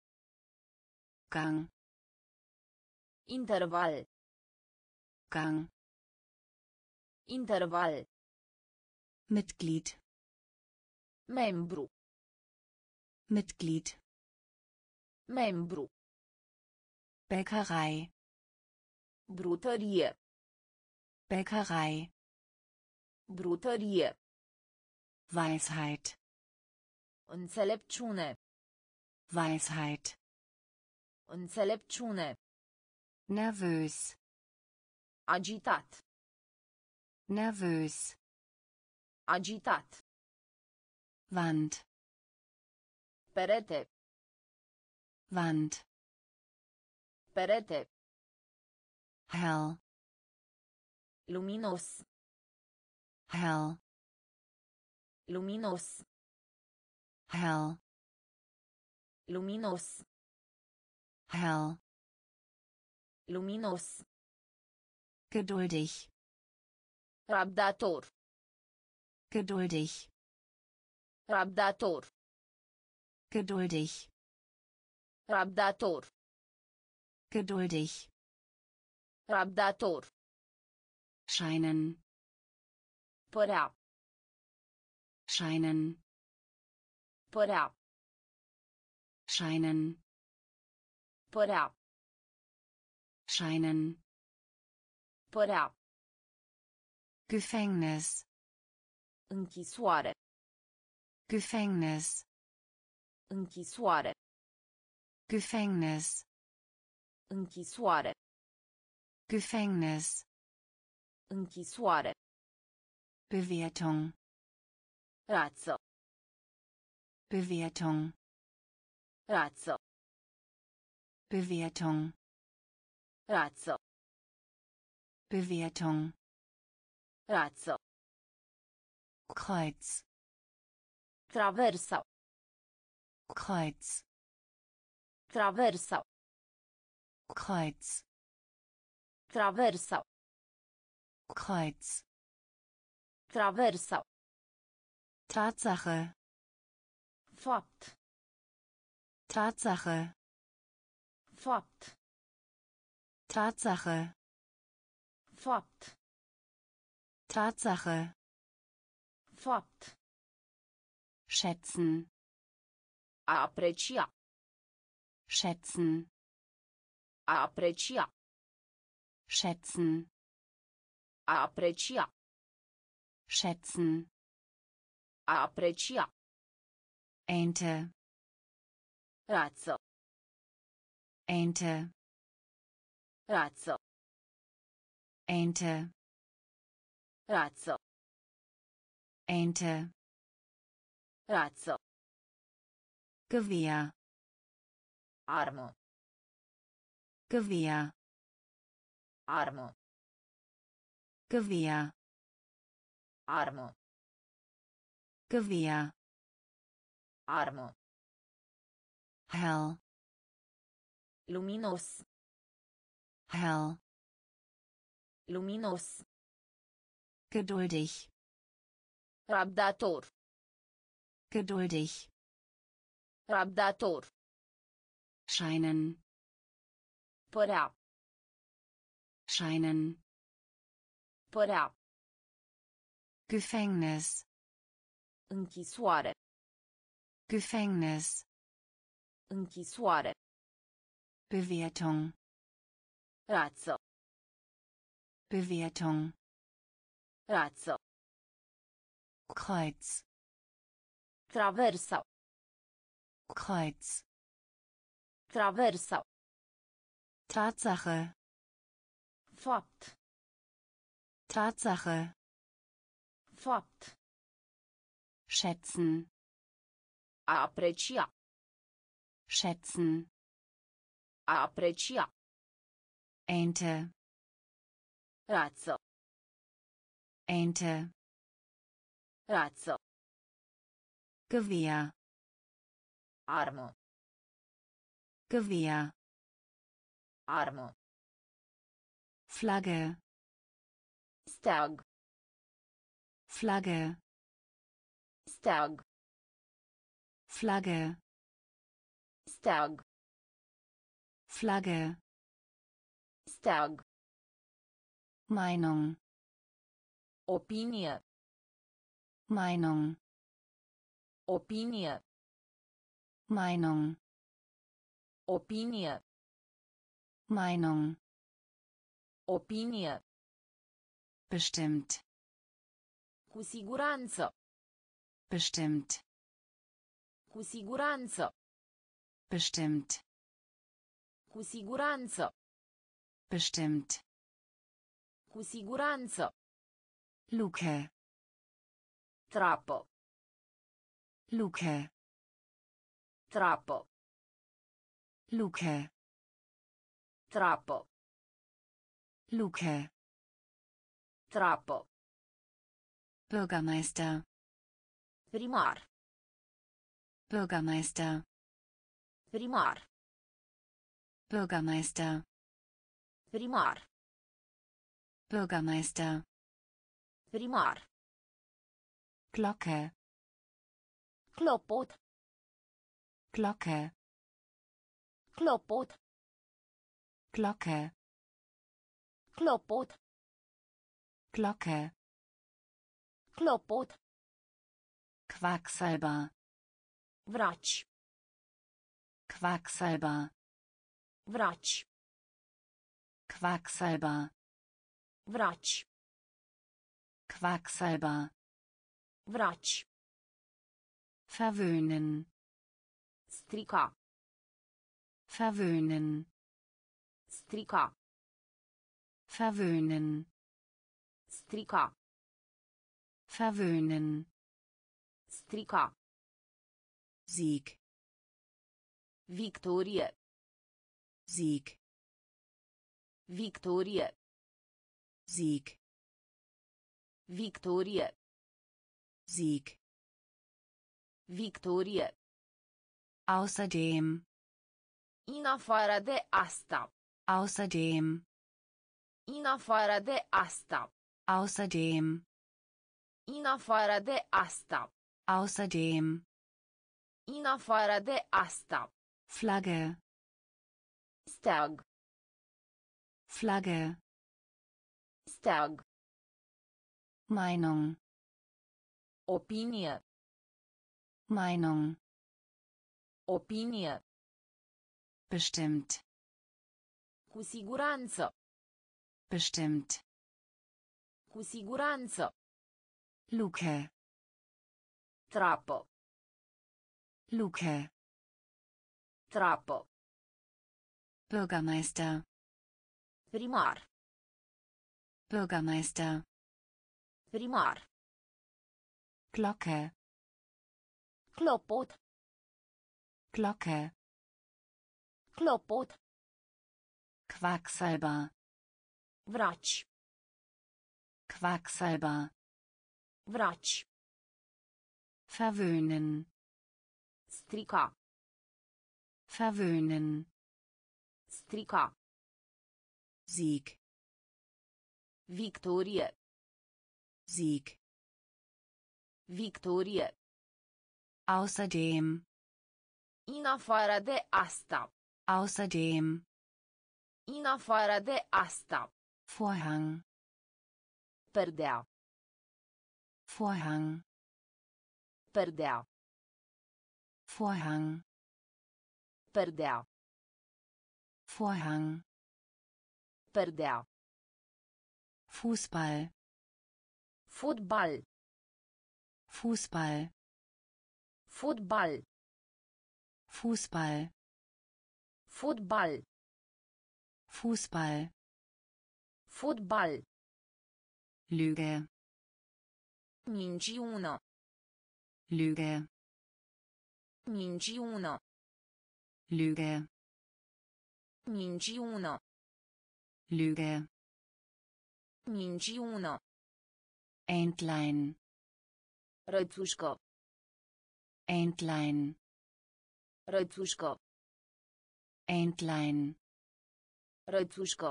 Gang. Interval. Gang. Interval. Mitglied. Membru. Mitglied. Membru. Bäckerei. Brutărie. Bäckerei. Brutărie. Weisheit. Înțelepciune. Weisheit. Înțelepciune. Nervös. Agitat. Nervös. Agitat. Wand. Perete. Wand. Perete. Hell. Luminos. Hell. Luminos. Hell. Luminos. Hell. Luminos. Geduldig. Răbdător. Geduldig. Răbdător. Geduldig. Răbdător. Geduldig. Răbdător. Scheinen. Părea. Scheinen. Părea. Scheinen. Părea. Scheinen. Părea. Gefängnis. Închisoare. Gefängnis. Închisoare. Gefängnis. Închisoare. Gefängnis. Închisoare. Bewertung. Razzo. Bewertung. Razzo. Bewertung. Razzo. Bewertung. Razzo. Kreuz. Traversa. Kreuz. Traversa. Kreuz. Traversa. Kreuz. Traversa. Tatsache. Fapt. Tatsache. Fapt. Tatsache. Fapt. Tatsache. Fapt. Schätzen. A aprecia. Schätzen. A aprecia. Schätzen. A aprecia. Schätzen. A aprecia. Ente. Razzo. Ente. Razzo. Ente. Razzo. Ente. Razzo. Gewehr. Armo. Gewehr. Armo. Gewehr. Armo. Gewehr. Armo. Hell. Luminos. Hell. Luminos. Geduldig. Răbdător. Geduldig. Răbdător. Scheinen. Părea. Scheinen. Părea. Gefängnis. Închisoare. Gefängnis. Închisoare. Bewertung. Razzo. Bewertung. Razzo. Kreuz. Traversa. Kreuz. Traversa. Tatsache. Fapt. Tatsache. Fapt. Schätzen. A aprecia. Schätzen. A aprecia. Ente. Razzo. Ente. Razzo. Gewehr. Armo. Gewehr. Armo. Flagge. Steag. Flagge. Steag. Flagge. Steag. Flagge. Steag. Meinung. Opinie. Meinung. Opinie. Meinung. Opinie. Meinung. Opinie. Bestimmt. Cu siguranță. Bestimmt. Cu siguranță. Bestimmt. Cu siguranță. Bestimmt. Cu siguranță. Luke. Trapă. Luke. Trapă. Luke. Trapă. Luke. Trapă. Bürgermeister. Primar. Bürgermeister. Primar. Bürgermeister. Primar. Bürgermeister. Primar. Glocke. Clopot. Glocke. Clopot. Glocke. Clopot. Glocke. Clopot. Quacksalber. Vraci. Quacksalber. Vraci. Quacksalber. Vraci. Quacksalber. Vraci. Verwöhnen. Strica. Verwöhnen. Strica. Verwöhnen. Strica. Verwöhnen. Strica. Sieg. Victorie. Sieg. Victorie. Sieg. Victorie. Sieg. Victorie. Außerdem. In afară de asta. Außerdem. In afară de asta. Außerdem. In afară de asta. Außerdem. In afară de asta. Flagge. Steag. Flagge. Steag. Meinung. Opinie. Meinung. Opinie. Bestimmt. Cu siguranță. Bestimmt. Cu siguranță. Luke. Trapă. Luke. Trapă. Bürgermeister. Primar. Bürgermeister. Primar. Glocke. Clopot. Glocke. Clopot. Quacksalber. Vraci. Quacksalber. Vraci. Verwöhnen. Strica. Verwöhnen. Strica. Sieg. Victorie. Sieg. Victorie. Außerdem. In afară de asta. Außerdem. In afară de asta. Vorhang. Perdea. Vorhang. Perdea. Vorhang. Perdea. Vorhang. Perdea. Fußball. Fotbal. Fußball. Fotbal. Fußball. Fotbal. Fußball. Fotbal. Lüge. Minciună. Lüge. Minciună. Lüge. Minciună. Lüge. Minciună. Entlein. Rățușcă. Entlein. Rățușcă. Entlein. Rățușcă.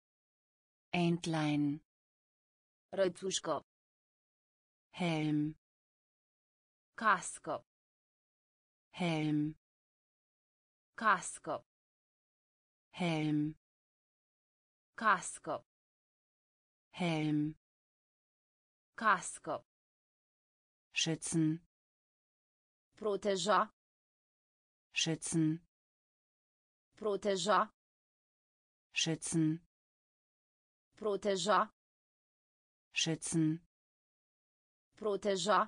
Entlein. Rățușcă. Helm. Cască. Helm. Cască. Helm. Cască. Helm. Cască. Schützen. Proteja. Schützen. Proteja. Schützen. Proteja. Schützen. Proteja.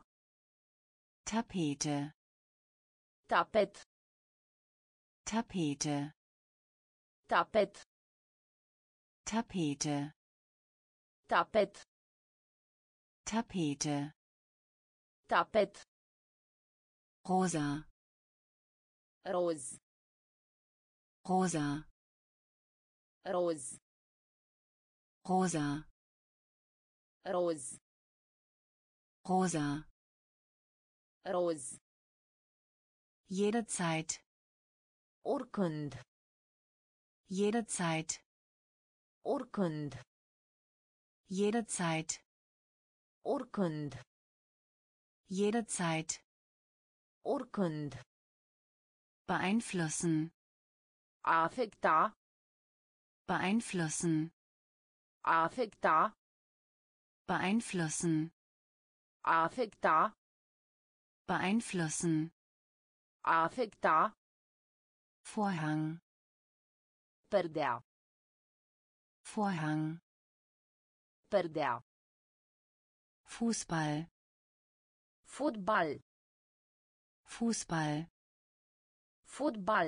Tapete. Tapet. Tapete. Tapet. Tapete. Tapet. Tapete. Tapet. Rosa. Roz. Rosa. Roz. Rosa. Roz. Rosa. Roz. Jederzeit. Oricând. Jederzeit. Oricând. Jederzeit. Oricând. Jederzeit. Oricând. Beeinflussen. A afecta. Beeinflussen. A afecta. Beeinflussen. A afecta. Beeinflussen. A afecta. Vorhang. Perdea. Vorhang. Perdea. Fußball. Fotbal. Fußball. Fotbal.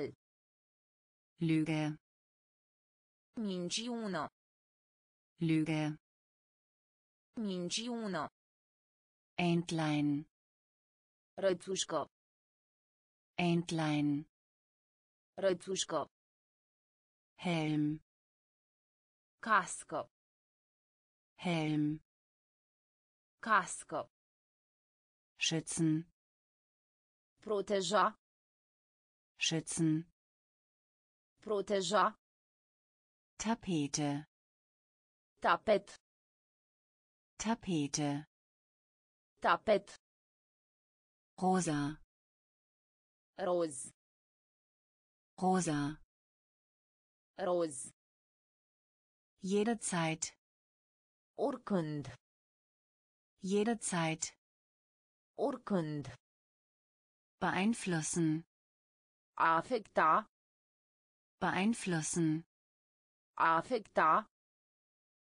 Lüge. Minciună. Lüge. Minciună. Entlein, Rățușcă. Entlein, Rățușcă. Helm, Cască. Helm, Cască. schützen, Proteja. schützen, Proteja. Tapete, Tapet. Tapete, Tapet. rosa, Roz. rosa, Roz. jederzeit, Oricând. jederzeit, Oricând. beeinflussen, A afecta. beeinflussen, A afecta.